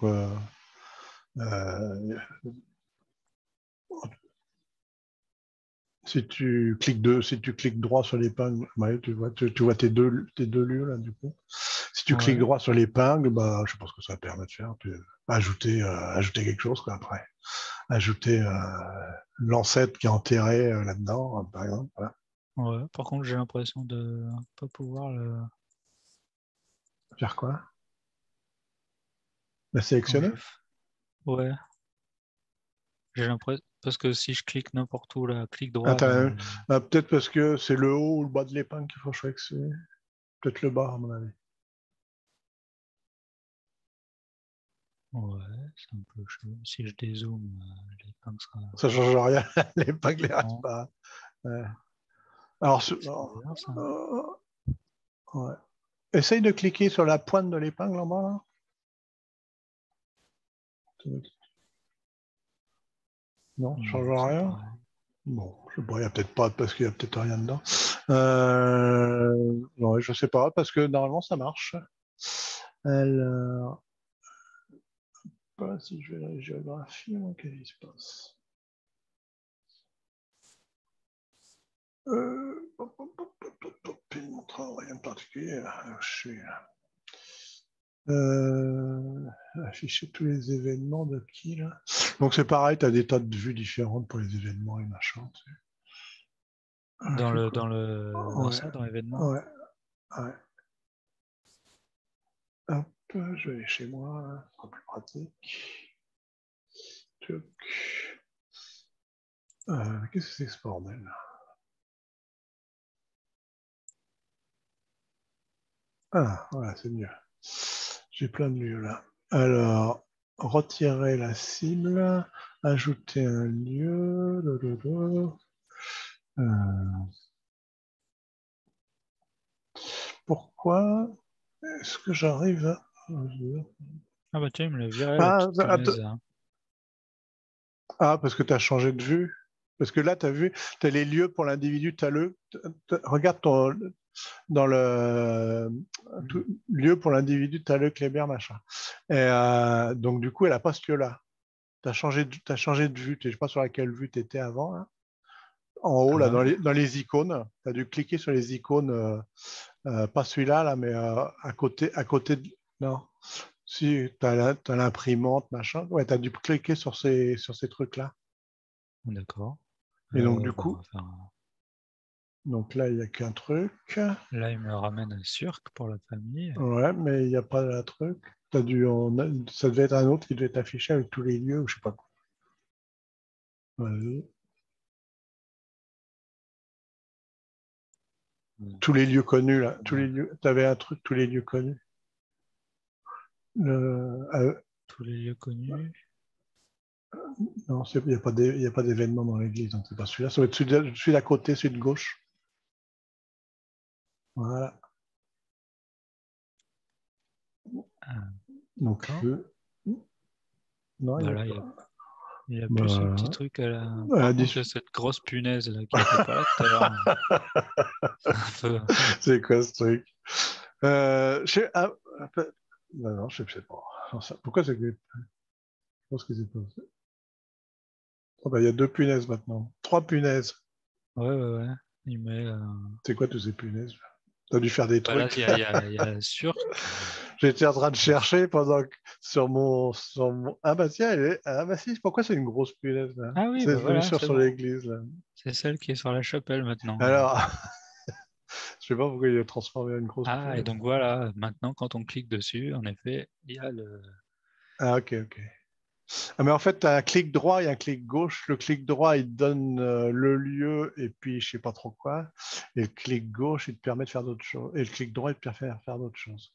si tu cliques droit sur l'épingle, ouais, tu vois tes deux lieux là du coup. Si tu cliques droit sur l'épingle, bah, je sais pas ce que ça permet de faire. Tu ajouter quelque chose quoi, après. Ajouter l'ancêtre qui est enterré là-dedans, par exemple. Voilà. Ouais, par contre, j'ai l'impression de pas pouvoir le... Faire quoi? La sélectionner? Ouais. J'ai l'impression... Parce que si je clique n'importe où, là, clic droit... peut-être parce que c'est le haut ou le bas de l'épingle qu'il faut choisir. Peut-être le bas, à mon avis. Ouais, c'est un peu chaud. Si je dézoome, l'épingle sera... Ça change rien, l'épingle ne reste pas. Ouais. Alors, ouais. Essaye de cliquer sur la pointe de l'épingle en bas, là. Non, ça change rien. Pareil. Bon, je sais pas, il n'y a peut-être pas, parce qu'il n'y a peut-être rien dedans. Non, je sais pas, parce que normalement ça marche. Alors, pas si je vais dans les géographies, qu'est-ce qui se passe? Il ne montre rien de particulier. Je suis afficher tous les événements de qui là? Donc c'est pareil, tu as des tas de vues différentes pour les événements et machin. Tu sais. Dans l'événement. Ouais. Ouais. Hop, je vais aller chez moi, ce sera plus pratique. Qu'est-ce que c'est que ce bordel là? Ah, voilà, c'est mieux. J'ai plein de lieux là. Alors, retirer la cible, ajouter un lieu. Pourquoi est-ce que j'arrive à... Ah bah tiens, il me l'a viré, la petite punaise. Parce que tu as changé de vue. Parce que là, tu as vu, tu as les lieux pour l'individu, tu as regarde dans le lieu pour l'individu, tu as le Kléber, machin. Et donc, du coup, elle n'a pas ce lieu-là. Tu as changé de vue. Je ne sais pas sur laquelle vue tu étais avant. Là. En haut, là, dans les icônes, tu as dû cliquer sur les icônes, pas celui-là, là, mais à côté de. Non. Si, tu as l'imprimante, machin. Ouais, tu as dû cliquer sur ces trucs-là. D'accord. Et donc, du coup. Donc là, il n'y a qu'un truc. Là, il me ramène un Surk pour la famille. Ouais, mais il n'y a pas de truc. Ça devait être un autre qui devait être affiché avec tous les lieux, ou je sais pas quoi. Vas-y. Tous les lieux connus, là. Tous les lieux. Tu avais un truc, tous les lieux connus. Tous les lieux connus. Non, il n'y a pas d'événement dans l'église, donc c'est pas celui-là. Ça va être celui d'à côté, celui de gauche. Voilà. Donc, non, bah là, Il n'y a plus ce petit truc à la... Par contre, il y a cette grosse punaise là, qui n'était pas là tout à l'heure. C'est quoi ce truc non, je sais pas. Pourquoi c'est que... Je pense que c'est pas... Oh, bah, il y a 2 punaises maintenant. 3 punaises. Ouais. Il met... C'est quoi tous ces punaises? T'as dû faire des trucs. Là, il y a sur. J'étais en train de chercher pendant que sur mon... Ah bah tiens, ah bah si, pourquoi c'est une grosse punaise là? Ah oui, C'est voilà, sur bon. l'église là. C'est celle qui est sur la chapelle maintenant. Alors, je sais pas pourquoi il est transformé en une grosse punaise. Et donc voilà, maintenant quand on clique dessus, en effet, il y a le... Ah ok. Ah, mais en fait, tu as un clic droit et un clic gauche. Le clic droit, il te donne le lieu et puis je sais pas trop quoi. Et le clic gauche, il te permet de faire d'autres choses. Et le clic droit, il te permet de faire d'autres choses.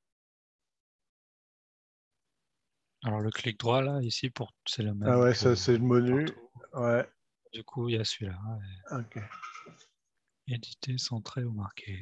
Alors le clic droit là, ici, c'est le même. Ah ouais, que ça c'est le menu. partout. Ouais. Du coup, il y a celui-là. Ok. Éditer, centrer ou marquer.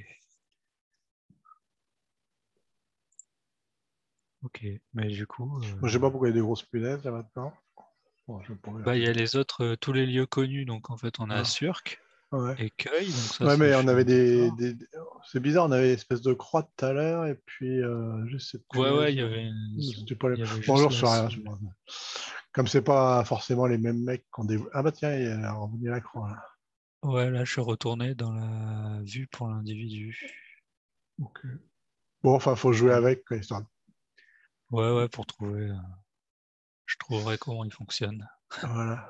Ok, mais du coup... Moi, je sais pas pourquoi il y a des grosses punaises là maintenant. Bon, il y a les autres, tous les lieux connus. Donc en fait, on a Surc et Cueil. Donc ça, ouais, mais on avait c'est bizarre, on avait une espèce de croix tout à l'heure et puis juste cette punaise. Ouais, il y avait... Bonjour, je sais rien. Comme c'est pas forcément les mêmes mecs qui ont des... Ah bah tiens, il y a revenu la croix là. Ouais, là, je suis retourné dans la vue pour l'individu. Ok. Bon, enfin, faut jouer avec, quoi, histoire. Ouais, pour trouver... je trouverai comment il fonctionne. Voilà.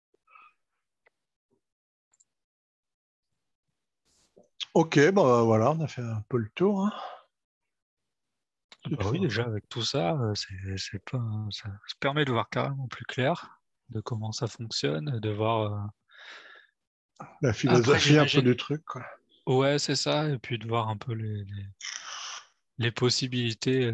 Ok, bah voilà, on a fait un peu le tour. Hein. Bah oui, déjà, avec tout ça, c'est pas, ça permet de voir carrément plus clair de comment ça fonctionne, de voir... La philosophie un peu du truc. Quoi. Ouais, c'est ça, et puis de voir un peu les possibilités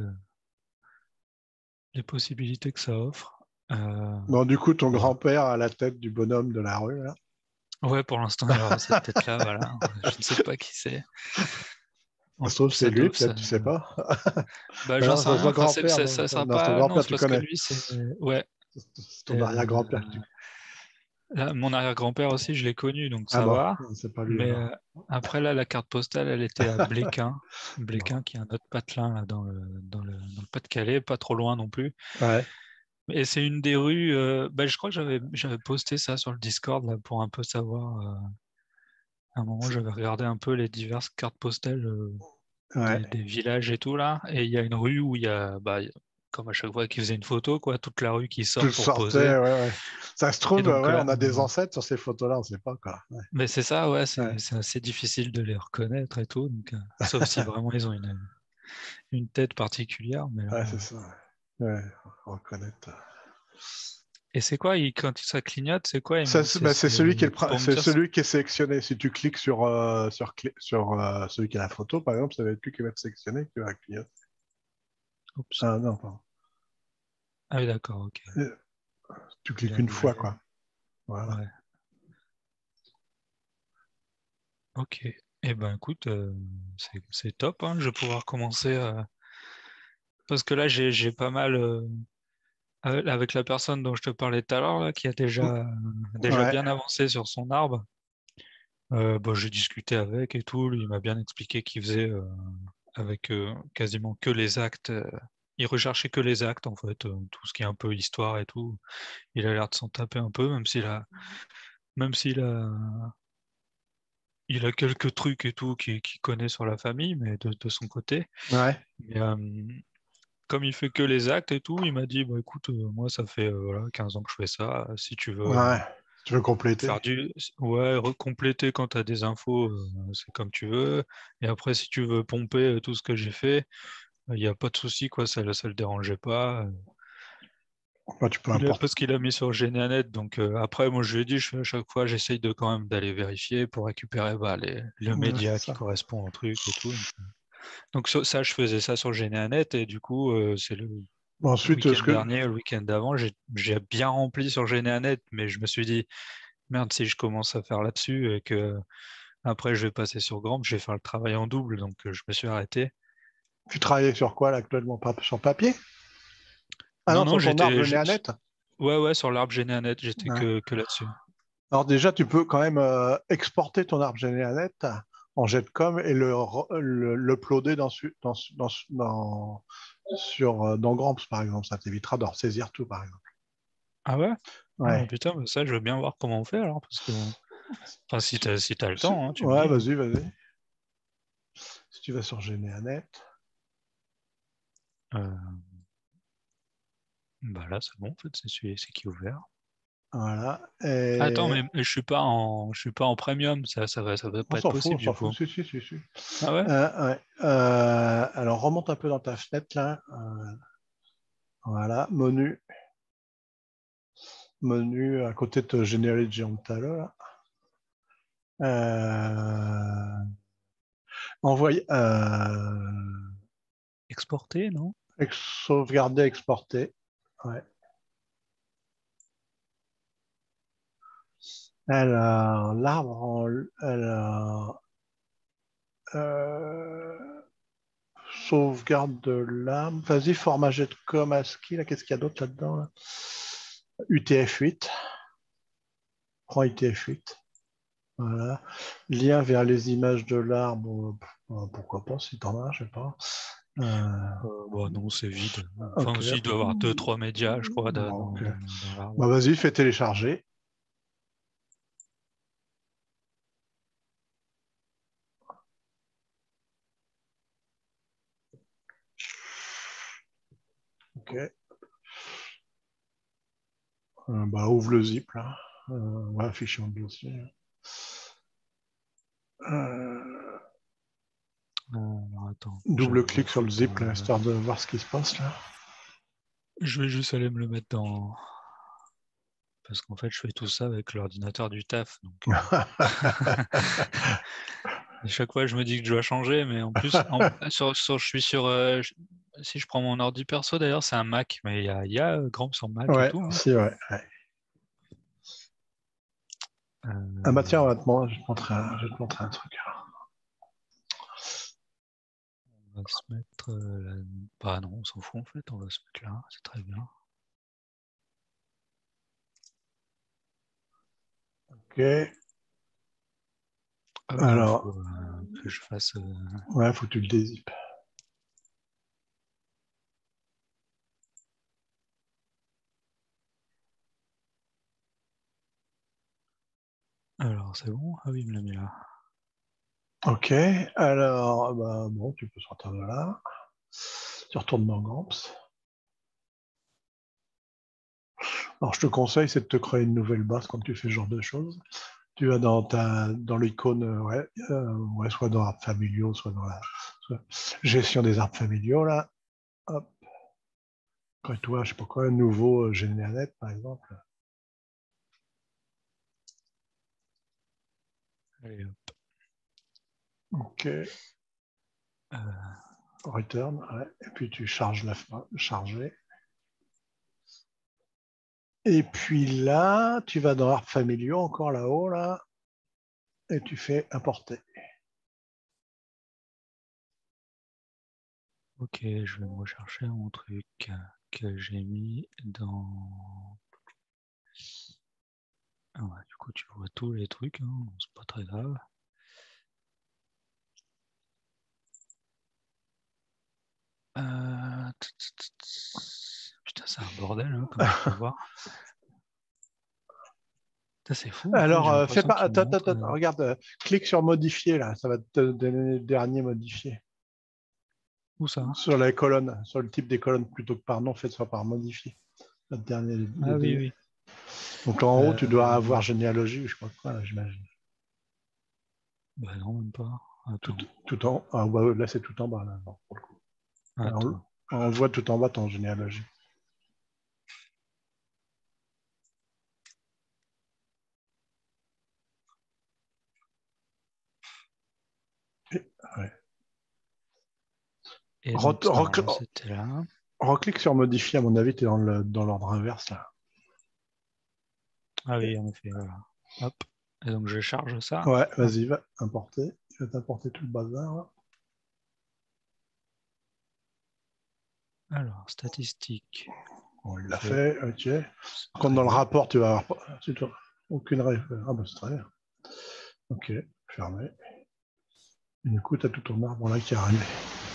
que ça offre. Bon, du coup, ton grand-père à la tête du bonhomme de la rue, là. Ouais, pour l'instant, il aura cette tête-là, voilà. Je ne sais pas qui c'est. Ça se trouve, c'est lui, peut-être, tu sais pas. Bah, j'en sais rien. Enfin, grand-père, ça sera non, ton pas... grand-père, Non, c'est tu parce que connais. lui, c'est... Ouais. C'est ton arrière-grand-père que tu connais. Là, mon arrière-grand-père aussi, je l'ai connu, donc Ah ça bon, va. c'est pas lui, Mais alors. après, là, la carte postale, elle était à Bléquin. Bléquin, qui est un autre patelin là, dans le Pas-de-Calais, pas trop loin non plus. Ouais. Et c'est une des rues... je crois que j'avais posté ça sur le Discord là, pour un peu savoir... À un moment, j'avais regardé un peu les diverses cartes postales des villages et tout là. Et il y a une rue où il y a... comme à chaque fois qu'ils faisaient une photo, quoi, toute la rue qui sort pour poser. Ouais. Ça se trouve, donc, on a des ancêtres sur ces photos-là, on ne sait pas quoi. Ouais. Mais c'est ça, ouais, c'est assez difficile de les reconnaître et tout. Donc, sauf si vraiment ils ont une tête particulière. Mais là, c'est ça. Ouais, reconnaître. Et c'est quoi, quand ça clignote, c'est quoi? C'est celui celui qui est sélectionné. Si tu cliques sur celui qui a la photo, par exemple, ça va être lui qui va être sélectionné, qui va clignoter. Oups. Ah non, pardon. Ah oui, d'accord, ok. Tu cliques une fois, quoi. Voilà. Ouais. Ok. Eh ben, écoute, c'est top. Hein. Je vais pouvoir commencer. Parce que là, j'ai pas mal. Avec la personne dont je te parlais tout à l'heure, là, qui a déjà bien avancé sur son arbre. J'ai discuté avec et tout. Lui, il m'a bien expliqué qu'il faisait avec quasiment que les actes. Il recherchait que les actes, en fait. Tout ce qui est un peu histoire et tout. Il a l'air de s'en taper un peu, même s'il a quelques trucs et tout qu'il connaît sur la famille, mais de son côté. Ouais. Mais, comme il fait que les actes et tout, il m'a dit, bah écoute, moi ça fait 15 ans que je fais ça. Si tu veux tu veux compléter. compléter quand tu as des infos, c'est comme tu veux. Et après, si tu veux pomper tout ce que j'ai fait, il n'y a pas de souci, quoi, ça le dérangeait pas. Tu peux Parce qu'il a mis sur GeneaNet, donc après, moi je lui ai dit, à chaque fois, j'essaye quand même d'aller vérifier pour récupérer le média qui correspond au truc et tout. Donc ça, je faisais ça sur GeneaNet et du coup, c'est le week-end dernier, le week-end d'avant, j'ai bien rempli sur GeneaNet, mais je me suis dit, merde, si je commence à faire là-dessus et que après je vais passer sur Gramp, je vais faire le travail en double, donc je me suis arrêté. Tu travaillais sur quoi là actuellement? Sur papier? Ah non, sur ton arbre GeneaNet? Ouais, sur l'arbre GeneaNet, j'étais Ouais. que là-dessus. Alors déjà, tu peux quand même exporter ton arbre GeneaNet en JetCom et l'uploader dans Gramps, par exemple. Ça t'évitera de ressaisir tout, par exemple. Ah ouais? Ah, Ouais. putain, ça, je veux bien voir comment on fait alors, parce que... Enfin, si t'as le temps, hein, tu me Ouais, dis. vas-y, vas-y. Si tu vas sur GeneaNet. Bah là, c'est bon, en fait, c'est qui est ouvert. Voilà. Attends, Et mais je suis pas en premium, ça va on pas être s'en fout, on possible du s'en fout. coup. Si, si, si, si. Ah ouais? Ouais. Alors, remonte un peu dans ta fenêtre, là. Voilà. Menu à côté de Generate Geontalo, là. Envoyer. Exporter, non? Sauvegarder, exporter. Ouais. Alors, sauvegarde de l'arbre. Vas-y, format JetCom ASCII. Là, qu'est-ce qu'il y a d'autre là-dedans là UTF-8. Prends UTF-8. Voilà. Lien vers les images de l'arbre. Pourquoi pas, si t'en as, je sais pas. Bah non, c'est vide. Enfin, Ok. aussi, il doit y avoir 2-3 médias, je crois, Bon, ok. dans l'arbre. Bah, vas-y, fais télécharger. Ok. Bah, ouvre le zip là. Ouais, fichier en dossier. Alors, attends, Double-clic sur le foutre, zip là, histoire de voir ce qui se passe là. je vais juste aller me le mettre dans... Parce qu'en fait, je fais tout ça avec l'ordinateur du taf. Donc, à chaque fois, je me dis que je dois changer, mais en plus, je suis sur... si je prends mon ordi perso, d'ailleurs, c'est un Mac, mais il y a Gramps sur Mac et Ouais, tout, hein. si, ouais. Ah bah tiens, je vais te montrer un truc. On va se mettre là. Bah non, on s'en fout en fait, on va se mettre là, c'est très bien. Ok. Hop, il Alors, faut que je fasse. ouais, faut que tu le dézippes. Alors, c'est bon? Ah oui, il me l'a mis là. Ok. Alors, bah, bon, tu peux sortir de là. Tu retournes dans Gramps. Alors, je te conseille, c'est de te créer une nouvelle base quand tu fais ce genre de choses. Tu vas dans l'icône, ouais, soit dans arbres familiaux, soit dans la gestion des arbres familiaux, là. Hop. Crée-toi, je sais pas quoi, un nouveau GeneaNet, par exemple. Allez, hop. Ok. Return, ouais. Et puis tu charges charger. Et puis là, tu vas dans arbres familiaux, encore là-haut, là, et tu fais importer. Ok, je vais me rechercher mon truc que j'ai mis dans. Ah ouais, du coup, tu vois tous les trucs, hein, c'est pas très grave. Putain, c'est un bordel, hein, comme tu peux voir. C'est fou, en fait, j'ai Alors, fais l'impression pas. qu'il me Attends, montre. regarde, clique sur modifier, là, ça va te donner le dernier modifié. Où ça? Sur la colonne, sur le type des colonnes, plutôt que par nom, fais ça par modifier. Le dernier, Ah oui, oui. Donc en haut, tu dois avoir généalogie, je crois pas, là, j'imagine. Bah non, même pas. Attends. Tout en. Ah, bah, là, c'est tout en bas, là, non, pour le coup. Attends. On voit tout en bas ton généalogie. Ouais. Et donc, alors là, c'était là. Reclique sur modifier, à mon avis, tu es dans l'ordre inverse, là. Ah oui, en effet, voilà. Hop. Et donc, je charge ça. Ouais, Hop. vas-y, va importer. Tu vas t'importer tout le bazar, là. Alors, statistiques. Bon, il l'a fait, ok. Quand dans le rapport, tu vas avoir aucune référence. Ah, bah, c'est très bien. Ok, fermé. Et du coup, tu as tout ton arbre là qui est arrivé.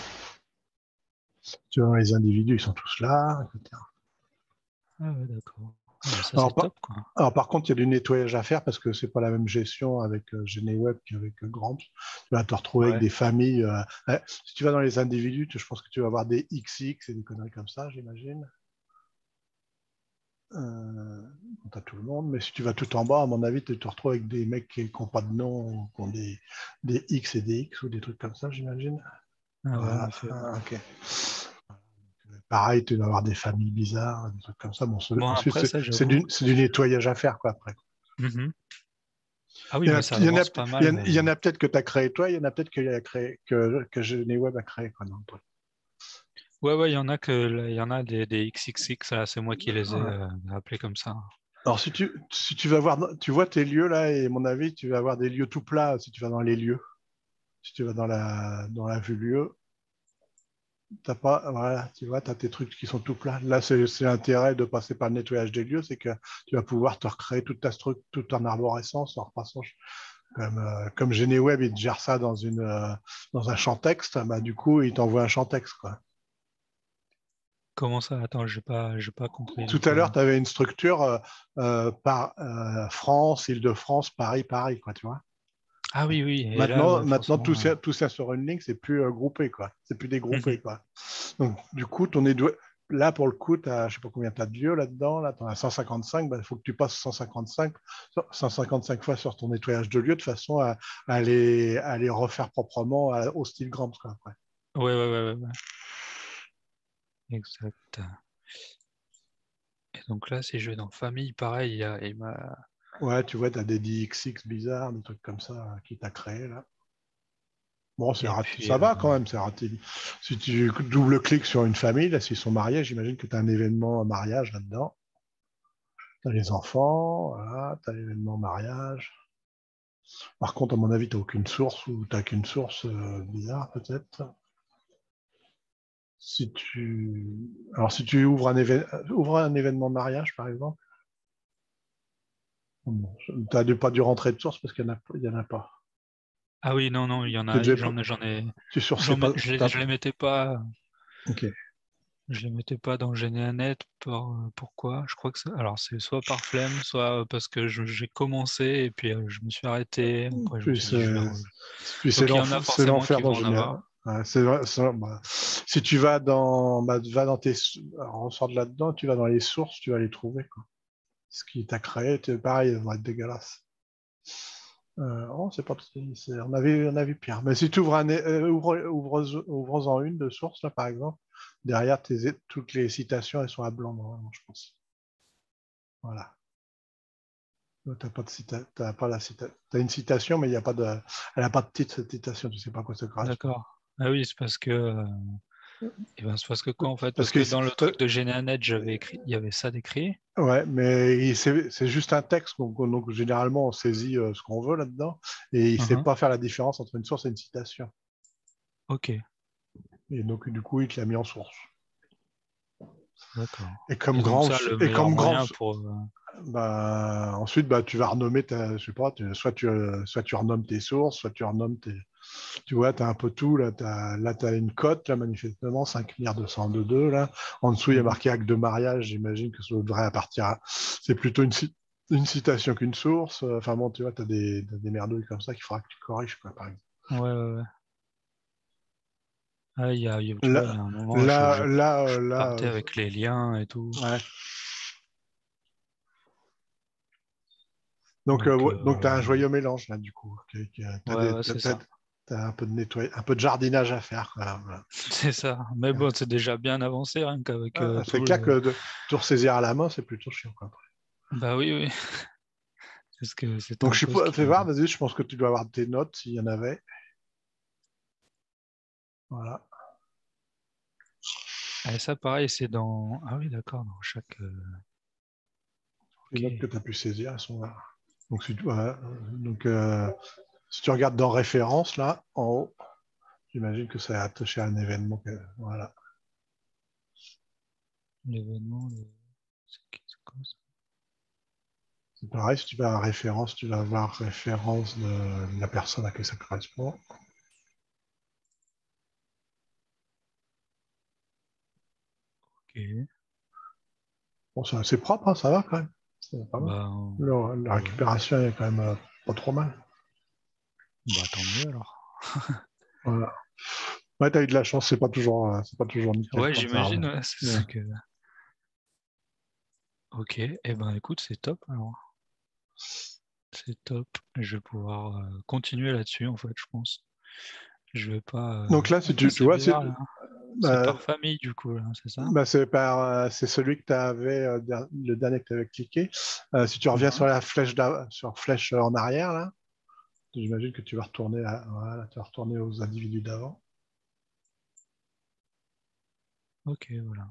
Tu vois, les individus, ils sont tous là, etc. Ah ouais, d'accord. Ah, bah ça, c'est top, quoi. Alors, par contre, il y a du nettoyage à faire parce que c'est pas la même gestion avec GeneWeb qu'avec Grant. Tu vas te retrouver avec des familles. Si tu vas dans les individus, je pense que tu vas avoir des XX et des conneries comme ça, j'imagine. Tu as tout le monde, mais si tu vas tout en bas, à mon avis, tu te retrouves avec des mecs qui n'ont pas de nom, qui ont des X et des X ou des trucs comme ça, j'imagine. Ah ouais, ok. Pareil, tu vas avoir des familles bizarres, des trucs comme ça. Bon, ensuite, c'est du nettoyage à faire, quoi, après. Ah oui, mais ça avance pas mal. Il y en a peut-être que tu as créé toi, il y en a peut-être que GeneWeb a créé, quoi, dans le truc. Ouais, il y en a des XXX, là, c'est moi qui les ai appelés comme ça. Alors, si tu vas voir, tu vois tes lieux là, et à mon avis, tu vas avoir des lieux tout plats si tu vas dans les lieux. Si tu vas dans la vue lieu, t'as pas, voilà, tu vois, tu as tes trucs qui sont tout plats. Là, c'est l'intérêt de passer par le nettoyage des lieux, c'est que tu vas pouvoir te recréer toute ton arborescence en repassant comme GeneWeb, il te gère ça dans un champ texte, bah, du coup, il t'envoie un champ texte, quoi. Comment ça? Attends, j'ai pas compris. Tout à l'heure, tu avais une structure par France, Île-de-France, Paris, quoi, tu vois. Ah oui. Et Maintenant, là, tout ça sur une ligne, c'est plus groupé, quoi. C'est plus dégroupé, quoi. Donc, du coup, là, pour le coup, je ne sais pas combien tu as de lieux là-dedans. Là, tu en as 155. Il faut que tu passes 155 fois sur ton nettoyage de lieux de façon à les refaire proprement au style Grams, quoi, après. Ouais. Exact. Et donc là, si je vais dans famille, pareil, il m'a. Ouais, tu vois, tu as des DXX bizarres, des trucs comme ça qui t'a créé, là. Bon, ça va quand même, c'est rapide. Si tu double-cliques sur une famille, là, s'ils sont mariés, j'imagine que tu as un événement mariage là-dedans. Tu as les enfants, voilà, tu as l'événement mariage. Par contre, à mon avis, tu n'as aucune source ou tu n'as qu'une source bizarre, peut-être. Alors, si tu ouvres un événement mariage, par exemple, tu n'as pas dû rentrer de source parce qu'il n'y en a pas. Ah oui, non, il y en a, j'en ai. Je les mettais pas. Ok. Je les mettais pas dans GeneAnet. Pourquoi? Je crois que alors c'est soit par flemme, soit parce que j'ai commencé et puis je me suis arrêté. Après, je me suis dit, c'est il y en a forcément qui vont en avoir. Ouais, si tu vas dans tes, ressort de là-dedans, tu vas dans les sources, tu vas les trouver, quoi. Ce qui t'a créé, pareil, ça va être dégueulasse. C'est pas on a vu pire. Mais si tu ouvres ouvre-en une de source, là, par exemple, derrière toutes les citations, elles sont à blanc, normalement, je pense. Voilà. T'as pas t'as une citation, mais elle n'a pas de titre, cette citation, tu sais pas quoi se crache. D'accord. Ah oui, c'est parce que. C'est parce que quoi, en fait? Parce que dans le truc de GeneAnet, il y avait ça d'écrit. Ouais, mais c'est juste un texte, donc généralement on saisit ce qu'on veut là-dedans, et il ne sait pas faire la différence entre une source et une citation. Ok. Et donc du coup, il te l'a mis en source. D'accord. Et comme grand, pour. Ensuite, tu vas renommer je sais pas, soit tu renommes tes sources, soit tu renommes tu vois, tu as un peu tout, là, tu as une cote, là, manifestement, 5 202 là. En dessous, il y a marqué acte de mariage, j'imagine que ça devrait c'est plutôt une citation qu'une source. Enfin bon, tu vois, tu as des merdouilles comme ça qu'il faudra que tu corriges, quoi, par exemple. Ouais. Ah, il y a un moment, je partais avec les liens et tout. Ouais. Donc tu as un joyeux mélange, là, du coup. C'est ça. Tu as un peu de un peu de jardinage à faire. Voilà. C'est ça. Mais bon, c'est déjà bien avancé, rien qu'avec c'est clair que de tout ressaisir à la main, c'est plutôt chiant, quoi. Bah oui. Parce que donc, fais voir, vas-y, je pense que tu dois avoir tes notes, s'il y en avait. Voilà. Et ça, pareil, c'est dans. Ah oui, d'accord, dans chaque. Les notes que tu as pu saisir, elles sont là. Donc, si tu regardes dans référence, là, en haut, j'imagine que ça est attaché à un événement. Voilà. L'événement. C'est pareil, si tu vas à référence, tu vas avoir référence de la personne à qui ça correspond. Ok. Bon, c'est assez propre, hein, ça va quand même. C'est pas mal. La récupération est quand même pas trop mal. Bah tant mieux alors. Voilà. Ouais, t'as eu de la chance, c'est pas toujours nickel. Ouais, Comme ça, j'imagine, c'est ça que. Ok, et ben écoute, c'est top alors. C'est top. Je vais pouvoir continuer là-dessus en fait, je pense. Je vais pas. Donc là, si tu C'est vois, bizarre là. C'est bah, par famille du coup là, c'est ça? c'est celui que tu avais, le dernier que tu avais cliqué. Si tu reviens sur la flèche, sur flèche en arrière, là, j'imagine que tu vas retourner, voilà, tu vas retourner aux individus d'avant. Ok, voilà.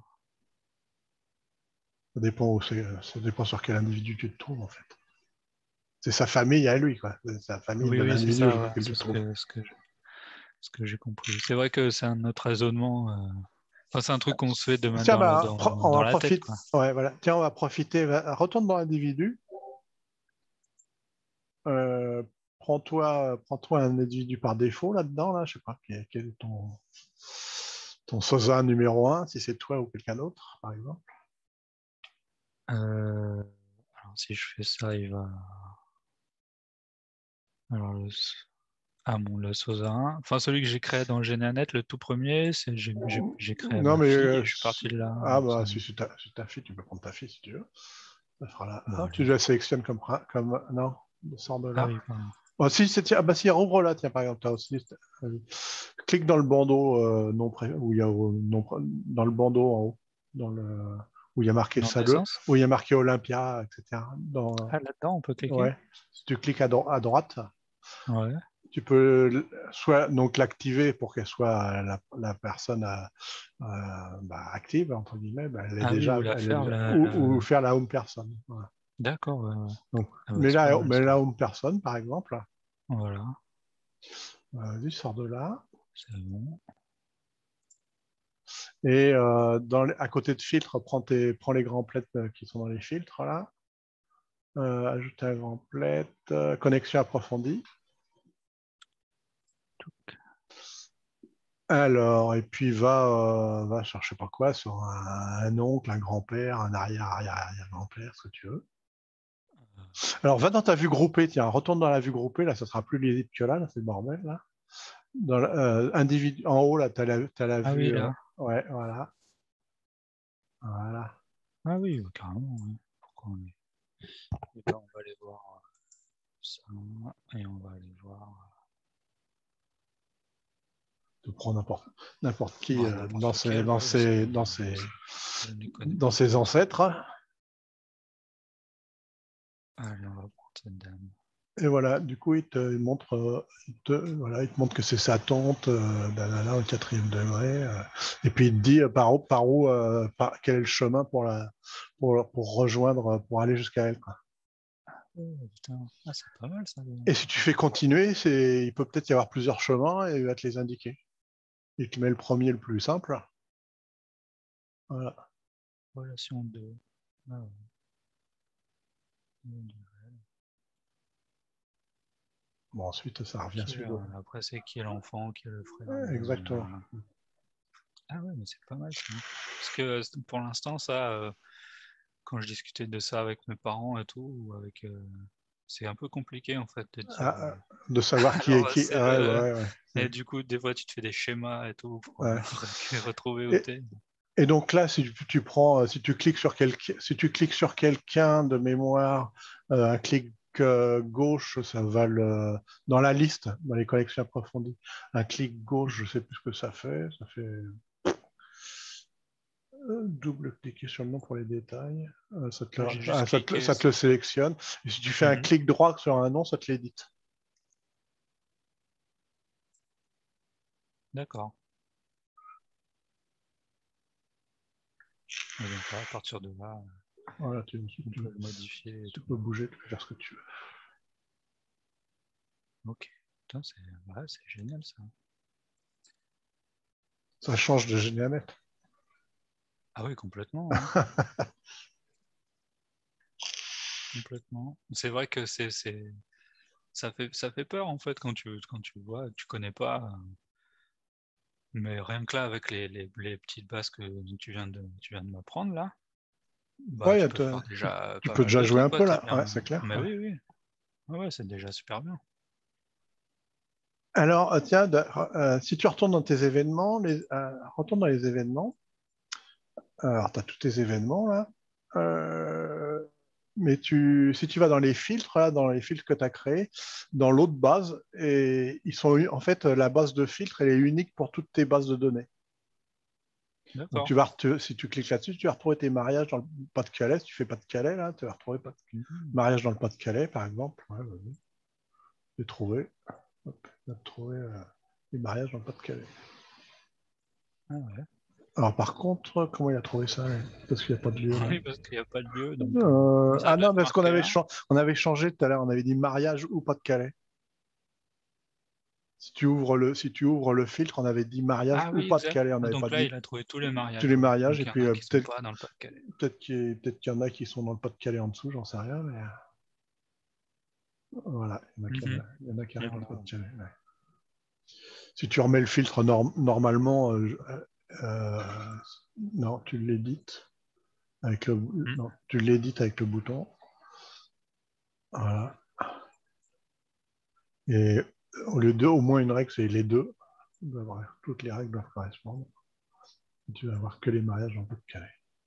Ça dépend sur quel individu tu te trouves, en fait. C'est sa famille à lui, quoi. C'est sa famille de Oui, c'est l'individu ça, ouais. auquel tu C'est te trouves. ce que j'ai compris. C'est vrai que c'est un autre raisonnement. Enfin, c'est un truc qu'on se fait Tiens, on dans va la tête, profiter. quoi. Ouais, voilà. Tiens, on va profiter. Retourne dans l'individu. Euh, prends-toi un individu par défaut là-dedans, là. Je sais pas, quel est ton SOSA numéro 1, si c'est toi ou quelqu'un d'autre, par exemple. Alors, si je fais ça, il va. Alors, le SOSA 1. Enfin, celui que j'ai créé dans GeneaNet, le tout premier, j'ai créé Non, ma mais fille et je suis parti de là. bah, si c'est ta fille, tu peux prendre ta fille si tu veux. Ça fera là. Bon, Ah, allez. tu la sélectionnes comme non, sors de Ah là. oui, pardon. Oh, bah si, rouvre là, tiens, par exemple, t'as aussi. Clique dans le bandeau où il y a dans le bandeau en haut, dans le, où il y a marqué Dans salle, naissance? où il y a marqué Olympia, etc. Ah, là-dedans, on peut cliquer? Ouais. Si tu cliques à droite, Ouais. tu peux soit donc l'activer pour qu'elle soit la personne active entre guillemets, elle est Ah oui, ou la faire, ou faire la home personne. Voilà. D'accord, ouais, ouais. Donc, Ah bah, c'est pas mal, ça. la home personne par exemple. Voilà, Vas-y, sors de là. c'est bon. Et à côté de filtre, prends les grands plaids qui sont dans les filtres là. Ajouter un grand plaid, connexion approfondie. Alors, et puis va chercher pas quoi, sur un oncle, un grand-père, un arrière-arrière-arrière-grand-père, ce que tu veux. Alors, va dans ta vue groupée, tiens, retourne dans la vue groupée, là, ça sera plus lisible que là, c'est le bordel, là. Dans en haut, là, t'as la Ah oui, vue, là. ouais, voilà. Voilà. Ah oui, carrément, ouais. Pourquoi on est... Et ben, on va aller voir ça, et on va aller voir... Tu prends n'importe qui Bah, n'importe lequel, ouais, parce que je ne les connais dans pas. ses ancêtres. Allez, on va prendre cette dame. Et voilà, du coup, il te montre que c'est sa tante, au 4e degré. Et puis, il te dit quel est le chemin pour rejoindre, pour aller jusqu'à elle, quoi. Oh, putain. Ah, c'est pas mal, ça. Et si tu fais continuer, il peut peut-être y avoir plusieurs chemins et il va te les indiquer. Il te met le premier, le plus simple. Voilà. Relation 2. Ah, ouais. Bon, ensuite, ça revient suivant. Après, c'est qui est l'enfant, qui est le frère. Exactement. Ah ouais, mais c'est pas mal, ça. Parce que pour l'instant, ça, quand je discutais de ça avec mes parents et tout, ou avec, c'est un peu compliqué en fait de dire. De savoir qui est Alors, qui. c'est Ah, et du coup, des fois, tu te fais des schémas et tout pour ouais. retrouver où Et, t'es. et donc là, si tu cliques sur quelqu'un de mémoire, un clic gauche, ça va dans la liste, dans les collections approfondies. Un clic gauche, je sais plus ce que ça fait. Ça fait double-cliquer sur le nom pour les détails. J'ai juste cliqué. Ça te le sélectionne. Et si tu fais un Mhm. clic droit sur un nom, ça te l'édite. D'accord. Et donc là, à partir de là, Voilà, on peut le modifier et tu tout. peux bouger, tu peux faire ce que tu veux. Ok. Putain, c'est génial ça. Ça change de GeneaNet. Ah oui, complètement. Hein. complètement. C'est vrai que ça fait peur en fait quand tu vois, tu connais pas. Mais rien que là, avec les petites bases que tu viens de m'apprendre là, bah Ouais, tu peux faire déjà tu pas peux mal déjà de jouer trucs, un quoi. peu T'as là, ouais, bien. c'est clair. Mais Ouais. oui, oui. Ouais, c'est déjà super bien. Alors, tiens, si tu retournes dans tes événements, retourne dans les événements. Alors, tu as tous tes événements là. Mais si tu vas dans les filtres, là, dans les filtres que tu as créés, dans l'autre base, et en fait, la base de filtre, elle est unique pour toutes tes bases de données. Donc, D'accord. si tu cliques là-dessus, tu vas retrouver tes mariages dans le Pas-de-Calais. Si tu fais Pas-de-Calais, là, tu vas retrouver Mhm. mariage dans le Pas-de-Calais, par exemple. Ouais, vas-y. J'ai trouvé. Hop, on a trouvé les mariages dans le Pas-de-Calais. Ah ouais. Alors, par contre, comment il a trouvé ça? Parce qu'il n'y a pas de lieu là. Oui, parce qu'il n'y a pas de lieu, donc ça doit Non, être parce qu'on marqué avait, là. on avait changé tout à l'heure. On avait dit mariage ou Pas-de-Calais. Si tu ouvres le filtre, on avait dit mariage Ah ou oui, exact. Pas-de-Calais. On Ah, n'avait pas donc là, dit il a trouvé tous les tous mariages, les ouais. mariages. Donc Et il y en puis a qui sont pas dans le Pas-de-Calais. peut-être qu'il y en a qui sont dans le Pas-de-Calais en dessous, j'en sais rien. Mais voilà, Mhm. il y en a qui Il y arrivent dans en le a, ouais. Pas-de-Calais. Ouais. Si tu remets le filtre normalement, euh, non, tu l'édites avec Mhm. non, tu l'édites avec le bouton. Voilà. Et au lieu de au moins une règle, c'est les deux. Toutes les règles doivent correspondre. Et tu vas avoir que les mariages en Pas-de-Calais.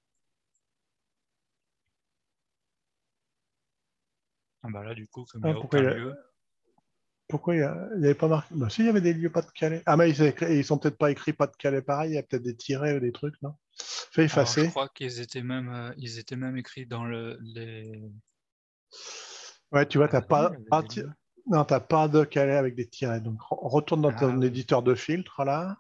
Ah bah là, du coup, comme il n'y Ah, a aucun lieu. pourquoi il y avait pas marqué? Bah, si, il y avait des lieux Pas-de-Calais. Ah, mais ils sont peut-être pas écrits Pas-de-Calais pareil, il y a peut-être des tirets ou des trucs, non? Fais Alors, je effacer. crois ils étaient même écrits dans les. Ouais, tu vois, Ah bah non, il y avait des lieux. non, t'as pas de Calais avec des tirets. Donc, retourne dans Ah ton oui. éditeur de filtre, là.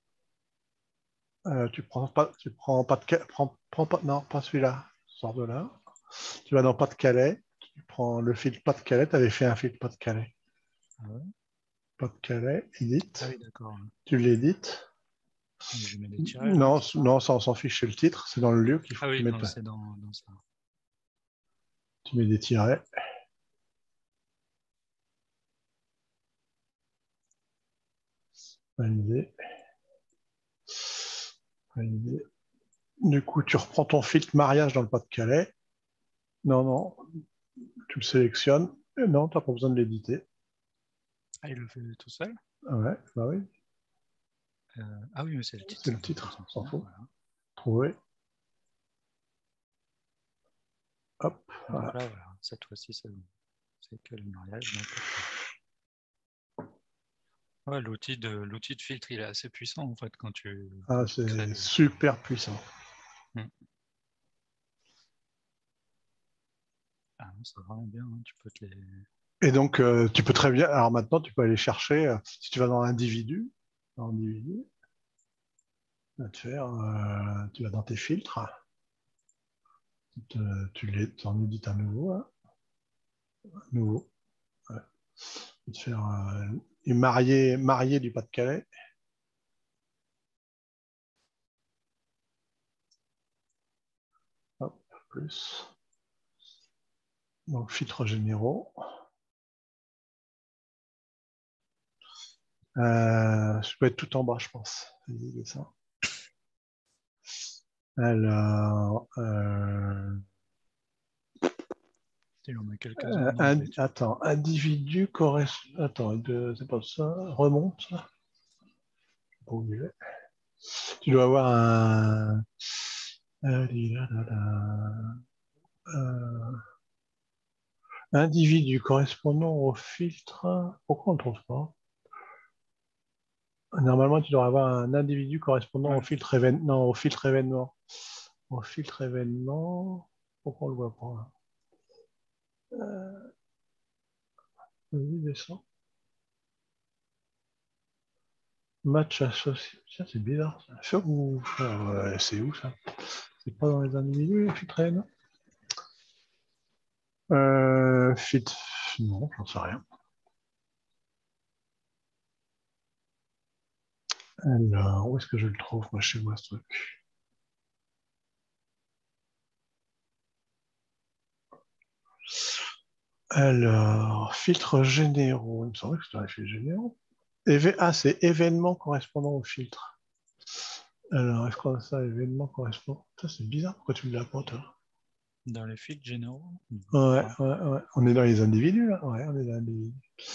Tu prends pas de Calais, prends pas, non, pas celui-là. Sors de là. Tu vas dans Pas-de-Calais. Tu prends le filtre Pas-de-Calais. Tu avais fait un filtre Pas-de-Calais. Ah ouais. Pas-de-Calais, Ah édite. oui, d'accord. Tu l'édites. Donc, je mets des tirets là, Non, c'est ça? non, ça on s'en fiche, c'est le titre. C'est dans le lieu qu'il faut Ah que tu oui, mettes. c'est dans ça. Tu mets des tirets. Valider. Valider. Du coup, tu reprends ton filtre mariage dans le Pas-de-Calais. Non, non, tu le sélectionnes. Et non, tu n'as pas besoin de l'éditer. Ah, il le fait tout seul? Ah ouais, bah oui, Ah oui, mais c'est le c'est titre. le Donc, titre, on s'en essentiel, fout. voilà. Trouver. Hop, Donc voilà. là, voilà, cette fois-ci, c'est que le mariage. Donc, ouais, l'outil de filtre, il est assez puissant en fait Ah, quand tu crées c'est des. super puissant. Hmm. Ah, non, c'est vraiment bien, hein. Tu peux te les. Et donc, tu peux très bien. Alors maintenant, tu peux aller chercher, si tu vas dans l'individu, tu vas dans tes filtres, tu en édites un nouveau, hein, nouveau. Ouais. Tu vas te faire marié du Pas-de-Calais. Hop, plus. Donc, filtres généraux. Je peux être tout en bas, je pense. Ça. Alors, Il en a quelques-uns d'emblée. attends, individu correspond. Attends, c'est pas ça. Remonte. Pas obligé. Tu dois avoir un. Euh, individu correspondant au filtre. Pourquoi on ne trouve pas? Normalement, tu dois avoir un individu correspondant Ouais. au filtre événement. Non, au filtre événement. Au filtre événement. Pourquoi on ne le voit pas? Vas-y, descends. Match associé. Tiens, c'est bizarre. Ça. C'est où ça? C'est pas dans les individus, les filtres événements? Fit. Non, j'en sais rien. Alors, où est-ce que je le trouve, moi, chez moi, ce truc? Alors, filtres généraux. Il me semblait que c'était dans les filtres généraux. C'est événements correspondant au filtre. Alors, est-ce qu'on a ça, événements correspondant? C'est bizarre, pourquoi tu me l'as pas, toi? Dans les filtres généraux? Ouais. On est dans les individus, là? Ouais, on est dans les individus.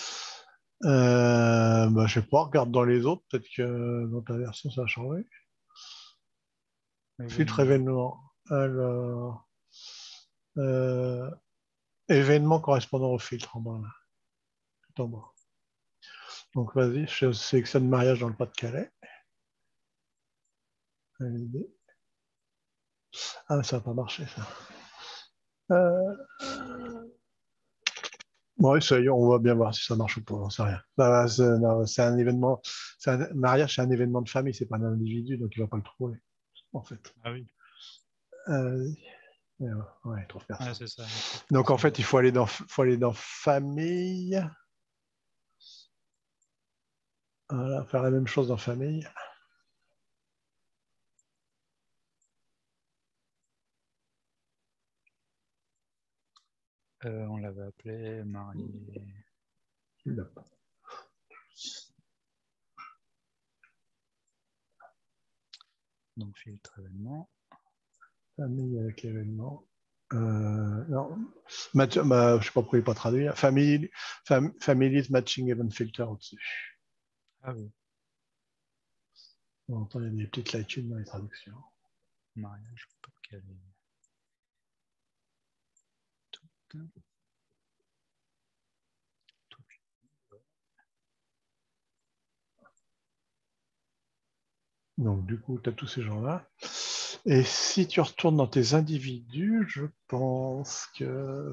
Je sais pas, regarde dans les autres, peut-être que dans ta version, ça a changé. Filtre événement. Alors, euh, événement correspondant au filtre en bas, là. Tout en bas. Donc, vas-y, je sélectionne mariage dans le Pas-de-Calais. Ah, ça n'a pas marché, ça. Euh... Bon, ça y est, on va bien voir si ça marche ou pas, j'en sais rien. C'est un événement, mariage, c'est un événement de famille, c'est pas un individu, donc il va pas le trouver, en fait. Ah oui. Ouais, il trouve personne. C'est ça, Donc en fait, il faut aller dans famille. Voilà, faire la même chose dans famille. On l'avait appelé marié. Donc filtre événement. Famille avec l'événement. Non. Je ne sais pas pourquoi il n'est pas traduit. Families Matching Event Filter au-dessus. Ah oui. On entend, il y a des petites lacunes dans les traductions. Mariage, pas calé. Donc, du coup, tu as tous ces gens-là. Et si tu retournes dans tes individus, je pense que.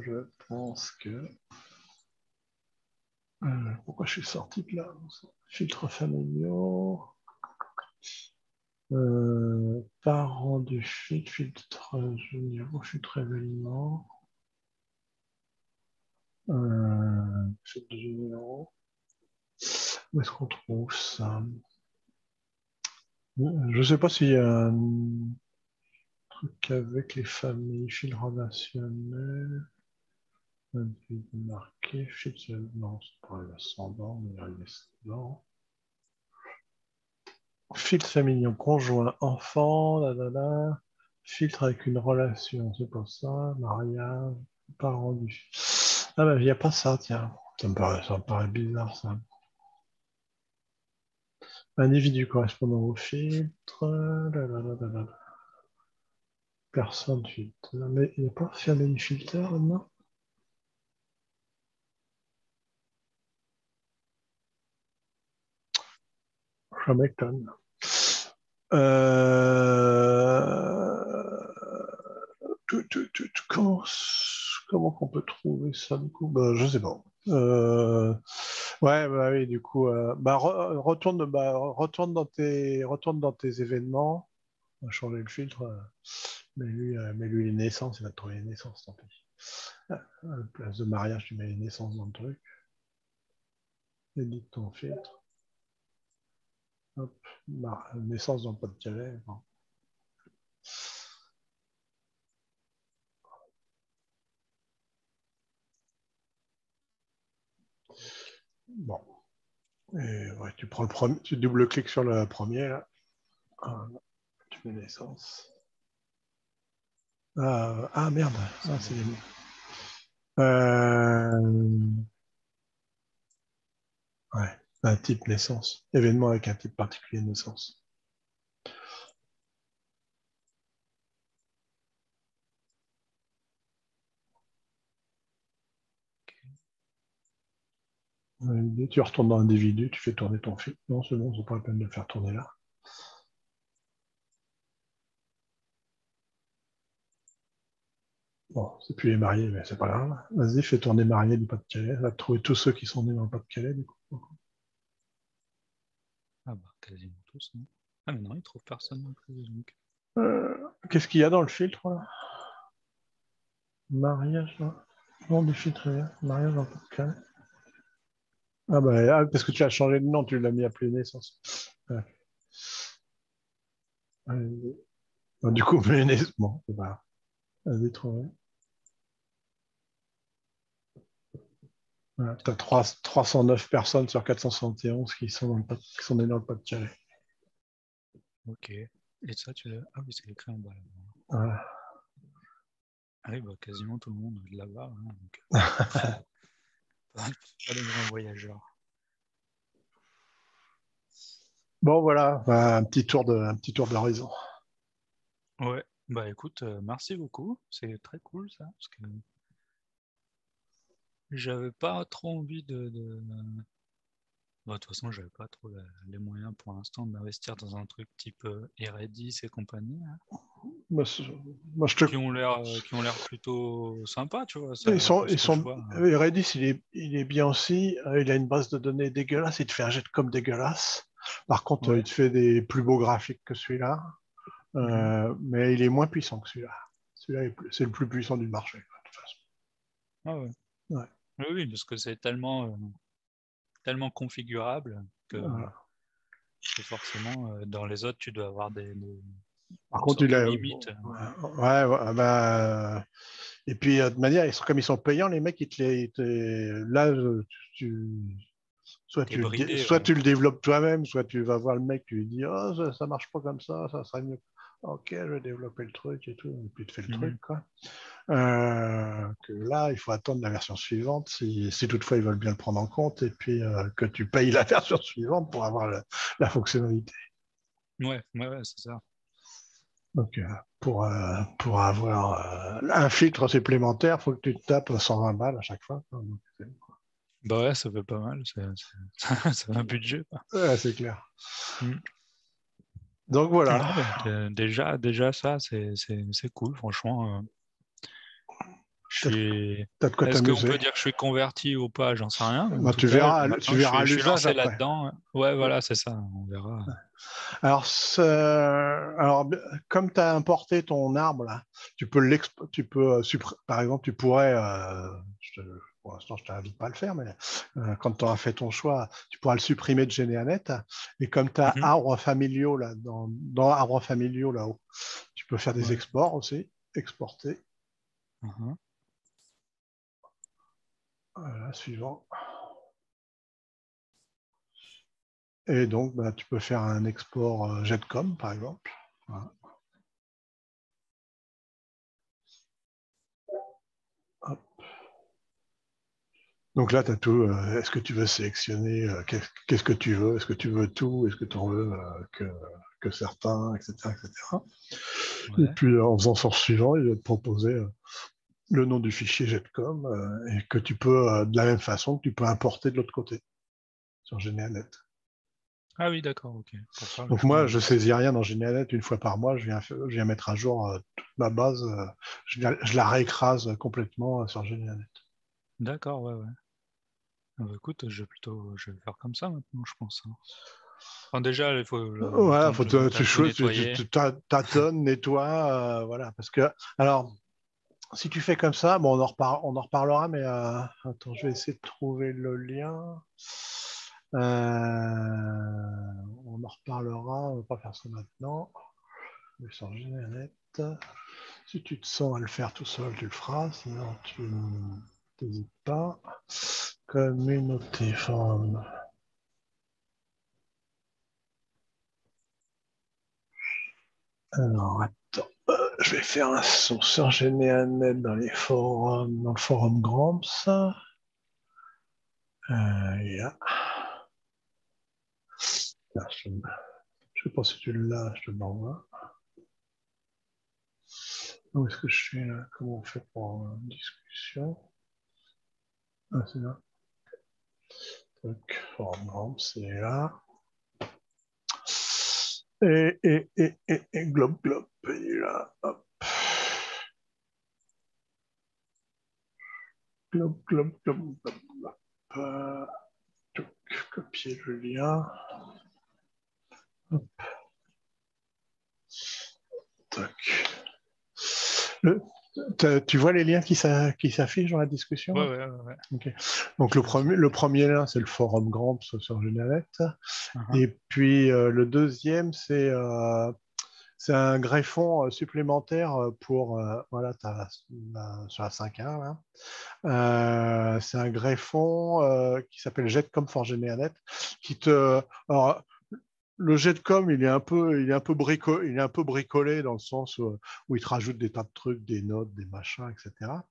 Pourquoi je suis sorti de là? Filtres familiaux. Parents du filtre généraux, filtre événement. Filtre généraux. Où est-ce qu'on trouve ça? Je ne sais pas s'il y a un truc avec les familles, fil relationnel, individu marqué, fil, non, c'est pas l'ascendant, mais il y a l'ascendant. Filtre familial, conjoint, enfant, filtre avec une relation, c'est pas ça, mariage, parents du fils. Ah ben, il n'y a pas ça, tiens. Ça me paraît bizarre, ça. Individu correspondant au filtre, personne filtre. Mais il n'y a pas family filter, non? Ça m'étonne. Comment qu'on peut trouver ça du coup? Je sais pas. Ouais, oui, du coup, retourne dans tes événements. On va changer le filtre. Mais lui, les naissances, il va te trouver les naissances, tant pis. À la place de mariage, tu mets les naissances dans le truc. Édite ton filtre. Hop, naissance dans le Pas-de-Calais. Bon. Bon. Et ouais, tu prends le premier, tu double-cliques sur le premier là. Tu mets naissance. Merde. C'est ouais, un type naissance. Événement avec un type particulier de naissance. Tu retournes dans l'individu, tu fais tourner ton fil. Non, c'est bon, c'est pas la peine de le faire tourner là. Bon, c'est plus les mariés, mais c'est pas grave. Vas-y, fais tourner mariés du Pas-de-Calais. Ça va te trouver tous ceux qui sont nés dans le Pas-de-Calais, du coup. Ah bah, quasiment tous. Hein. Ah mais non, il trouve personne non plus. Donc. Qu'est-ce qu'il y a dans le filtre là? Mariage, là? Nom du filtre, mariage dans le Pas-de-Calais. Parce que tu as changé de nom, tu l'as mis à plus naissance. Ouais. Du coup, mayonnaise, bon, c'est pas grave. Vas-y, trouver. Tu as 309 personnes sur 471 qui sont nées dans le Pas-de-Calais. Ok. Et ça, ah oui, c'est écrit en bas. Ouais. Ah oui, bah, quasiment tout le monde est là-bas. Hein, donc... pas des grands voyageurs. Bon, voilà, un petit tour de l'horizon. Ouais, bah écoute, merci beaucoup. C'est très cool ça, parce que j'avais pas trop envie Bah, de toute façon, j'avais pas trop les moyens pour l'instant d'investir dans un truc type Eredis et compagnie, hein, Moi, qui ont l'air plutôt sympas, tu vois. Ça, Ils sont, ce ils que je sont... vois. Redis, il est bien aussi. Il a une base de données dégueulasse. Il te fait un jet de com dégueulasse. Par contre, Ouais. il te fait des plus beaux graphiques que celui-là. Mais il est moins puissant que celui-là. Celui-là, c'est le plus puissant du marché, de toute façon. Ah ouais. Ouais. Oui, parce que c'est tellement configurable que forcément, dans les autres, tu dois avoir Par une contre, sorte il de a. limite. Ouais, bah, et puis, de manière, comme ils sont payants, les mecs, là, soit T'es bridé, soit ouais. tu le développes toi-même, soit tu vas voir le mec, tu lui dis, oh, ça marche pas comme ça serait mieux. Ok, je vais développer le truc et tout, et puis tu fais le truc, quoi. Que là, il faut attendre la version suivante, si toutefois ils veulent bien le prendre en compte, et puis que tu payes la version suivante pour avoir la fonctionnalité. Ouais, c'est ça. Donc, pour avoir un filtre supplémentaire, il faut que tu te tapes 120 balles à chaque fois. Bah ouais, ça fait pas mal. Ça fait un budget, quoi. Ouais, c'est clair. Mm. Donc voilà. Non, bah, déjà ça, c'est cool, franchement. T'as de quoi Est-ce qu'on t'amuser. peut dire que je suis converti ou pas? J'en sais rien. En Bah, tout cas, maintenant, tu verras je suis l'usage lancé après. là-dedans. Ouais, voilà, c'est ça. On verra. Alors, comme tu as importé ton arbre, là, par exemple, tu pourrais, pour l'instant, je t'invite pas à le faire, mais quand tu auras fait ton choix, tu pourras le supprimer de GeneaNet. Et comme tu as arbres familiaux, là, dans arbres familiaux, là-haut, tu peux faire des exports aussi, exporter. Voilà, suivant. Et donc, bah, tu peux faire un export JetCom, par exemple. Voilà. Hop. Donc là, tu as tout. Est-ce que tu veux sélectionner qu'est-ce que tu veux? Est-ce que tu veux tout? Est-ce que tu en veux que certains, etc. etc. Ouais. Et puis, en faisant source suivant, il va te proposer le nom du fichier JetCom et que tu peux, de la même façon, que tu peux importer de l'autre côté sur GeneaNet. Ah oui, d'accord, ok. Pour faire le Donc choix moi, je ne inverse. saisis rien dans GeneaNet. Une fois par mois, je viens mettre à jour toute ma base. Je la réécrase complètement sur GeneaNet. D'accord, ouais. Ah bah, écoute, je vais faire comme ça maintenant, je pense. Hein. Enfin, déjà, il faut le Voilà, temps que je me mette à tout nettoyer. tu tâtonnes, nettoie, voilà. Parce que, alors, si tu fais comme ça, bon, on en reparlera, mais attends, je vais essayer de trouver le lien. On en reparlera, on va pas faire ça maintenant. Je vais changer la net. Si tu te sens à le faire tout seul, tu le feras, sinon tu n'hésites pas. Communauté forum. Alors, attends, je vais faire un son sur GeneaNet dans les forums, dans le forum Gramps. Yeah. Là, je ne sais pas si tu l'as, je te l'envoie. Où est-ce que je suis là? Comment on fait pour une discussion? Ah, c'est là. Donc, forum Gramps, c'est là. Et Globe, il est là. Hop. Globe. Donc, copier le lien. Hop. Tac. Tu vois les liens qui s'affichent dans la discussion? Ouais. Okay. Donc le premier lien, c'est le forum Gramps sur GeneaNet. Et puis le deuxième, c'est c'est un greffon supplémentaire pour voilà, sur la 5.1 là. C'est un greffon qui s'appelle Jetcom for GeneaNet qui te alors, le Jetcom, il est un peu bricolé dans le sens où il te rajoute des tas de trucs, des notes, des machins, etc.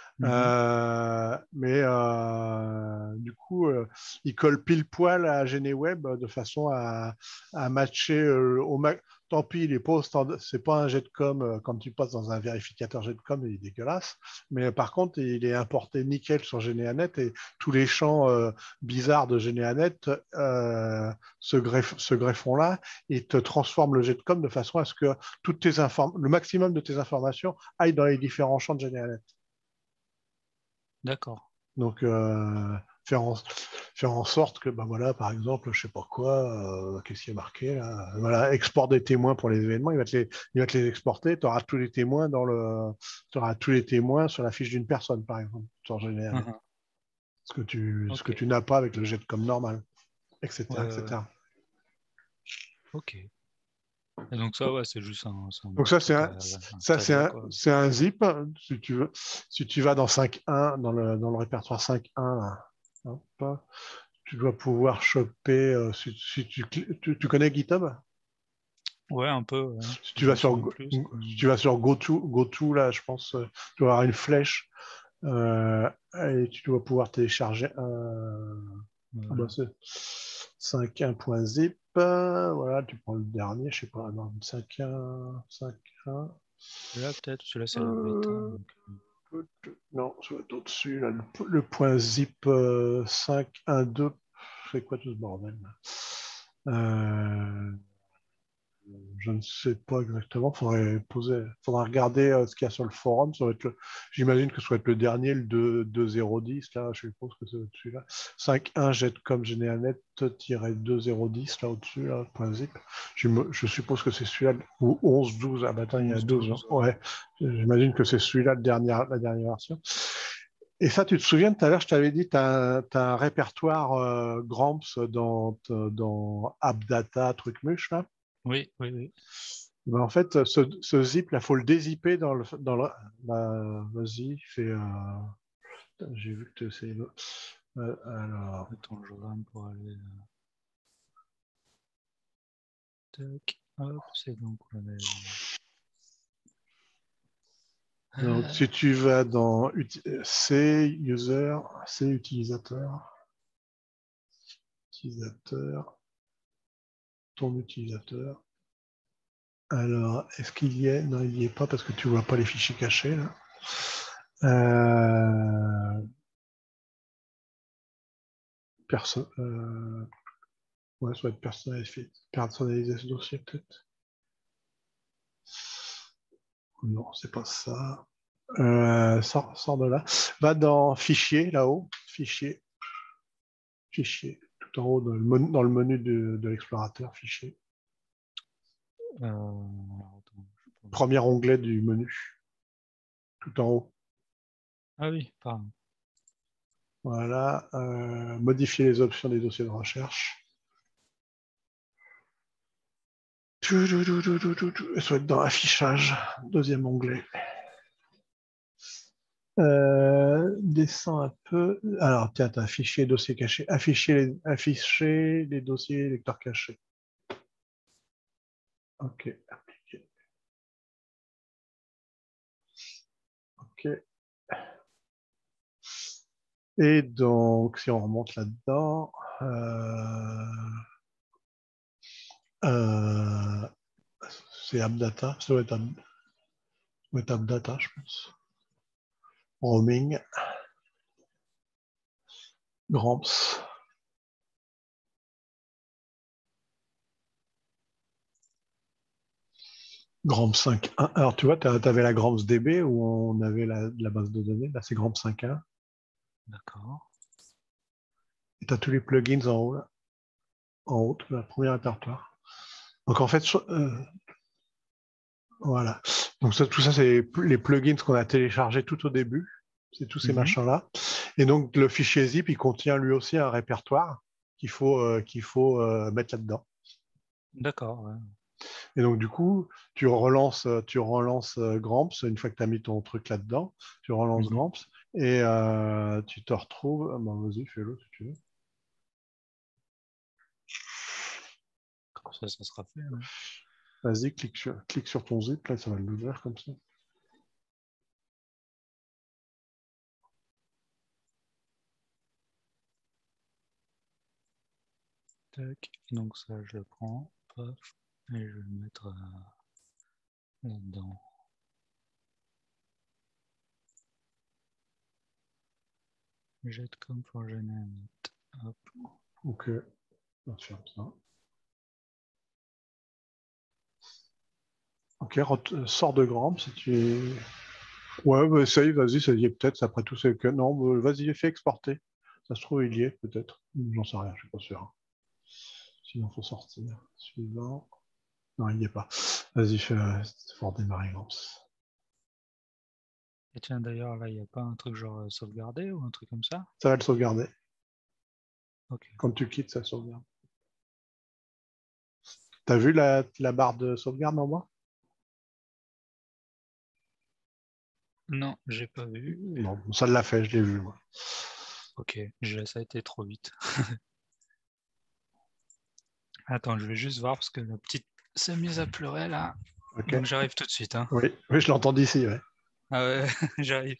Mais du coup, il colle pile poil à GeneWeb de façon à matcher au max. Tant pis, il est pas c'est pas un Jetcom quand tu passes dans un vérificateur Jetcom, il est dégueulasse. Mais par contre, il est importé nickel sur GeneaNet et tous les champs bizarres de GeneaNet, ce greffon-là, il te transforme le Jetcom de façon à ce que le maximum de tes informations aillent dans les différents champs de GeneaNet. D'accord. Donc, faire en sorte que, ben voilà, par exemple, je sais pas quoi, qu'est-ce qui est marqué là, voilà, export des témoins pour les événements, il va te les exporter, tu auras tous les témoins sur la fiche d'une personne, par exemple, en général. Ce que tu n'as pas avec le Jetcom normal, etc. etc. Ok. Et donc ça, ouais, c'est juste un donc ça, c'est un zip. Si tu vas dans 5.1, dans le répertoire 5.1, hop, tu dois pouvoir choper. Si tu connais GitHub? Ouais, un peu. Ouais. Si tu vas sur GoTo, là, je pense, tu dois avoir une flèche et tu dois pouvoir télécharger Voilà. 5.1.zip. Voilà, tu prends le dernier, je sais pas, non, 5.1. Là, peut-être, celui-là, c'est la bêta. Non, ça va être au-dessus, là, le point zip 5.1.2. C'est quoi tout ce bordel là je ne sais pas exactement. Faudra regarder ce qu'il y a sur le forum. J'imagine que ça va être le dernier, le 2.0.10. Là, je suppose que c'est au-dessus. Là. 5.1 Jetcom GeneaNet-2010, là au-dessus, là, .zip. Je suppose que c'est celui-là. Ou 11.12. Ah, bah attends, il y a 12 ans. Ouais. J'imagine que c'est celui-là, la dernière version. Et ça, tu te souviens, tout à l'heure, je t'avais dit, tu as un répertoire Gramps dans AppData, truc muche, là. Oui, oui, oui. Ben, en fait, ce zip, là, il faut le dézipper vas-y, j'ai vu que c'est... alors... Attends, je rame pour aller... Tac, hop, c'est donc... Donc, si tu vas dans C, user, C, utilisateur, ton utilisateur. Alors, est-ce qu'il y est? Non, il n'y est pas parce que tu ne vois pas les fichiers cachés, là. Ouais, ça va être personnaliser ce dossier, peut-être. Non, c'est pas ça. Sors de là. Va dans Fichier, là-haut. Fichier. Tout en haut, dans le menu de l'explorateur, Fichier. Premier onglet du menu. Tout en haut. Ah oui, pardon. Voilà. Modifier les options des dossiers de recherche. Ça va être dans Affichage. Deuxième onglet. Descends un peu. Alors, tiens, tu as fichier, dossier caché. Afficher les dossiers lecteurs cachés. OK. Appliqué. OK. Et donc, si on remonte là-dedans, c'est AppData. Ça doit être AppData, je pense. Roaming. Gramps. Gramps 5.1. Alors, tu vois, tu avais la Gramps DB où on avait la base de données. Là, c'est Gramps 5.1. D'accord. Et tu as tous les plugins en haut, là. En haut, le premier répertoire. Donc, en fait, voilà. Donc, tout ça, c'est les plugins qu'on a téléchargés tout au début. C'est tous ces machins-là. Et donc, le fichier zip, il contient lui aussi un répertoire qu'il faut mettre là-dedans. D'accord. Ouais. Et donc, du coup, tu relances Gramps une fois que tu as mis ton truc là-dedans. Tu relances Gramps et tu te retrouves. Vas-y, fais-le si tu veux. Comme ça sera fait. Hein. Vas-y, clique sur ton zip, là, ça va l'ouvrir comme ça. Tac. Donc ça, je le prends. Paf. Et je vais le mettre là-dedans. Jette comme pour GNANet. Hop. Ok, on va faire ça. Ok, sors de Gramps si tu es. Ouais, bah, essaye, vas-y, ça y est peut-être, après tout, c'est que. Non, bah, vas-y, fais exporter. Ça se trouve, il y est, peut-être. J'en sais rien, je suis pas sûr. Sinon, il faut sortir. Suivant. Non, il n'y est pas. Vas-y, fais pour démarrer Gramps. Et tiens, d'ailleurs, là, il n'y a pas un truc genre sauvegarder ou un truc comme ça? Ça va le sauvegarder. Ok. Quand tu quittes, ça sauvegarde. T'as vu la barre de sauvegarde en bas? Non, j'ai pas vu. Non, ça l'a fait, je l'ai vu, moi. Ok, ça a été trop vite. Attends, je vais juste voir parce que la petite s'est mise à pleurer là. Ok. Donc j'arrive tout de suite. Hein. Oui, oui, je l'entends d'ici, ouais. Ah ouais, j'arrive.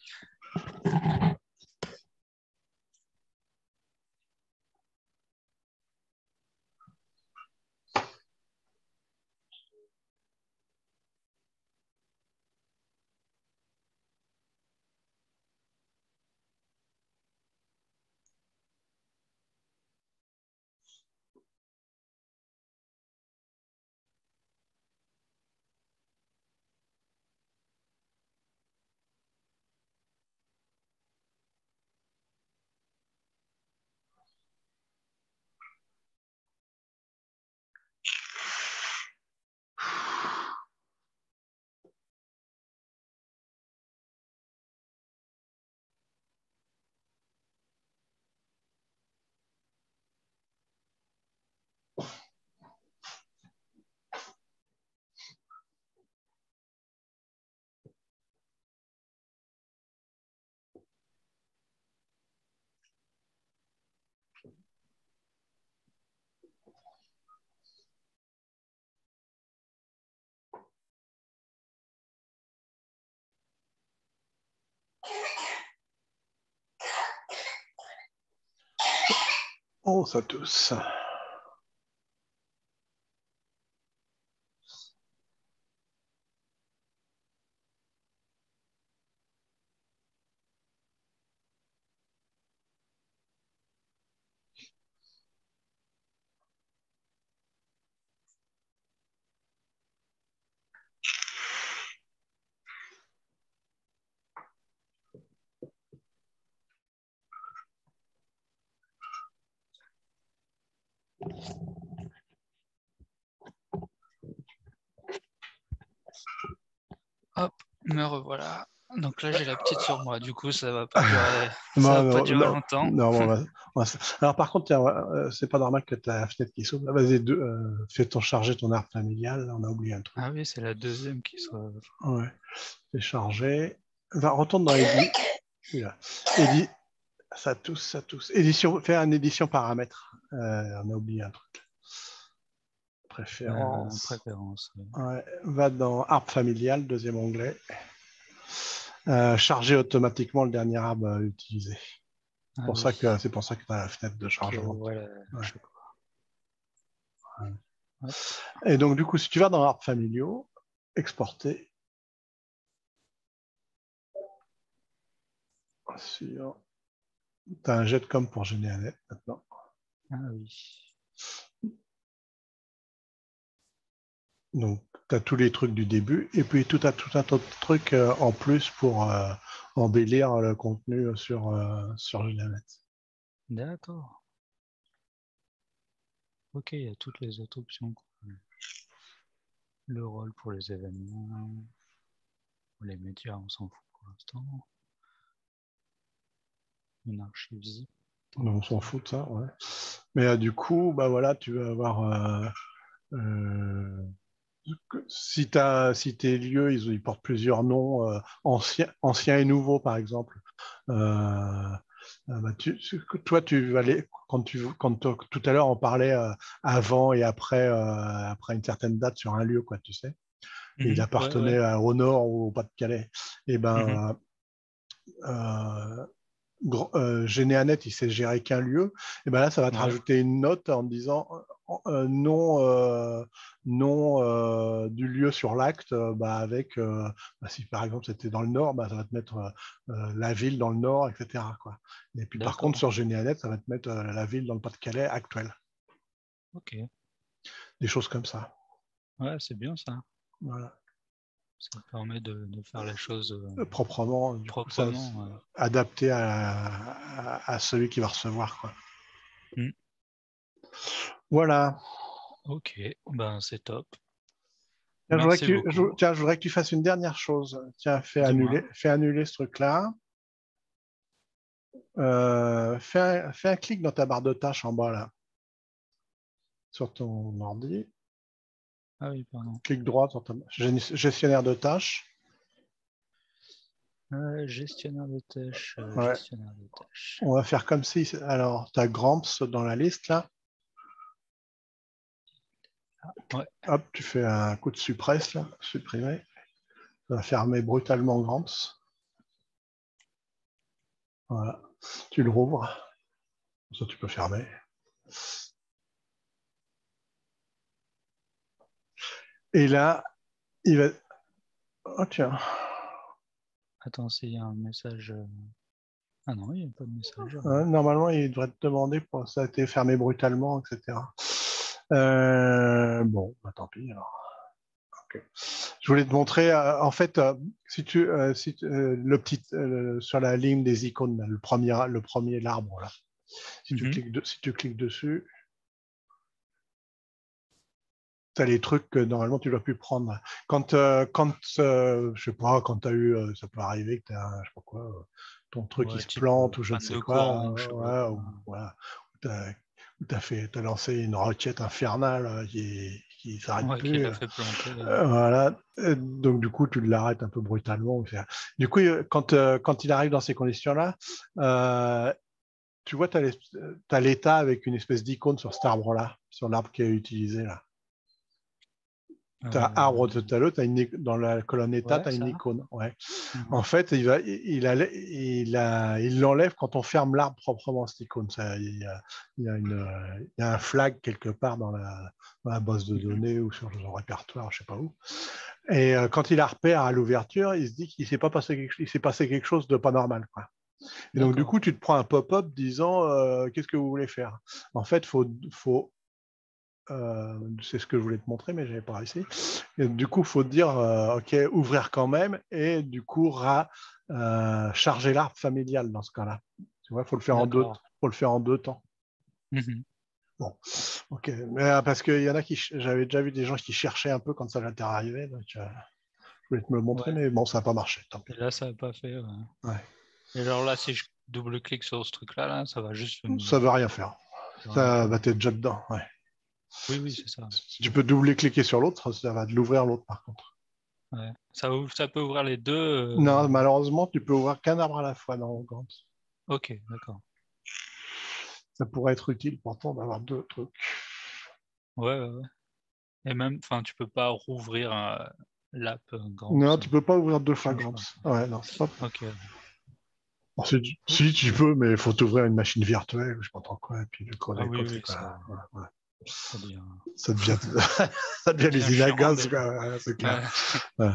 Oh, ça tousse. Hop, me revoilà. Donc là, j'ai la petite sur moi. Du coup, ça va pas durer, ça Non, va pas non, durer non, longtemps. non, alors par contre, tiens, c'est pas normal que tu as la fenêtre qui s'ouvre. Vas-y, fais charger ton arbre familial. On a oublié un truc. Ah oui, c'est la deuxième qui soit. Ouais, fais charger. Va, retourne dans Là. Ça tousse, ça tousse. Édition, fais une édition paramètres. On a oublié un truc. Préférence. Préférence. Ouais, va dans arbre familial, deuxième onglet. Charger automatiquement le dernier arbre utilisé. Ah oui. C'est pour ça que tu as la fenêtre de chargement. Voilà, Ouais. Ouais. Et donc, du coup, si tu vas dans arbre familiaux, exporter. Tu as un jet de com pour GNANet maintenant. Ah oui. Donc, tu as tous les trucs du début et puis tout un tas de trucs en plus pour embellir le contenu sur GNANet. D'accord. Ok, il y a toutes les autres options. Le rôle pour les événements. Pour les médias, on s'en fout pour l'instant. Une archive zip. On s'en fout de ça, ouais. Mais du coup, bah voilà, tu vas avoir si tes lieux, ils portent plusieurs noms, anciens et nouveaux, par exemple. Bah, toi, tu vas aller, tout à l'heure, on parlait avant et après une certaine date sur un lieu, quoi, tu sais. Et il appartenait au Nord ou au Pas-de-Calais. Et ben, Généanet, il sait gérer qu'un lieu, et ben là, ça va te rajouter une note en disant nom du lieu sur l'acte, avec, si par exemple c'était dans le Nord, ça va te mettre la ville dans le Nord, etc., quoi. Et puis par contre, sur Généanet, ça va te mettre la ville dans le Pas-de-Calais actuel. Ok. Des choses comme ça. Ouais, c'est bien ça. Voilà. Ça permet de faire les choses proprement, adapté à celui qui va recevoir, quoi. Voilà. Ok, ben c'est top. Tiens, Merci beaucoup. je voudrais que tu fasses une dernière chose. Tiens, fais annuler ce truc-là. Fais un clic dans ta barre de tâches en bas, là, sur ton ordi. Ah oui, pardon. Clic droit sur ton gestionnaire de tâches. Gestionnaire de tâches. Ouais. Gestionnaire de tâches. On va faire comme si... Alors, tu as Gramps dans la liste, là. Ouais. Hop, tu fais un coup de suppresse, là, supprimer. Ça va fermer brutalement Gramps. Voilà. Tu le rouvres. Ça, tu peux fermer. Et là, il va... Oh, tiens. Attends, s'il y a un message... Ah non, il n'y a pas de message. Normalement, il devrait te demander pourquoi ça a été fermé brutalement, etc. Bon, tant pis alors. Okay. Je voulais te montrer, en fait, le petit sur la ligne des icônes, là, le premier l'arbre là. Si tu cliques dessus, tu as les trucs que normalement tu dois plus prendre. Quand je sais pas, quand tu as eu, ça peut arriver que tu as, je sais pas quoi, ton truc qui se plante ou je ne sais quoi, tu as lancé une roquette infernale qui s'arrête plus. Qui l'a fait planter. Voilà. Donc du coup, tu l'arrêtes un peu brutalement. Du coup, quand il arrive dans ces conditions-là, tu vois, tu as l'état avec une espèce d'icône sur cet arbre-là, sur l'arbre qui est utilisé là. Tu as arbre tout à l'heure, dans la colonne état, tu as une icône. Ouais. En fait, il l'enlève quand on ferme l'arbre proprement, cette icône. Il y a un flag quelque part dans la base de données ou sur le répertoire, je ne sais pas où. Et quand il la repère à l'ouverture, il se dit qu'il s'est passé quelque chose de pas normal, quoi. Et donc, du coup, tu te prends un pop-up disant qu'est-ce que vous voulez faire. En fait, c'est ce que je voulais te montrer, mais je n'avais pas réussi. Et du coup, il faut dire OK, ouvrir quand même, et du coup, charger l'arbre familial dans ce cas-là. Tu vois, il faut le faire en deux temps. Bon, OK. Mais, parce qu'il y en a j'avais déjà vu des gens qui cherchaient un peu quand ça leur arrivé. Donc, je voulais te me le montrer, mais bon, ça n'a pas marché. Tant pis. Et là, ça n'a pas fait. Ouais. Et alors là, si je double-clique sur ce truc-là, là, ça va juste. Ça ne va rien faire. T'es déjà dedans. Ouais. Oui, c'est ça. Si tu peux doubler-cliquer sur l'autre, ça va l'ouvrir l'autre par contre. Ouais. Ça peut ouvrir les deux. Non, malheureusement, tu peux ouvrir qu'un arbre à la fois dans Gramps. Ok, d'accord. Ça pourrait être utile pourtant d'avoir deux trucs. Ouais. Et même, tu peux pas rouvrir l'app Gramps. Non, tu peux pas ouvrir deux fois Gramps. Ouais, non, c'est pas. Ok. Bon, si tu peux, mais il faut t'ouvrir une machine virtuelle, je sais pas trop quoi, et puis le coder. Ah oui, ça devient ça devient l'usine à gaz, quoi. C'est clair. Ouais.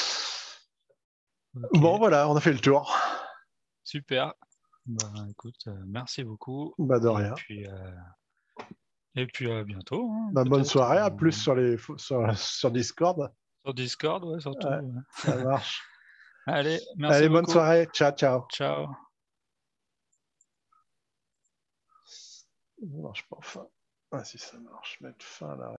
Okay. Bon, voilà, on a fait le tour. Super. Bah, écoute, merci beaucoup. Bah, de rien. Et puis à bientôt. Hein, bonne soirée, à plus sur Discord. Sur Discord, ouais, surtout. Ouais. Ça marche. Allez, merci beaucoup. Bonne soirée. Ciao, ciao. Ciao. Ça marche pas fin. Ah si, ça marche. Mettre fin là.